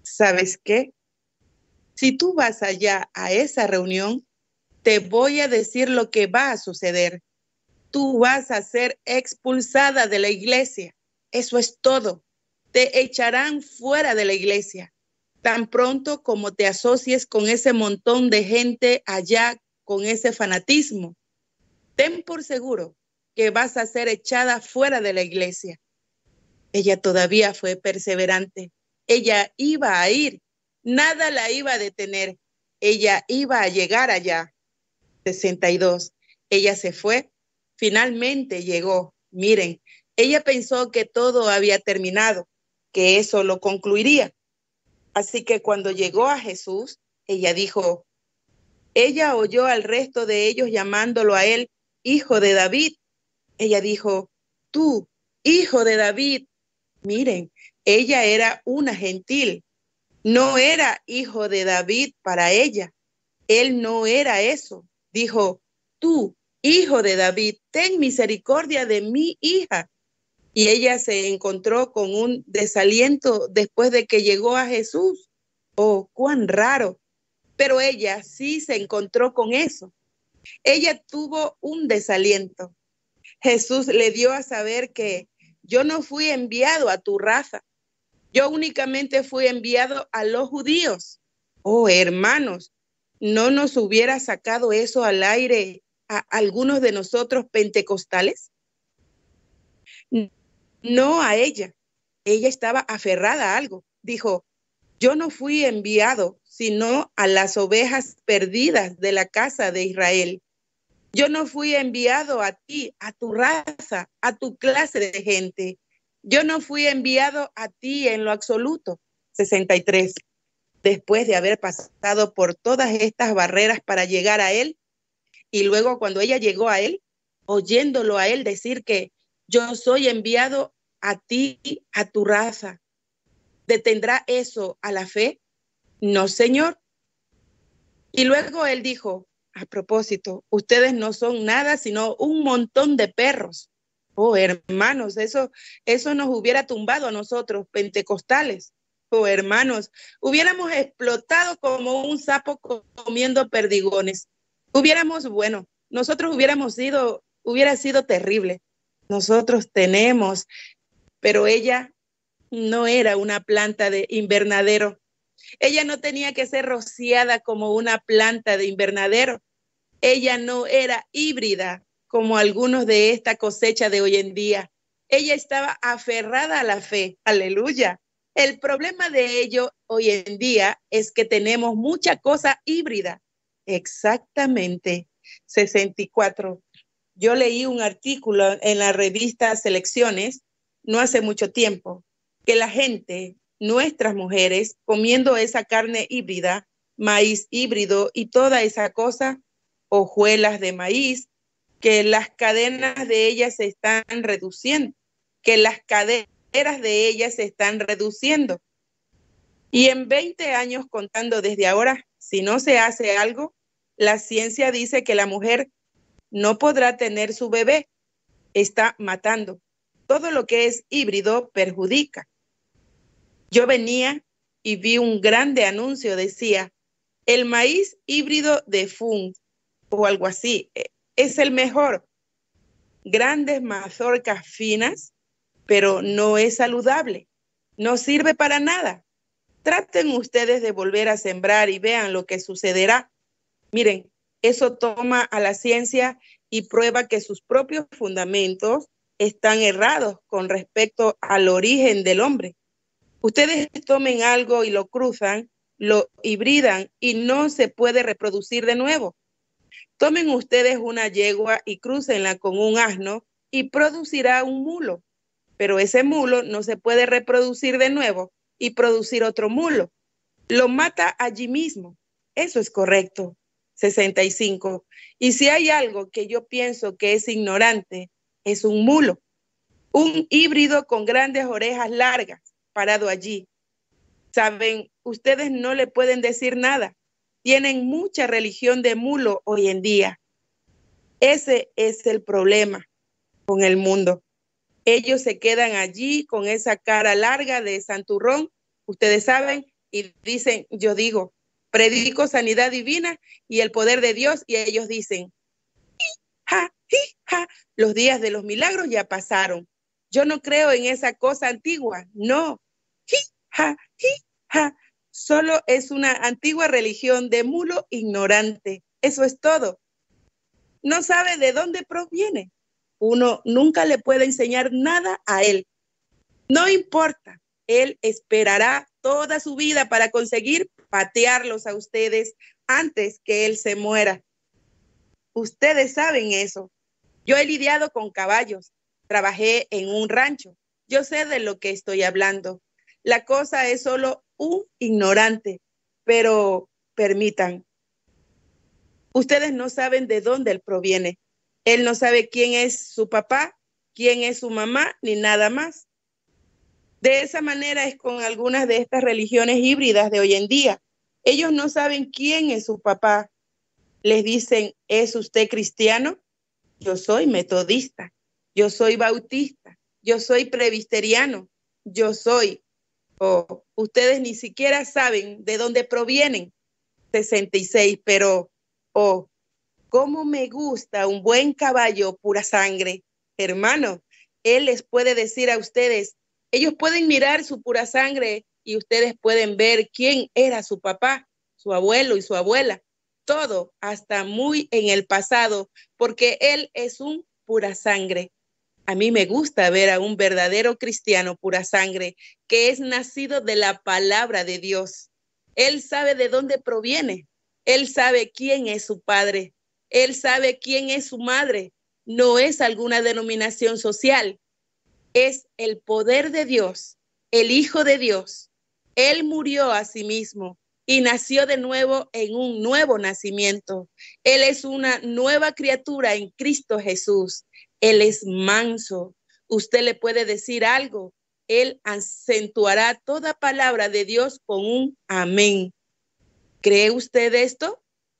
¿Sabes qué? Si tú vas allá a esa reunión, te voy a decir lo que va a suceder. Tú vas a ser expulsada de la iglesia. Eso es todo. Te echarán fuera de la iglesia. Tan pronto como te asocies con ese montón de gente allá, con ese fanatismo, ten por seguro que vas a ser echada fuera de la iglesia. Ella todavía fue perseverante. Ella iba a ir. Nada la iba a detener. Ella iba a llegar allá. sesenta y dos. Ella se fue. Finalmente llegó. Miren, ella pensó que todo había terminado, que eso lo concluiría. Así que cuando llegó a Jesús, ella dijo, ella oyó al resto de ellos llamándolo a él, hijo de David. Ella dijo, tú, hijo de David. Miren, ella era una gentil. No era hijo de David para ella. Él no era eso. Dijo, tú, hijo de David, ten misericordia de mi hija. Y ella se encontró con un desaliento después de que llegó a Jesús. Oh, cuán raro. Pero ella sí se encontró con eso. Ella tuvo un desaliento. Jesús le dio a saber que yo no fui enviado a tu raza. Yo únicamente fui enviado a los judíos. Oh, hermanos, ¿no nos hubiera sacado eso al aire a algunos de nosotros pentecostales? No a ella. Ella estaba aferrada a algo. Dijo, yo no fui enviado, sino a las ovejas perdidas de la casa de Israel. Yo no fui enviado a ti, a tu raza, a tu clase de gente. Yo no fui enviado a ti en lo absoluto. sesenta y tres. Después de haber pasado por todas estas barreras para llegar a él, y luego cuando ella llegó a él, oyéndolo a él decir que yo soy enviado a ti, a tu raza, ¿detendrá eso a la fe? No, Señor. Y luego él dijo, a propósito, ustedes no son nada sino un montón de perros. Oh, hermanos, eso, eso nos hubiera tumbado a nosotros, pentecostales. Oh, hermanos, hubiéramos explotado como un sapo comiendo perdigones. Hubiéramos, bueno, nosotros hubiéramos sido, hubiera sido terrible. Nosotros tenemos, pero ella no era una planta de invernadero. Ella no tenía que ser rociada como una planta de invernadero. Ella no era híbrida como algunos de esta cosecha de hoy en día. Ella estaba aferrada a la fe. Aleluya. El problema de ello hoy en día es que tenemos mucha cosa híbrida. Exactamente. sesenta y cuatro. Yo leí un artículo en la revista Selecciones no hace mucho tiempo que la gente, nuestras mujeres, comiendo esa carne híbrida, maíz híbrido y toda esa cosa, hojuelas de maíz, que las cadenas de ellas se están reduciendo, que las caderas de ellas se están reduciendo. Y en veinte años, contando desde ahora, si no se hace algo, la ciencia dice que la mujer no podrá tener su bebé, está matando. Todo lo que es híbrido perjudica. Yo venía y vi un grande anuncio, decía, el maíz híbrido de Fun o algo así, es el mejor. Grandes mazorcas finas, pero no es saludable, no sirve para nada. Traten ustedes de volver a sembrar y vean lo que sucederá. Miren, eso toma a la ciencia y prueba que sus propios fundamentos están errados con respecto al origen del hombre. Ustedes tomen algo y lo cruzan, lo hibridan y no se puede reproducir de nuevo. Tomen ustedes una yegua y crúcenla con un asno y producirá un mulo, pero ese mulo no se puede reproducir de nuevo y producir otro mulo. Lo mata allí mismo. Eso es correcto. sesenta y cinco. Y si hay algo que yo pienso que es ignorante, es un mulo. Un híbrido con grandes orejas largas, parado allí. Saben, ustedes no le pueden decir nada. Tienen mucha religión de mulo hoy en día. Ese es el problema con el mundo. Ellos se quedan allí con esa cara larga de santurrón. Ustedes saben, y dicen, yo digo, predico sanidad divina y el poder de Dios, y ellos dicen, ja, ja, los días de los milagros ya pasaron. Yo no creo en esa cosa antigua, no. Ja, ja, solo es una antigua religión de mulo ignorante. Eso es todo. No sabe de dónde proviene. Uno nunca le puede enseñar nada a él. No importa, él esperará toda su vida para conseguir patearlos a ustedes antes que él se muera. Ustedes saben eso. Yo he lidiado con caballos, trabajé en un rancho. Yo sé de lo que estoy hablando. La cosa es solo un ignorante, pero permitan. Ustedes no saben de dónde él proviene. Él no sabe quién es su papá, quién es su mamá, ni nada más. De esa manera es con algunas de estas religiones híbridas de hoy en día. Ellos no saben quién es su papá. Les dicen, ¿es usted cristiano? Yo soy metodista, yo soy bautista, yo soy presbiteriano, yo soy... Oh, ustedes ni siquiera saben de dónde provienen. sesenta y seis, pero, oh, cómo me gusta un buen caballo pura sangre. Hermano, él les puede decir a ustedes, ellos pueden mirar su pura sangre y ustedes pueden ver quién era su papá, su abuelo y su abuela. Todo hasta muy en el pasado, porque él es un pura sangre. A mí me gusta ver a un verdadero cristiano pura sangre, que es nacido de la palabra de Dios. Él sabe de dónde proviene. Él sabe quién es su padre. Él sabe quién es su madre. No es alguna denominación social. Es el poder de Dios, el Hijo de Dios. Él murió a sí mismo y nació de nuevo en un nuevo nacimiento. Él es una nueva criatura en Cristo Jesús. Él es manso. Usted le puede decir algo. Él acentuará toda palabra de Dios con un amén. ¿Cree usted esto?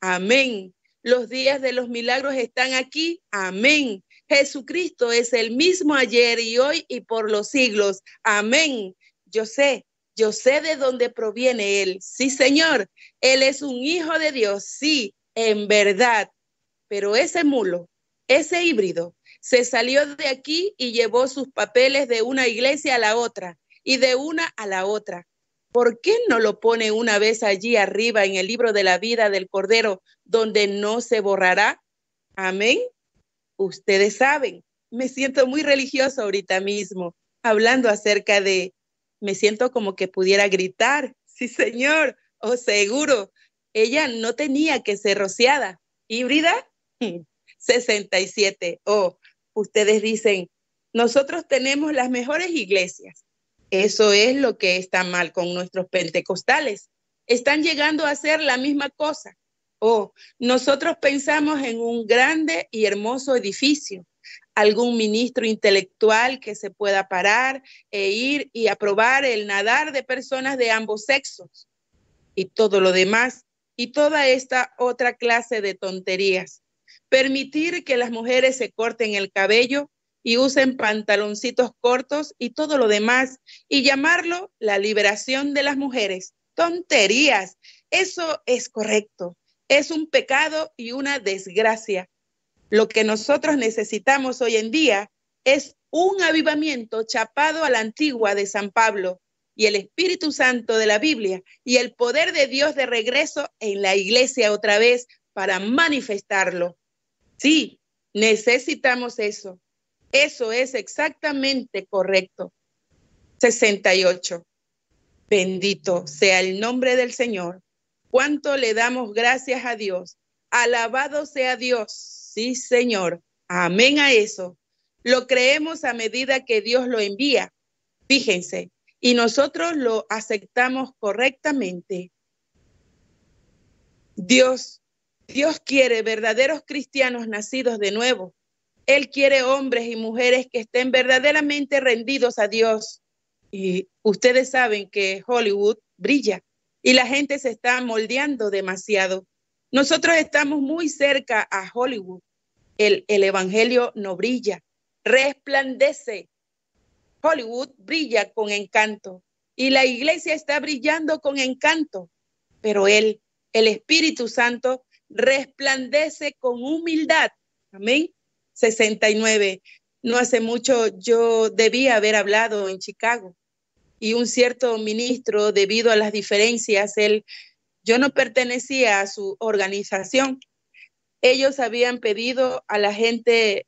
Amén. Los días de los milagros están aquí. Amén. Jesucristo es el mismo ayer y hoy y por los siglos. Amén. Yo sé, yo sé de dónde proviene Él. Sí, Señor. Él es un hijo de Dios. Sí, en verdad. Pero ese mulo, ese híbrido, se salió de aquí y llevó sus papeles de una iglesia a la otra y de una a la otra. ¿Por qué no lo pone una vez allí arriba en el libro de la vida del Cordero, donde no se borrará? Amén. Ustedes saben, me siento muy religioso ahorita mismo, hablando acerca de, me siento como que pudiera gritar. Sí, Señor, oh, seguro. Ella no tenía que ser rociada. ¿Híbrida? sesenta y siete. Oh, ustedes dicen, nosotros tenemos las mejores iglesias. Eso es lo que está mal con nuestros pentecostales. Están llegando a hacer la misma cosa. Oh, nosotros pensamos en un grande y hermoso edificio, algún ministro intelectual que se pueda parar e ir y aprobar el nadar de personas de ambos sexos y todo lo demás y toda esta otra clase de tonterías. Permitir que las mujeres se corten el cabello y usen pantaloncitos cortos y todo lo demás y llamarlo la liberación de las mujeres. Tonterías. Eso es correcto. Es un pecado y una desgracia. Lo que nosotros necesitamos hoy en día es un avivamiento chapado a la antigua de San Pablo y el Espíritu Santo de la Biblia y el poder de Dios de regreso en la iglesia otra vez para manifestarlo. Sí, necesitamos eso. Eso es exactamente correcto. sesenta y ocho. Bendito sea el nombre del Señor. Cuánto le damos gracias a Dios. Alabado sea Dios. Sí, Señor. Amén a eso. Lo creemos a medida que Dios lo envía. Fíjense. Y nosotros lo aceptamos correctamente. Dios, Dios quiere verdaderos cristianos nacidos de nuevo. Él quiere hombres y mujeres que estén verdaderamente rendidos a Dios. Y ustedes saben que Hollywood brilla y la gente se está moldeando demasiado. Nosotros estamos muy cerca a Hollywood. El, el evangelio no brilla, resplandece. Hollywood brilla con encanto. y la iglesia está brillando con encanto, pero Él, el Espíritu Santo, resplandece con humildad. Amén. sesenta y nueve. No hace mucho yo debía haber hablado en Chicago y un cierto ministro, debido a las diferencias, él, yo no pertenecía a su organización. Ellos habían pedido a la gente,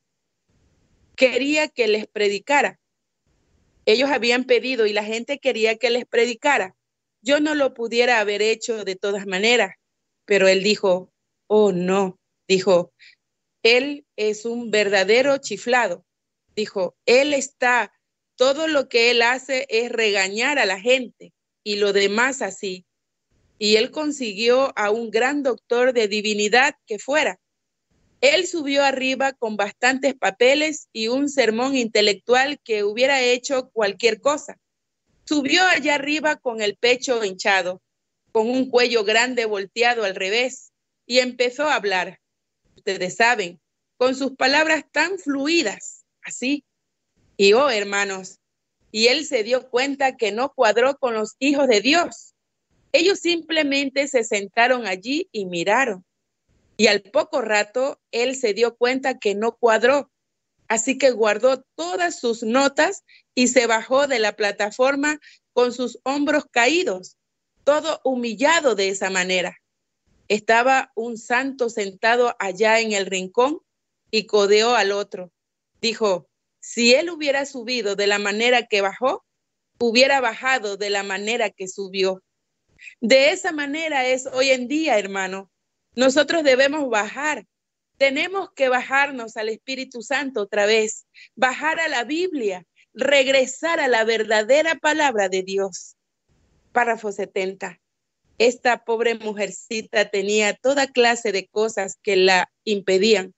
quería que les predicara. Ellos habían pedido y la gente quería que les predicara. Yo no lo pudiera haber hecho de todas maneras, pero él dijo, oh no, dijo, él es un verdadero chiflado. Dijo, él está, todo lo que él hace es regañar a la gente y lo demás así. Y él consiguió a un gran doctor de divinidad que fuera. Él subió arriba con bastantes papeles y un sermón intelectual que hubiera hecho cualquier cosa. Subió allá arriba con el pecho hinchado, con un cuello grande volteado al revés, y empezó a hablar. Ustedes saben, con sus palabras tan fluidas, así. Y oh, hermanos, y él se dio cuenta que no cuadró con los hijos de Dios. Ellos simplemente se sentaron allí y miraron. Y al poco rato, él se dio cuenta que no cuadró. Así que guardó todas sus notas y se bajó de la plataforma con sus hombros caídos, todo humillado de esa manera. Estaba un santo sentado allá en el rincón y codeó al otro. Dijo, si él hubiera subido de la manera que bajó, hubiera bajado de la manera que subió. De esa manera es hoy en día, hermano. Nosotros debemos bajar. Tenemos que bajarnos al Espíritu Santo otra vez, bajar a la Biblia, regresar a la verdadera palabra de Dios. Párrafo setenta. Esta pobre mujercita tenía toda clase de cosas que la impedían.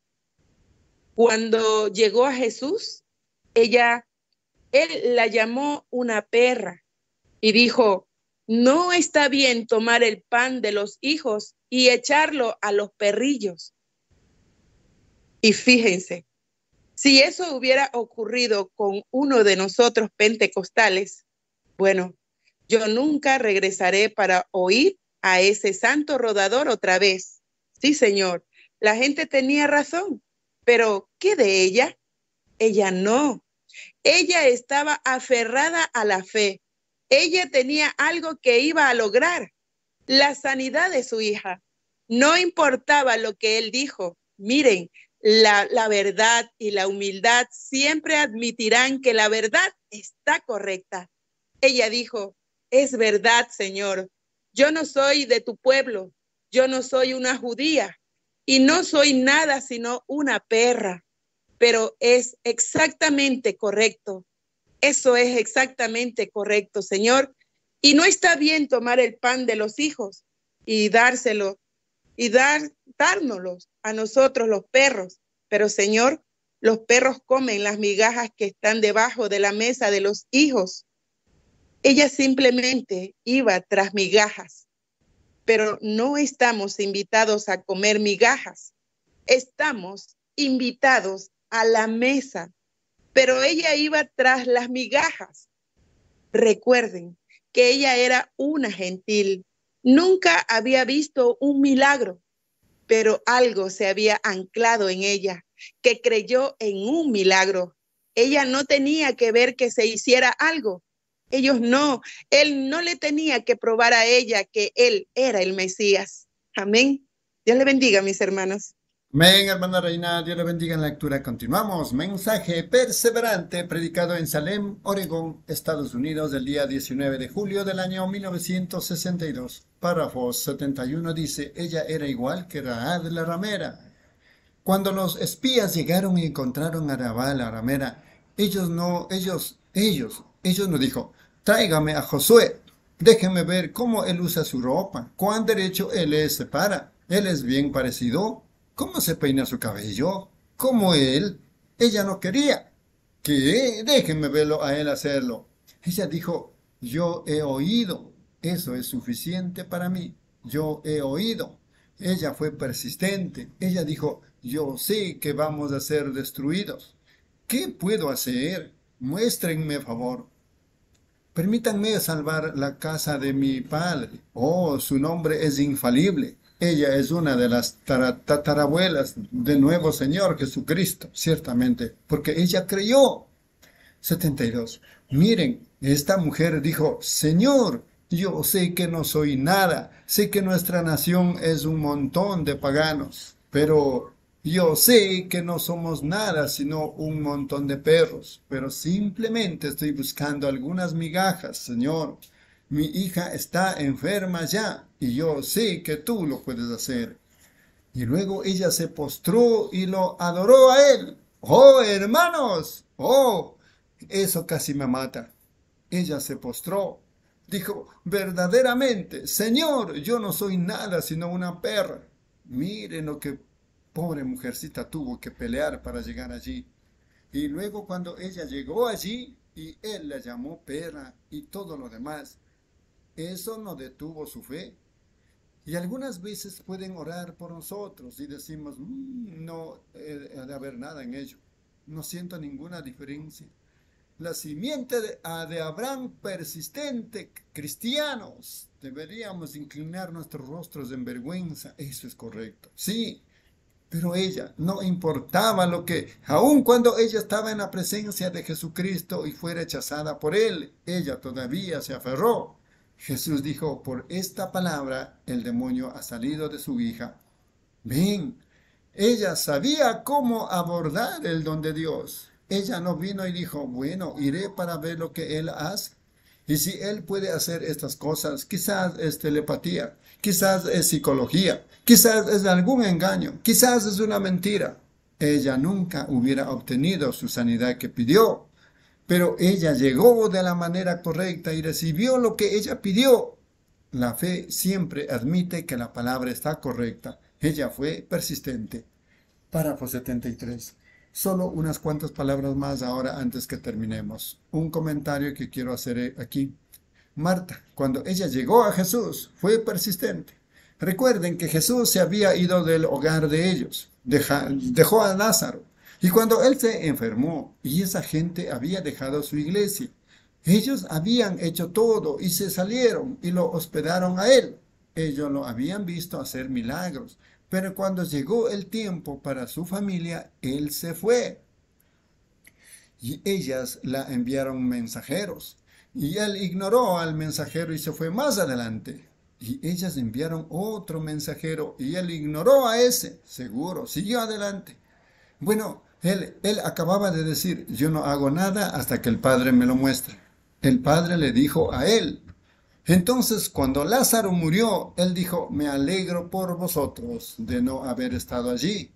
Cuando llegó a Jesús, ella, él la llamó una perra y dijo, no está bien tomar el pan de los hijos y echarlo a los perrillos. Y fíjense, si eso hubiera ocurrido con uno de nosotros pentecostales, bueno, yo nunca regresaré para oír a ese santo rodador otra vez. Sí, señor, la gente tenía razón, pero ¿qué de ella? Ella no. Ella estaba aferrada a la fe. Ella tenía algo que iba a lograr, la sanidad de su hija. No importaba lo que él dijo. Miren, la, la verdad y la humildad siempre admitirán que la verdad está correcta. Ella dijo, es verdad, Señor. Yo no soy de tu pueblo. Yo no soy una judía y no soy nada sino una perra. Pero es exactamente correcto. Eso es exactamente correcto, Señor. Y no está bien tomar el pan de los hijos y dárselo y dar, dárnoslos a nosotros los perros. Pero, Señor, los perros comen las migajas que están debajo de la mesa de los hijos. Ella simplemente iba tras migajas, pero no estamos invitados a comer migajas. Estamos invitados a la mesa, pero ella iba tras las migajas. Recuerden que ella era una gentil. Nunca había visto un milagro, pero algo se había anclado en ella, que creyó en un milagro. Ella no tenía que ver que se hiciera algo. Ellos no, él no le tenía que probar a ella que él era el Mesías. Amén. Dios le bendiga, mis hermanos. Amén, hermana Reina, Dios le bendiga en la lectura. Continuamos. Mensaje perseverante predicado en Salem, Oregón, Estados Unidos, del día diecinueve de julio del año mil novecientos sesenta y dos. Párrafo setenta y uno dice, ella era igual que Rahab la ramera. Cuando los espías llegaron y encontraron a Rahab la ramera, ellos no, ellos, ellos, ellos no dijo, tráigame a Josué, déjenme ver cómo él usa su ropa, cuán derecho él es, se para, él es bien parecido. ¿Cómo se peina su cabello? ¿Cómo él? Ella no quería. ¿Qué? Déjenme verlo a él hacerlo. Ella dijo, yo he oído. Eso es suficiente para mí. Yo he oído. Ella fue persistente. Ella dijo, yo sé que vamos a ser destruidos. ¿Qué puedo hacer? Muéstrenme favor. permítanme salvar la casa de mi padre. Oh, su nombre es infalible. Ella es una de las tatarabuelas del nuevo Señor Jesucristo, ciertamente, porque ella creyó. setenta y dos. Miren, esta mujer dijo, Señor, yo sé que no soy nada, sé que nuestra nación es un montón de paganos, pero yo sé que no somos nada sino un montón de perros, pero simplemente estoy buscando algunas migajas, Señor. Mi hija está enferma ya y yo sé que tú lo puedes hacer. Y luego ella se postró y lo adoró a él. ¡Oh, hermanos! ¡Oh! Eso casi me mata. Ella se postró. Dijo, verdaderamente, Señor, yo no soy nada sino una perra. Miren lo que pobre mujercita tuvo que pelear para llegar allí. Y luego cuando ella llegó allí y él la llamó perra y todo lo demás, eso no detuvo su fe. Y algunas veces pueden orar por nosotros y decimos, mmm, no eh, ha de haber nada en ello. No siento ninguna diferencia. La simiente de, de Abraham persistente, cristianos, deberíamos inclinar nuestros rostros en vergüenza. Eso es correcto. Sí, pero ella no importaba lo que, aun cuando ella estaba en la presencia de Jesucristo y fue rechazada por él, ella todavía se aferró. Jesús dijo, por esta palabra el demonio ha salido de su hija. Ven, ella sabía cómo abordar el don de Dios. Ella no vino y dijo, bueno, iré para ver lo que él hace. Y si él puede hacer estas cosas, quizás es telepatía, quizás es psicología, quizás es algún engaño, quizás es una mentira. Ella nunca hubiera obtenido su sanidad que pidió. Pero ella llegó de la manera correcta y recibió lo que ella pidió. La fe siempre admite que la palabra está correcta. Ella fue persistente. Párrafo setenta y tres. Solo unas cuantas palabras más ahora antes que terminemos. Un comentario que quiero hacer aquí. Marta, cuando ella llegó a Jesús, fue persistente. Recuerden que Jesús se había ido del hogar de ellos. Deja, dejó a Lázaro. Y cuando él se enfermó y esa gente había dejado su iglesia, ellos habían hecho todo y se salieron y lo hospedaron a él. Ellos lo habían visto hacer milagros, pero cuando llegó el tiempo para su familia, él se fue. Y ellas la enviaron mensajeros. Y él ignoró al mensajero y se fue más adelante. Y ellas enviaron otro mensajero y él ignoró a ese. Seguro, siguió adelante. Bueno, Él, él acababa de decir, yo no hago nada hasta que el Padre me lo muestre. El Padre le dijo a él. Entonces, cuando Lázaro murió, él dijo, me alegro por vosotros de no haber estado allí,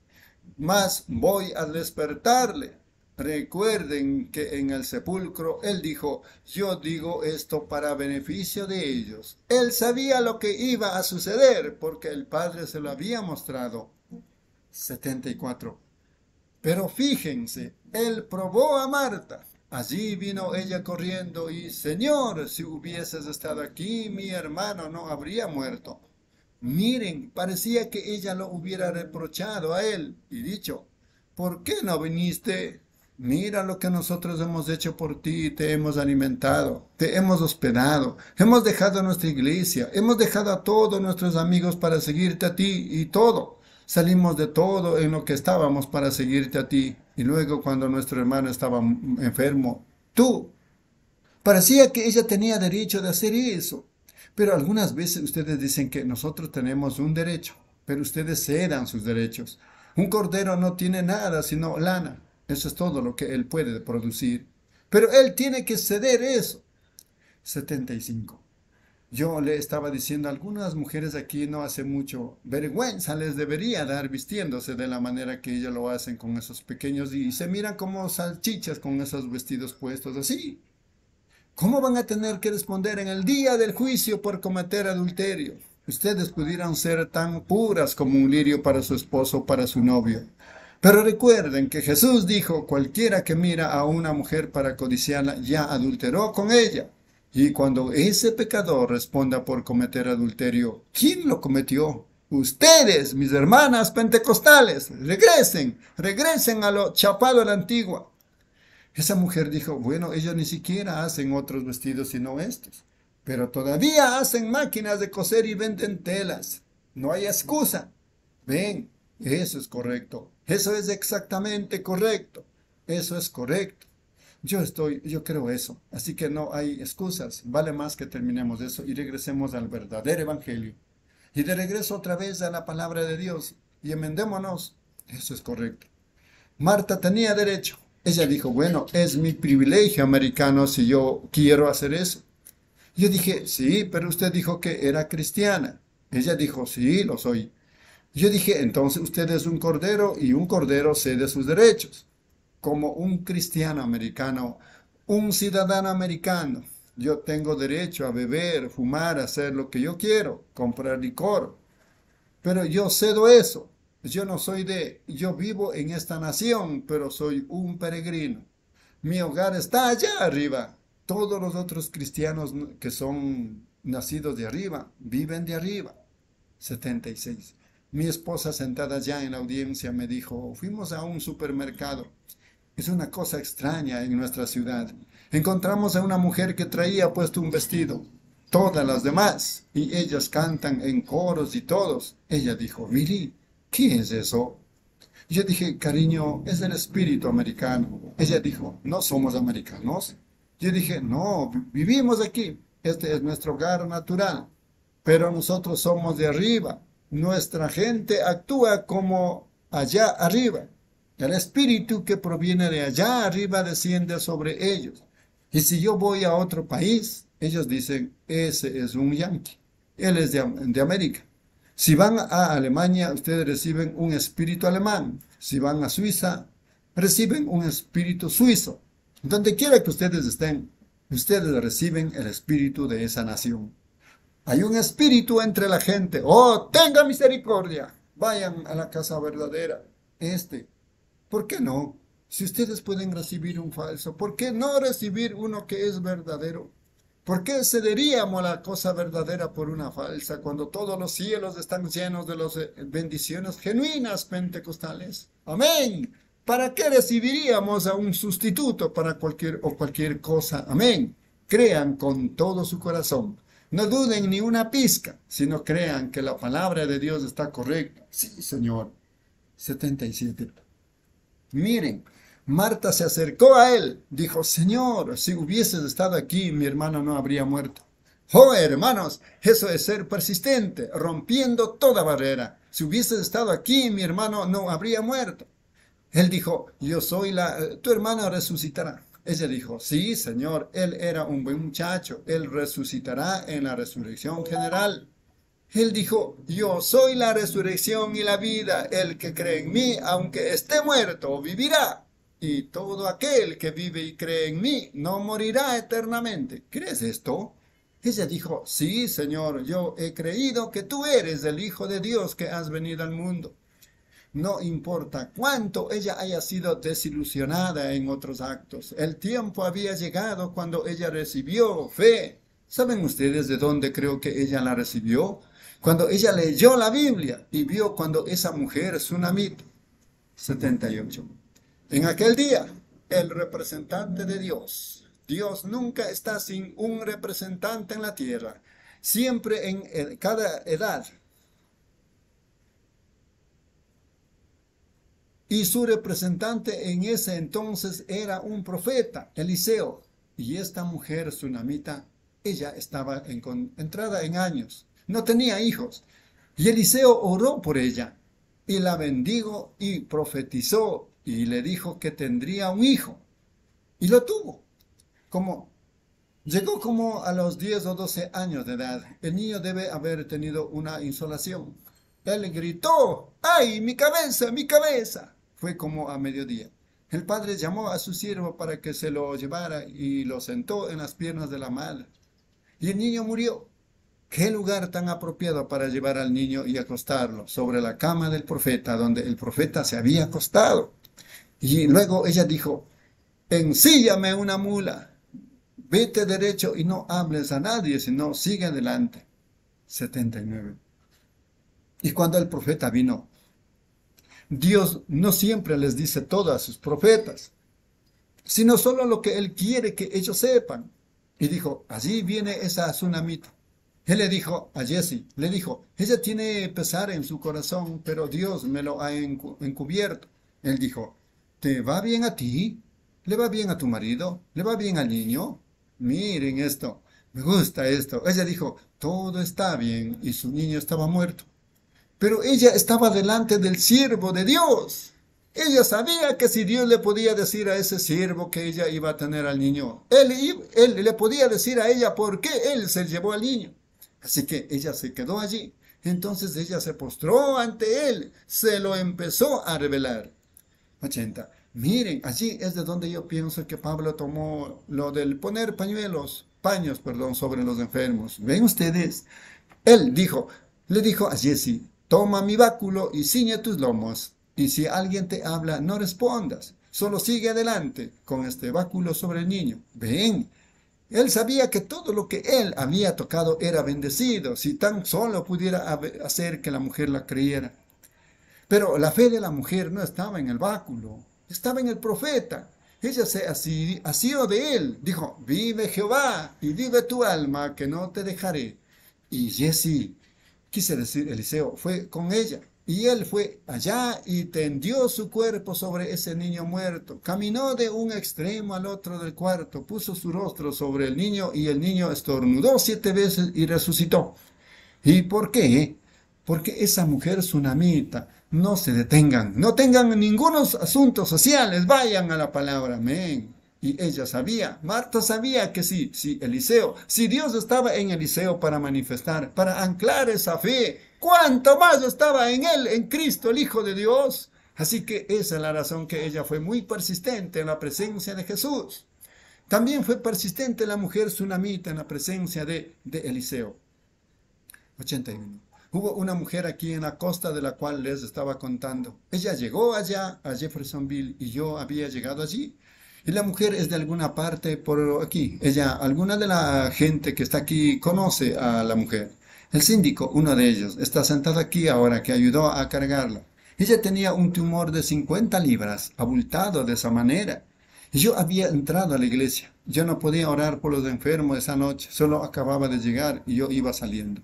mas voy a despertarle. Recuerden que en el sepulcro él dijo, yo digo esto para beneficio de ellos. Él sabía lo que iba a suceder porque el Padre se lo había mostrado. setenta y cuatro. Pero fíjense, él probó a Marta. Allí vino ella corriendo y, Señor, si hubieses estado aquí, mi hermano no habría muerto. Miren, parecía que ella lo hubiera reprochado a él y dicho, ¿por qué no viniste? Mira lo que nosotros hemos hecho por ti, te hemos alimentado, te hemos hospedado, hemos dejado nuestra iglesia, hemos dejado a todos nuestros amigos para seguirte a ti y todo. Salimos de todo en lo que estábamos para seguirte a ti. Y luego cuando nuestro hermano estaba enfermo, tú. Parecía que ella tenía derecho de hacer eso. Pero algunas veces ustedes dicen que nosotros tenemos un derecho, pero ustedes cedan sus derechos. Un cordero no tiene nada sino lana. Eso es todo lo que él puede producir. Pero él tiene que ceder eso. setenta y cinco. Yo le estaba diciendo a algunas mujeres aquí no hace mucho, vergüenza les debería dar vistiéndose de la manera que ellas lo hacen con esos pequeños y se miran como salchichas con esos vestidos puestos así. ¿Cómo van a tener que responder en el día del juicio por cometer adulterio? Ustedes pudieran ser tan puras como un lirio para su esposo o para su novio. Pero recuerden que Jesús dijo, cualquiera que mira a una mujer para codiciarla ya adulteró con ella. Y cuando ese pecador responda por cometer adulterio, ¿quién lo cometió? Ustedes, mis hermanas pentecostales, regresen, regresen a lo chapado a la antigua. Esa mujer dijo, bueno, ellos ni siquiera hacen otros vestidos sino estos, pero todavía hacen máquinas de coser y venden telas. No hay excusa. Ven, eso es correcto. Eso es exactamente correcto. Eso es correcto. Yo estoy, yo creo eso. Así que no hay excusas. Vale más que terminemos eso y regresemos al verdadero evangelio. Y de regreso otra vez a la palabra de Dios y enmendémonos. Eso es correcto. Marta tenía derecho. Ella dijo, bueno, es mi privilegio americano si yo quiero hacer eso. Yo dije, sí, pero usted dijo que era cristiana. Ella dijo, sí, lo soy. Yo dije, entonces usted es un cordero y un cordero cede sus derechos. Como un cristiano americano, un ciudadano americano, yo tengo derecho a beber, fumar, hacer lo que yo quiero, comprar licor. Pero yo cedo eso. Yo no soy de, yo vivo en esta nación, pero soy un peregrino. Mi hogar está allá arriba. Todos los otros cristianos que son nacidos de arriba, viven de arriba. setenta y seis. Mi esposa sentada allá en la audiencia me dijo, fuimos a un supermercado. Es una cosa extraña en nuestra ciudad. Encontramos a una mujer que traía puesto un vestido. Todas las demás, y ellas cantan en coros y todos. Ella dijo, Miri, ¿qué es eso? Yo dije, cariño, es el espíritu americano. Ella dijo, ¿no somos americanos? Yo dije, no, vivimos aquí. Este es nuestro hogar natural. Pero nosotros somos de arriba. Nuestra gente actúa como allá arriba. El espíritu que proviene de allá arriba desciende sobre ellos. Y si yo voy a otro país, ellos dicen, ese es un yanqui. Él es de, de América. Si van a Alemania, ustedes reciben un espíritu alemán. Si van a Suiza, reciben un espíritu suizo. Donde quiera que ustedes estén, ustedes reciben el espíritu de esa nación. Hay un espíritu entre la gente. ¡Oh, tenga misericordia! Vayan a la casa verdadera. Este. ¿Por qué no? Si ustedes pueden recibir un falso, ¿por qué no recibir uno que es verdadero? ¿Por qué cederíamos a la cosa verdadera por una falsa cuando todos los cielos están llenos de las bendiciones genuinas pentecostales? Amén. ¿Para qué recibiríamos a un sustituto para cualquier o cualquier cosa? Amén. Crean con todo su corazón. No duden ni una pizca, sino crean que la palabra de Dios está correcta. Sí, Señor. setenta y siete. Miren, Marta se acercó a él, dijo, Señor, si hubieses estado aquí, mi hermano no habría muerto. Oh, hermanos, eso es ser persistente, rompiendo toda barrera. Si hubieses estado aquí, mi hermano no habría muerto. Él dijo, yo soy la, tu hermano resucitará. Ella dijo, sí, Señor, él era un buen muchacho, él resucitará en la resurrección general. Él dijo, yo soy la resurrección y la vida, el que cree en mí, aunque esté muerto, vivirá. Y todo aquel que vive y cree en mí, no morirá eternamente. ¿Crees esto? Ella dijo, sí, Señor, yo he creído que tú eres el Hijo de Dios que has venido al mundo. No importa cuánto ella haya sido desilusionada en otros actos, el tiempo había llegado cuando ella recibió fe. ¿Saben ustedes de dónde creo que ella la recibió? Cuando ella leyó la Biblia y vio cuando esa mujer tsunamita. setenta y ocho. En aquel día, el representante de Dios. Dios nunca está sin un representante en la tierra. Siempre en cada edad. Y su representante en ese entonces era un profeta, Eliseo. Y esta mujer tsunamita, ella estaba en, entrada en años. No tenía hijos. Y Eliseo oró por ella. Y la bendijo y profetizó. Y le dijo que tendría un hijo. Y lo tuvo. Como, llegó como a los diez o doce años de edad. El niño debe haber tenido una insolación. Él gritó, ¡ay, mi cabeza, mi cabeza! Fue como a mediodía. El padre llamó a su siervo para que se lo llevara y lo sentó en las piernas de la madre. Y el niño murió. ¿Qué lugar tan apropiado para llevar al niño y acostarlo? Sobre la cama del profeta, donde el profeta se había acostado. Y luego ella dijo, ensíllame una mula, vete derecho y no hables a nadie, sino sigue adelante. setenta y nueve. Y cuando el profeta vino, Dios no siempre les dice todo a sus profetas. sino solo lo que él quiere que ellos sepan. Y dijo, allí viene esa tsunamita. Él le dijo a Jesse, le dijo, ella tiene pesar en su corazón, pero Dios me lo ha encu- encubierto. Él dijo, ¿te va bien a ti? ¿Le va bien a tu marido? ¿Le va bien al niño? Miren esto, me gusta esto. Ella dijo, todo está bien, y su niño estaba muerto. Pero ella estaba delante del siervo de Dios. Ella sabía que si Dios le podía decir a ese siervo que ella iba a tener al niño, él, i- él le podía decir a ella por qué él se llevó al niño. Así que ella se quedó allí. Entonces ella se postró ante él, se lo empezó a revelar. ochenta. Miren, allí es de donde yo pienso que Pablo tomó lo del poner pañuelos, paños, perdón, sobre los enfermos. ¿Ven ustedes? Él dijo, le dijo a Jesse, toma mi báculo y ciñe tus lomos. Y si alguien te habla, no respondas. Solo sigue adelante con este báculo sobre el niño. Ven. Él sabía que todo lo que él había tocado era bendecido, si tan solo pudiera hacer que la mujer la creyera. Pero la fe de la mujer no estaba en el báculo, estaba en el profeta. Ella se asi- asió de él, dijo, vive Jehová y vive tu alma, que no te dejaré. Y Jesse, quise decir Eliseo, fue con ella. Y él fue allá y tendió su cuerpo sobre ese niño muerto. Caminó de un extremo al otro del cuarto, puso su rostro sobre el niño y el niño estornudó siete veces y resucitó. ¿Y por qué? Porque esa mujer tsunamita, no se detengan, no tengan ningunos asuntos sociales, vayan a la palabra, amén. Y ella sabía, Marta sabía que sí, sí, Eliseo, si Dios estaba en Eliseo para manifestar, para anclar esa fe, ¿cuánto más estaba en él, en Cristo, el Hijo de Dios? Así que esa es la razón que ella fue muy persistente en la presencia de Jesús. También fue persistente la mujer tsunamita en la presencia de, de Eliseo. ochenta y uno. Hubo una mujer aquí en la costa de la cual les estaba contando. Ella llegó allá a Jeffersonville y yo había llegado allí. Y la mujer es de alguna parte por aquí. Ella, alguna de la gente que está aquí conoce a la mujer. El síndico, uno de ellos, está sentado aquí ahora que ayudó a cargarla. Ella tenía un tumor de cincuenta libras, abultado de esa manera. Y yo había entrado a la iglesia. Yo no podía orar por los enfermos esa noche. Solo acababa de llegar y yo iba saliendo.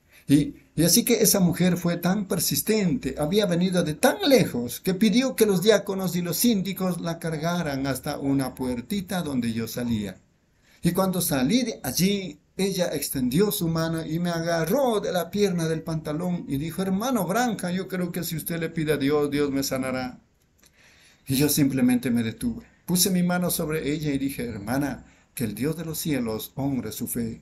Y, y así que esa mujer fue tan persistente, había venido de tan lejos, que pidió que los diáconos y los síndicos la cargaran hasta una puertita donde yo salía. Y cuando salí de allí, ella extendió su mano y me agarró de la pierna del pantalón y dijo, hermano Branca, yo creo que si usted le pide a Dios, Dios me sanará. Y yo simplemente me detuve. Puse mi mano sobre ella y dije, hermana, que el Dios de los cielos honre su fe.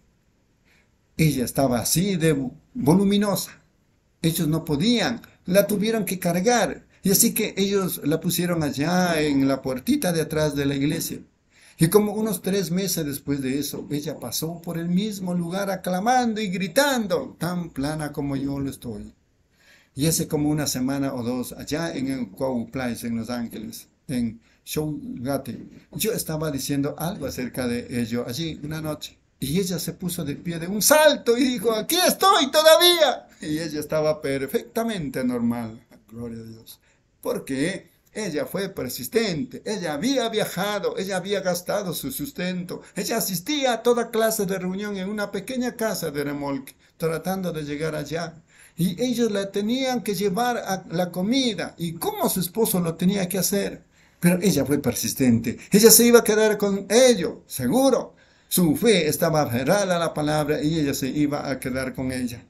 Ella estaba así de voluminosa. Ellos no podían, la tuvieron que cargar. Y así que ellos la pusieron allá en la puertita de atrás de la iglesia. Y como unos tres meses después de eso, ella pasó por el mismo lugar aclamando y gritando, tan plana como yo lo estoy. Y hace como una semana o dos, allá en el Cow Place, en Los Ángeles, en Showgate, yo estaba diciendo algo acerca de ello allí una noche. Y ella se puso de pie de un salto y dijo, aquí estoy todavía. Y ella estaba perfectamente normal, gloria a Dios. Porque ella fue persistente, ella había viajado, ella había gastado su sustento, ella asistía a toda clase de reunión en una pequeña casa de remolque, tratando de llegar allá. Y ellos la tenían que llevar a la comida, y cómo su esposo lo tenía que hacer. Pero ella fue persistente, ella se iba a quedar con ellos, seguro. Su fe estaba aferrada a la palabra y ella se iba a quedar con ella.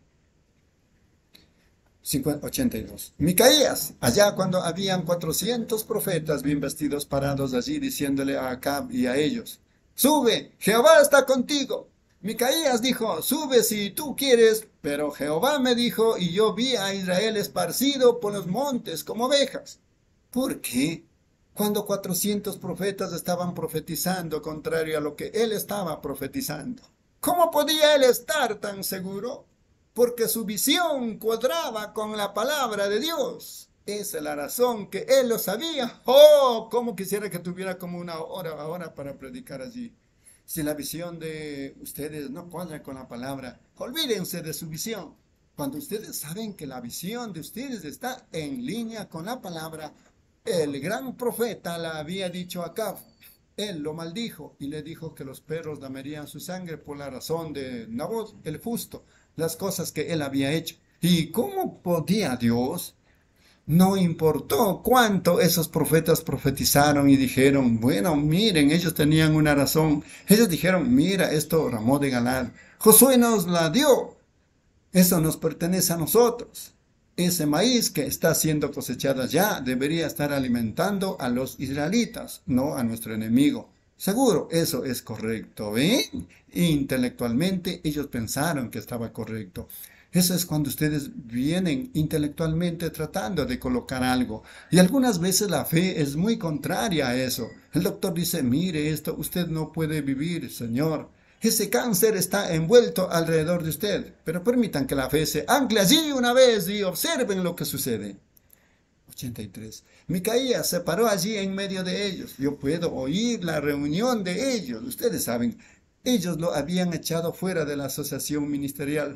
ochenta y dos. Micaías, allá cuando habían cuatrocientos profetas bien vestidos parados allí diciéndole a Acab y a ellos, sube, Jehová está contigo. Micaías dijo, sube si tú quieres, pero Jehová me dijo y yo vi a Israel esparcido por los montes como ovejas. ¿Por qué? Cuando cuatrocientos profetas estaban profetizando contrario a lo que él estaba profetizando. ¿Cómo podía él estar tan seguro? Porque su visión cuadraba con la palabra de Dios. Esa es la razón que él lo sabía. ¡Oh! Cómo quisiera que tuviera como una hora ahora para predicar allí. Si la visión de ustedes no cuadra con la palabra, olvídense de su visión. Cuando ustedes saben que la visión de ustedes está en línea con la palabra, el gran profeta la había dicho a Acab. él lo maldijo y le dijo que los perros lamerían su sangre por la razón de Nabot el justo, las cosas que él había hecho. ¿Y cómo podía Dios? No importó cuánto esos profetas profetizaron y dijeron, bueno, miren, ellos tenían una razón. Ellos dijeron, mira, esto Ramón de Galad, Josué nos la dio. Eso nos pertenece a nosotros. Ese maíz que está siendo cosechado allá debería estar alimentando a los israelitas, no a nuestro enemigo. Seguro, eso es correcto, ¿eh? Intelectualmente ellos pensaron que estaba correcto. Eso es cuando ustedes vienen intelectualmente tratando de colocar algo. Y algunas veces la fe es muy contraria a eso. El doctor dice, mire esto, usted no puede vivir, señor. Ese cáncer está envuelto alrededor de usted. Pero permitan que la fe se ancle allí una vez y observen lo que sucede. ochenta y tres. Micaías se paró allí en medio de ellos. Yo puedo oír la reunión de ellos. Ustedes saben, ellos lo habían echado fuera de la asociación ministerial.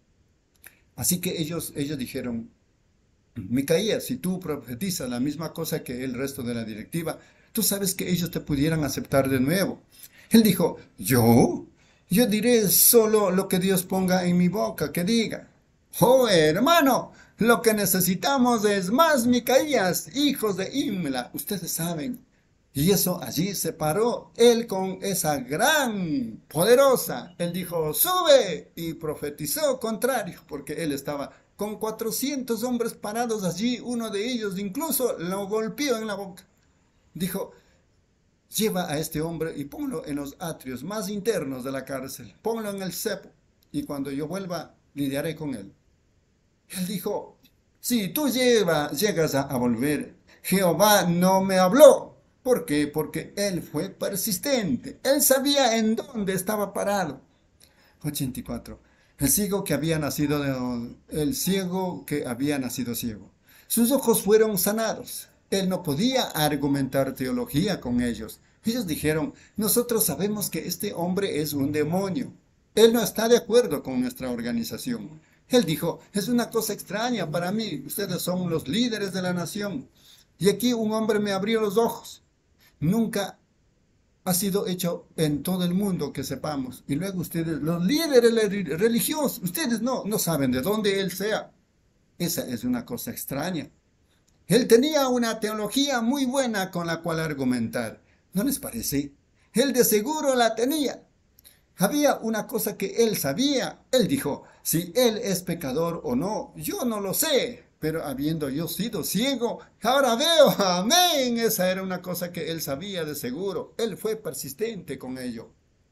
Así que ellos, ellos dijeron, Micaías, si tú profetizas la misma cosa que el resto de la directiva, tú sabes que ellos te pudieran aceptar de nuevo. Él dijo, ¿yo? Yo diré solo lo que Dios ponga en mi boca, que diga. Oh, hermano, lo que necesitamos es más Micaías, hijos de Imla, ustedes saben. Y eso allí se paró él con esa gran poderosa. Él dijo, sube, y profetizó contrario, porque él estaba con cuatrocientos hombres parados allí. Uno de ellos incluso lo golpeó en la boca. Dijo, lleva a este hombre y ponlo en los atrios más internos de la cárcel. Ponlo en el cepo, y cuando yo vuelva, lidiaré con él. Él dijo, si tú lleva, llegas a, a volver, Jehová no me habló. ¿Por qué? Porque él fue persistente. Él sabía en dónde estaba parado. ochenta y cuatro. El ciego que había nacido, de, el ciego que había nacido ciego. Sus ojos fueron sanados. Él no podía argumentar teología con ellos. Ellos dijeron, nosotros sabemos que este hombre es un demonio. Él no está de acuerdo con nuestra organización. Él dijo, es una cosa extraña para mí. Ustedes son los líderes de la nación. Y aquí un hombre me abrió los ojos. Nunca ha sido hecho en todo el mundo que sepamos. Y luego ustedes, los líderes religiosos, ustedes no, no saben de dónde él sea. Esa es una cosa extraña. Él tenía una teología muy buena con la cual argumentar. ¿No les parece? Él de seguro la tenía. Había una cosa que él sabía. Él dijo, si él es pecador o no, yo no lo sé. Pero habiendo yo sido ciego, ahora veo, amén. Esa era una cosa que él sabía de seguro. Él fue persistente con ello.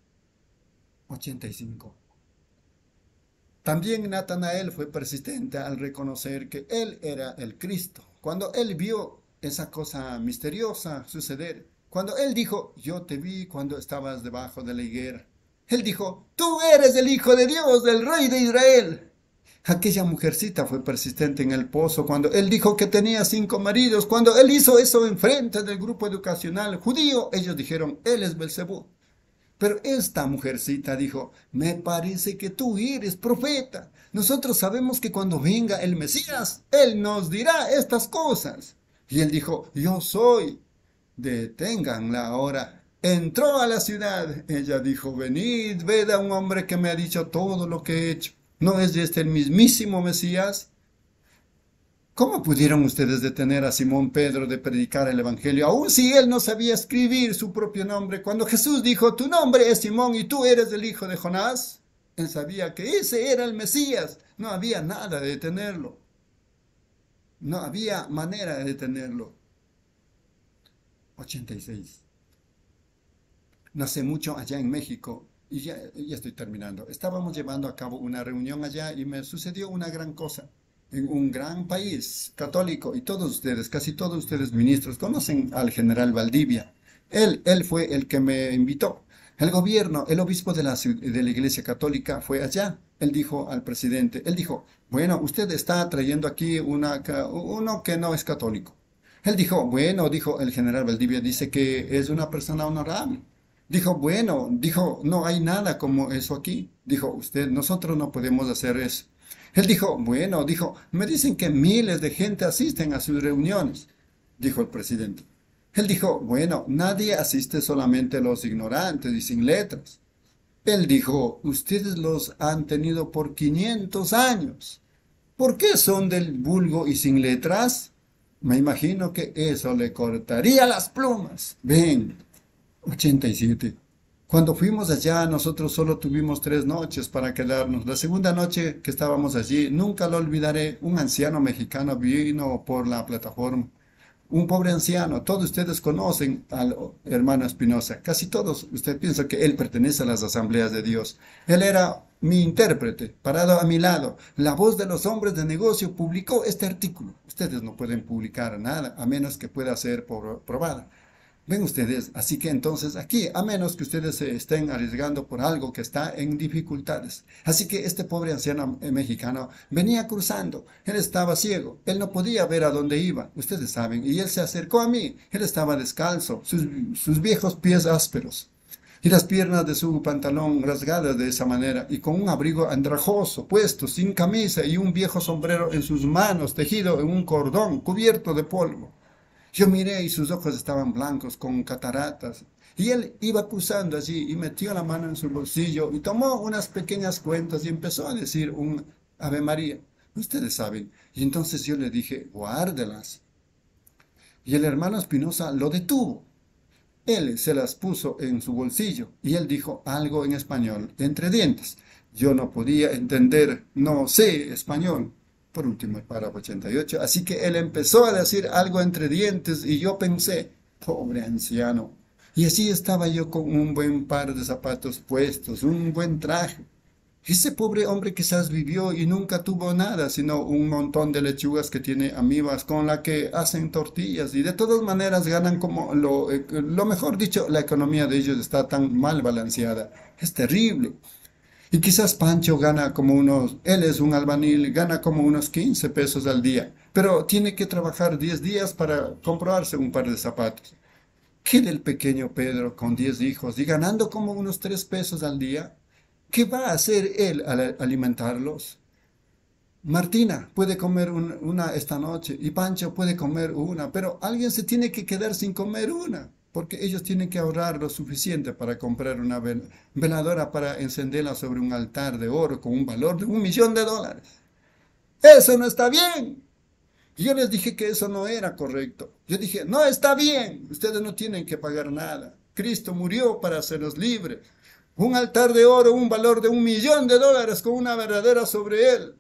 ochenta y cinco. También Natanael fue persistente al reconocer que él era el Cristo. Cuando él vio esa cosa misteriosa suceder, cuando él dijo, yo te vi cuando estabas debajo de la higuera. Él dijo, tú eres el Hijo de Dios, del Rey de Israel. Aquella mujercita fue persistente en el pozo cuando él dijo que tenía cinco maridos. Cuando él hizo eso enfrente del grupo educacional judío, ellos dijeron, él es Belcebú. Pero esta mujercita dijo, me parece que tú eres profeta. Nosotros sabemos que cuando venga el Mesías, él nos dirá estas cosas. Y él dijo, yo soy. Deténganla ahora. Entró a la ciudad. Ella dijo, venid, ved a un hombre que me ha dicho todo lo que he hecho. ¿No es este el mismísimo Mesías? ¿Cómo pudieron ustedes detener a Simón Pedro de predicar el Evangelio, aun si él no sabía escribir su propio nombre? Cuando Jesús dijo, tu nombre es Simón y tú eres el hijo de Jonás, él sabía que ese era el Mesías. No había nada de detenerlo. No había manera de detenerlo. ochenta y seis. No hace mucho allá en México, y ya, ya estoy terminando, estábamos llevando a cabo una reunión allá y me sucedió una gran cosa. En un gran país católico, y todos ustedes, casi todos ustedes ministros, conocen al general Valdivia. Él, él fue el que me invitó. El gobierno, el obispo de la, de la Iglesia Católica fue allá. Él dijo al presidente, él dijo, bueno, usted está trayendo aquí una, uno que no es católico. Él dijo, bueno, dijo el general Valdivia, dice que es una persona honorable. Dijo, bueno, dijo, no hay nada como eso aquí. Dijo, usted, nosotros no podemos hacer eso. Él dijo, bueno, dijo, me dicen que miles de gente asisten a sus reuniones. Dijo el presidente, Él dijo, bueno, nadie asiste, solamente los ignorantes y sin letras. Él dijo, ustedes los han tenido por quinientos años. ¿Por qué son del vulgo y sin letras? Me imagino que eso le cortaría las plumas. Ven, ochenta y siete. Cuando fuimos allá, nosotros solo tuvimos tres noches para quedarnos. La segunda noche que estábamos allí, nunca lo olvidaré, un anciano mexicano vino por la plataforma. Un pobre anciano, todos ustedes conocen al hermano Espinosa, casi todos, usted piensa que él pertenece a las asambleas de Dios. Él era mi intérprete, parado a mi lado. La Voz de los Hombres de Negocio publicó este artículo. Ustedes no pueden publicar nada, a menos que pueda ser probada. Ven ustedes, así que entonces aquí, a menos que ustedes se estén arriesgando por algo que está en dificultades. Así que este pobre anciano mexicano venía cruzando, él estaba ciego, él no podía ver a dónde iba, ustedes saben, y él se acercó a mí, él estaba descalzo, sus, sus viejos pies ásperos, y las piernas de su pantalón rasgadas de esa manera, y con un abrigo andrajoso puesto, sin camisa, y un viejo sombrero en sus manos, tejido en un cordón, cubierto de polvo. Yo miré y sus ojos estaban blancos con cataratas. Y él iba cruzando allí y metió la mano en su bolsillo y tomó unas pequeñas cuentas y empezó a decir un Ave María. Ustedes saben. Y entonces yo le dije, guárdelas. Y el hermano Espinosa lo detuvo. Él se las puso en su bolsillo y él dijo algo en español, entre dientes. Yo no podía entender, no sé español. Por último, el párrafo ochenta y ocho. Así que él empezó a decir algo entre dientes y yo pensé, pobre anciano. Y así estaba yo con un buen par de zapatos puestos, un buen traje. Ese pobre hombre quizás vivió y nunca tuvo nada, sino un montón de lechugas que tiene amibas con la que hacen tortillas y de todas maneras ganan como lo, lo mejor dicho, la economía de ellos está tan mal balanceada. Es terrible. Y quizás Pancho gana como unos, él es un albañil, gana como unos quince pesos al día, pero tiene que trabajar diez días para comprarse un par de zapatos. ¿Qué del pequeño Pedro con diez hijos y ganando como unos tres pesos al día? ¿Qué va a hacer él al alimentarlos? Martina puede comer un, una esta noche y Pancho puede comer una, pero alguien se tiene que quedar sin comer una. Porque ellos tienen que ahorrar lo suficiente para comprar una vel veladora para encenderla sobre un altar de oro con un valor de un millón de dólares. ¡Eso no está bien! Y yo les dije que eso no era correcto. Yo dije, no está bien, ustedes no tienen que pagar nada. Cristo murió para hacernos libres. Un altar de oro, un valor de un millón de dólares con una verdadera sobre él.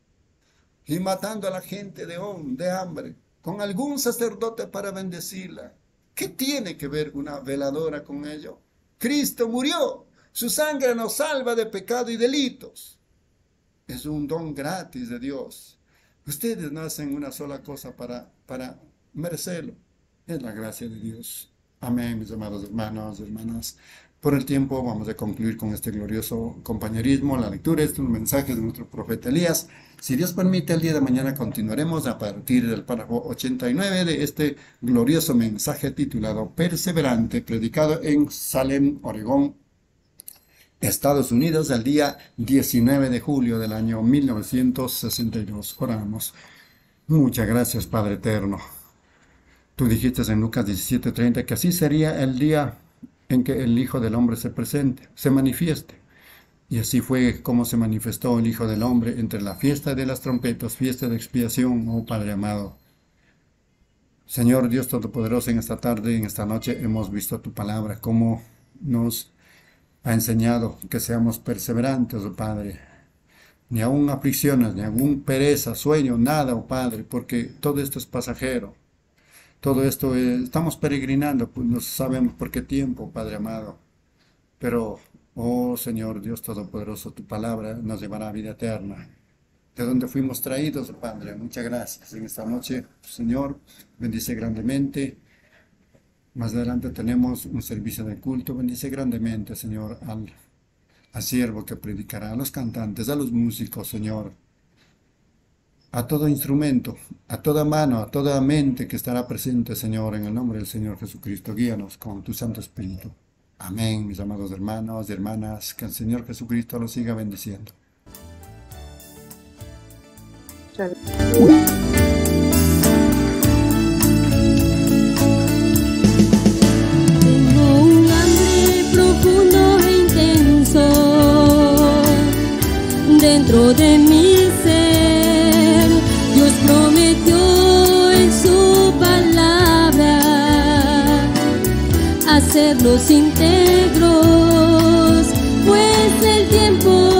Y matando a la gente de, de hambre, con algún sacerdote para bendecirla. ¿Qué tiene que ver una veladora con ello? Cristo murió. Su sangre nos salva de pecado y delitos. Es un don gratis de Dios. Ustedes no hacen una sola cosa para, para merecerlo. Es la gracia de Dios. Amén, mis amados hermanos y hermanas. Por el tiempo vamos a concluir con este glorioso compañerismo, la lectura, estos mensajes de nuestro profeta Elías. Si Dios permite, el día de mañana continuaremos a partir del párrafo ochenta y nueve de este glorioso mensaje titulado Perseverante, predicado en Salem, Oregón, Estados Unidos, el día diecinueve de julio del año mil novecientos sesenta y dos. Oramos. Muchas gracias, Padre eterno. Tú dijiste en Lucas diecisiete treinta que así sería el día en que el Hijo del Hombre se presente, se manifieste. Y así fue como se manifestó el Hijo del Hombre entre la fiesta de las trompetas, fiesta de expiación, oh Padre amado. Señor Dios Todopoderoso, en esta tarde, en esta noche, hemos visto tu palabra, cómo nos ha enseñado que seamos perseverantes, oh Padre. Ni aún aflicciones, ni aún pereza, sueño, nada, oh Padre, porque todo esto es pasajero. Todo esto, eh, estamos peregrinando, pues no sabemos por qué tiempo, Padre amado. Pero, oh Señor Dios Todopoderoso, tu palabra nos llevará a vida eterna. De donde fuimos traídos, Padre, muchas gracias. En esta noche, Señor, bendice grandemente. Más adelante tenemos un servicio de culto. Bendice grandemente, Señor, al, al siervo que predicará, a los cantantes, a los músicos, Señor. A todo instrumento, a toda mano, a toda mente que estará presente, Señor, en el nombre del Señor Jesucristo. Guíanos con tu Santo Espíritu. Amén, mis amados hermanos y hermanas. Que el Señor Jesucristo los siga bendiciendo. Chao. dentro de mi ser. Dios prometió en su palabra hacerlos íntegros, pues el tiempo